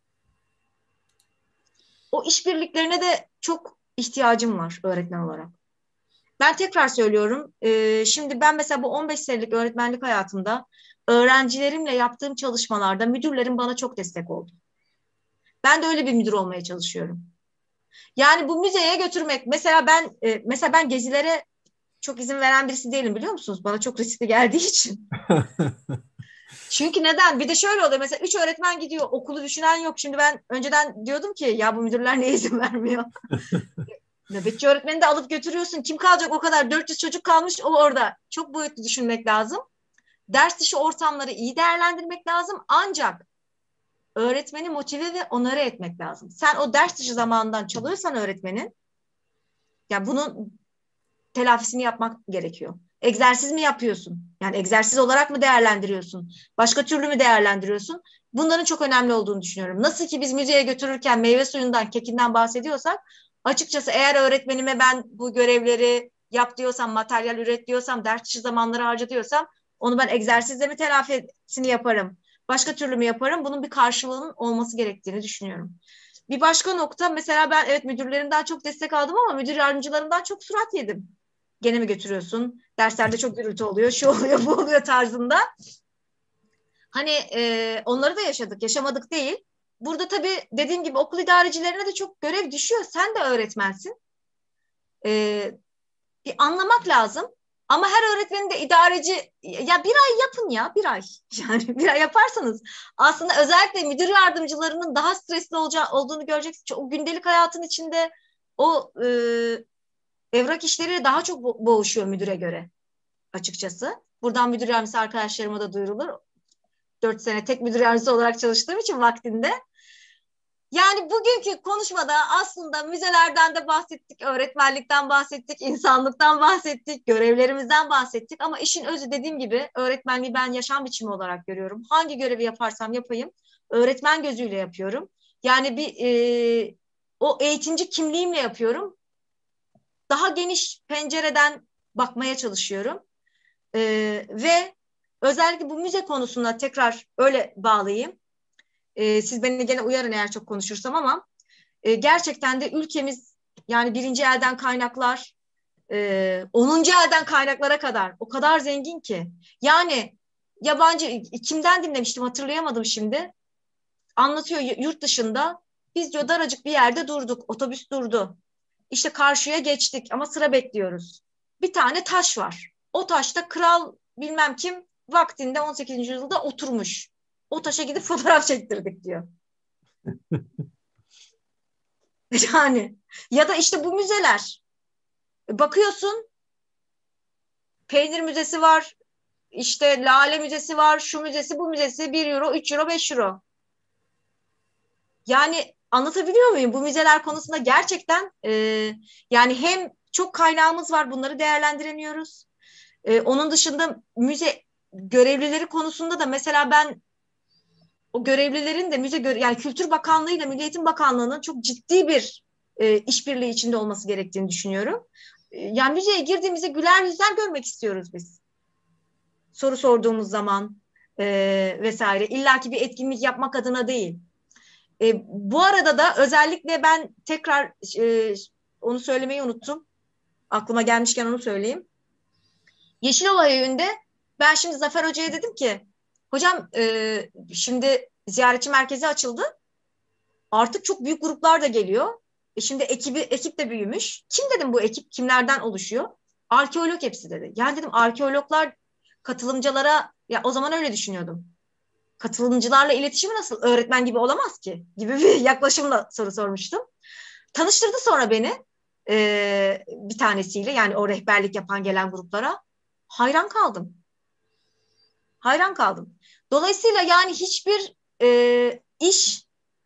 S2: o işbirliklerine de çok ihtiyacım var öğretmen olarak. Ben tekrar söylüyorum. E, şimdi ben mesela bu on beş senelik öğretmenlik hayatımda öğrencilerimle yaptığım çalışmalarda müdürlerim bana çok destek oldu. Ben de öyle bir müdür olmaya çalışıyorum. Yani bu müzeye götürmek. Mesela ben e, mesela ben gezilere çok izin veren birisi değilim, biliyor musunuz? Bana çok riskli geldiği için. Çünkü neden? Bir de şöyle oluyor. Mesela üç öğretmen gidiyor. Okulu düşünen yok. Şimdi ben önceden diyordum ki ya bu müdürler niye izin vermiyor? Nöbetçi öğretmeni de alıp götürüyorsun. Kim kalacak o kadar? dört yüz çocuk kalmış o orada. Çok boyutlu düşünmek lazım. Ders dışı ortamları iyi değerlendirmek lazım. Ancak öğretmeni motive ve onarı etmek lazım. Sen o ders dışı zamandan çalıyorsan öğretmenin, ya bunun telafisini yapmak gerekiyor. Egzersiz mi yapıyorsun? Yani egzersiz olarak mı değerlendiriyorsun? Başka türlü mü değerlendiriyorsun? Bunların çok önemli olduğunu düşünüyorum. Nasıl ki biz müzeye götürürken meyve suyundan, kekinden bahsediyorsak, açıkçası eğer öğretmenime ben bu görevleri yap diyorsam, materyal üret diyorsam, ders dışı zamanları harca diyorsam, onu ben egzersizle mi telafisini yaparım? Başka türlü mü yaparım? Bunun bir karşılığının olması gerektiğini düşünüyorum. Bir başka nokta, mesela ben evet müdürlerimden çok destek aldım ama müdür yardımcılarımdan çok surat yedim. Gene mi götürüyorsun? Derslerde çok gürültü oluyor, şu oluyor, bu oluyor tarzında. Hani e, onları da yaşadık, yaşamadık değil. burada tabii dediğim gibi okul idarecilerine de çok görev düşüyor. Sen de öğretmensin. Ee, bir anlamak lazım. Ama her öğretmenin de idareci, ya bir ay yapın ya bir ay. Yani bir ay yaparsanız aslında özellikle müdür yardımcılarının daha stresli olacağı, olduğunu göreceksiniz. O gündelik hayatın içinde o e, evrak işleri daha çok bo- boğuşuyor müdüre göre açıkçası. Buradan müdür yardımcısı arkadaşlarıma da duyurulur. Dört sene tek müdür yardımcısı olarak çalıştığım için vaktinde. Yani bugünkü konuşmada aslında müzelerden de bahsettik, öğretmenlikten bahsettik, insanlıktan bahsettik, görevlerimizden bahsettik. Ama işin özü dediğim gibi öğretmenliği ben yaşam biçimi olarak görüyorum. Hangi görevi yaparsam yapayım, öğretmen gözüyle yapıyorum. Yani bir e, o eğitimci kimliğimle yapıyorum. Daha geniş pencereden bakmaya çalışıyorum. E, ve özellikle bu müze konusuna tekrar öyle bağlayayım. E, siz beni gene uyarın eğer çok konuşursam ama e, gerçekten de ülkemiz yani birinci elden kaynaklar, e, onuncu elden kaynaklara kadar o kadar zengin ki. Yani yabancı kimden dinlemiştim hatırlayamadım şimdi. Anlatıyor yurt dışında biz diyor daracık bir yerde durduk. Otobüs durdu. İşte karşıya geçtik ama sıra bekliyoruz. Bir tane taş var. O taşta kral bilmem kim vaktinde on sekizinci yüzyılda oturmuş. O taşa gidip fotoğraf çektirdik diyor. Yani ya da işte bu müzeler. Bakıyorsun peynir müzesi var, işte lale müzesi var, şu müzesi, bu müzesi bir euro, üç euro, beş euro. Yani anlatabiliyor muyum? Bu müzeler konusunda gerçekten e, yani hem çok kaynağımız var bunları değerlendiremiyoruz. E, onun dışında müze görevlileri konusunda da mesela ben o görevlilerin de müze göre yani Kültür Bakanlığı ile Milli Eğitim Bakanlığı'nın çok ciddi bir e, işbirliği içinde olması gerektiğini düşünüyorum. E, yani müzeye girdiğimizde güler yüzler görmek istiyoruz biz. Soru sorduğumuz zaman e, vesaire. İlla ki bir etkinlik yapmak adına değil. E, bu arada da özellikle ben tekrar e, onu söylemeyi unuttum. Aklıma gelmişken onu söyleyeyim. Yeşilova Yayı'nde ben şimdi Zafer Hoca'ya dedim ki hocam e, şimdi ziyaretçi merkezi açıldı. Artık çok büyük gruplar da geliyor. E şimdi ekibi, ekip de büyümüş. Kim dedim bu ekip kimlerden oluşuyor? Arkeolog hepsi dedi. Yani dedim arkeologlar katılımcılara ya o zaman öyle düşünüyordum. Katılımcılarla iletişimi nasıl? Öğretmen gibi olamaz ki gibi bir yaklaşımla soru sormuştum. Tanıştırdı sonra beni e, bir tanesiyle yani o rehberlik yapan gelen gruplara. Hayran kaldım. Hayran kaldım. Dolayısıyla yani hiçbir e, iş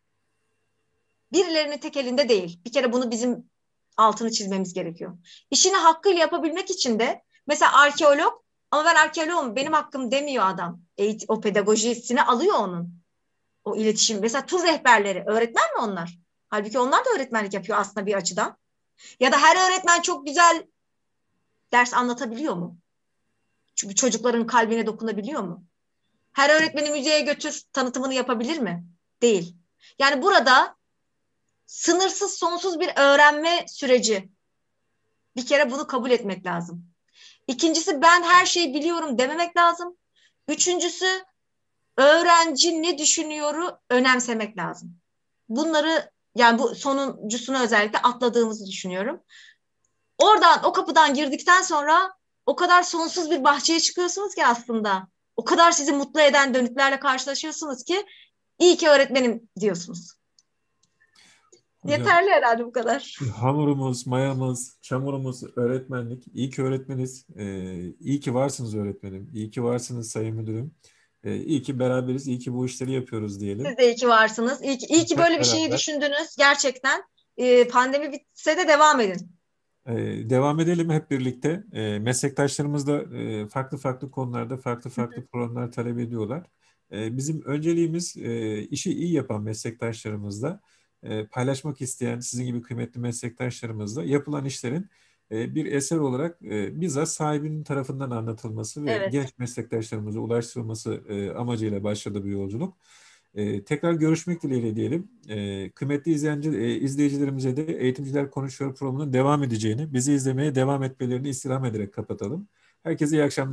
S2: birilerinin tek elinde değil. Bir kere bunu bizim altını çizmemiz gerekiyor. İşini hakkıyla yapabilmek için de mesela arkeolog ama ben arkeologum benim hakkım demiyor adam. Eğitim, o pedagojisini alıyor onun. O iletişim. Mesela tur rehberleri öğretmen mi onlar? Halbuki onlar da öğretmenlik yapıyor aslında bir açıdan. Ya da her öğretmen çok güzel ders anlatabiliyor mu? Çünkü çocukların kalbine dokunabiliyor mu? Her öğretmeni müzeye götür tanıtımını yapabilir mi? Değil. Yani burada sınırsız sonsuz bir öğrenme süreci. Bir kere bunu kabul etmek lazım. İkincisi ben her şeyi biliyorum dememek lazım. Üçüncüsü öğrenci ne düşünüyoru önemsemek lazım. Bunları yani bu sonuncusunu özellikle atladığımızı düşünüyorum. Oradan o kapıdan girdikten sonra o kadar sonsuz bir bahçeye çıkıyorsunuz ki aslında. O kadar sizi mutlu eden dönütlerle karşılaşıyorsunuz ki iyi ki öğretmenim diyorsunuz.
S1: Hocam
S2: Yeterli herhalde bu kadar.
S1: hamurumuz, mayamız, çamurumuz öğretmenlik. İyi ki öğretmeniz. Ee, iyi ki varsınız öğretmenim. İyi ki varsınız sayın müdürüm. Ee, iyi ki beraberiz. İyi ki bu işleri yapıyoruz
S2: Siz
S1: diyelim.
S2: de iyi ki varsınız. İyi ki, iyi ki
S1: Hep
S2: böyle bir şeyi
S1: beraber
S2: düşündünüz. Gerçekten ee, pandemi bitse de devam edin.
S1: Ee, devam edelim hep birlikte. Ee, meslektaşlarımız da e, farklı farklı konularda farklı
S2: Hı hı.
S1: farklı programlar talep ediyorlar. Ee, bizim önceliğimiz e, işi iyi yapan meslektaşlarımızla e, paylaşmak isteyen sizin gibi kıymetli meslektaşlarımızla yapılan işlerin e, bir eser olarak e, bizzat sahibinin tarafından anlatılması ve
S2: Evet.
S1: genç meslektaşlarımıza ulaştırılması e, amacıyla başladı bu yolculuk. Ee, tekrar görüşmek dileğiyle diyelim. Ee, kıymetli izleyenci, e, izleyicilerimize de Eğitimciler Konuşuyor programının devam edeceğini, bizi izlemeye devam etmelerini istirham ederek kapatalım. Herkese iyi akşamlar.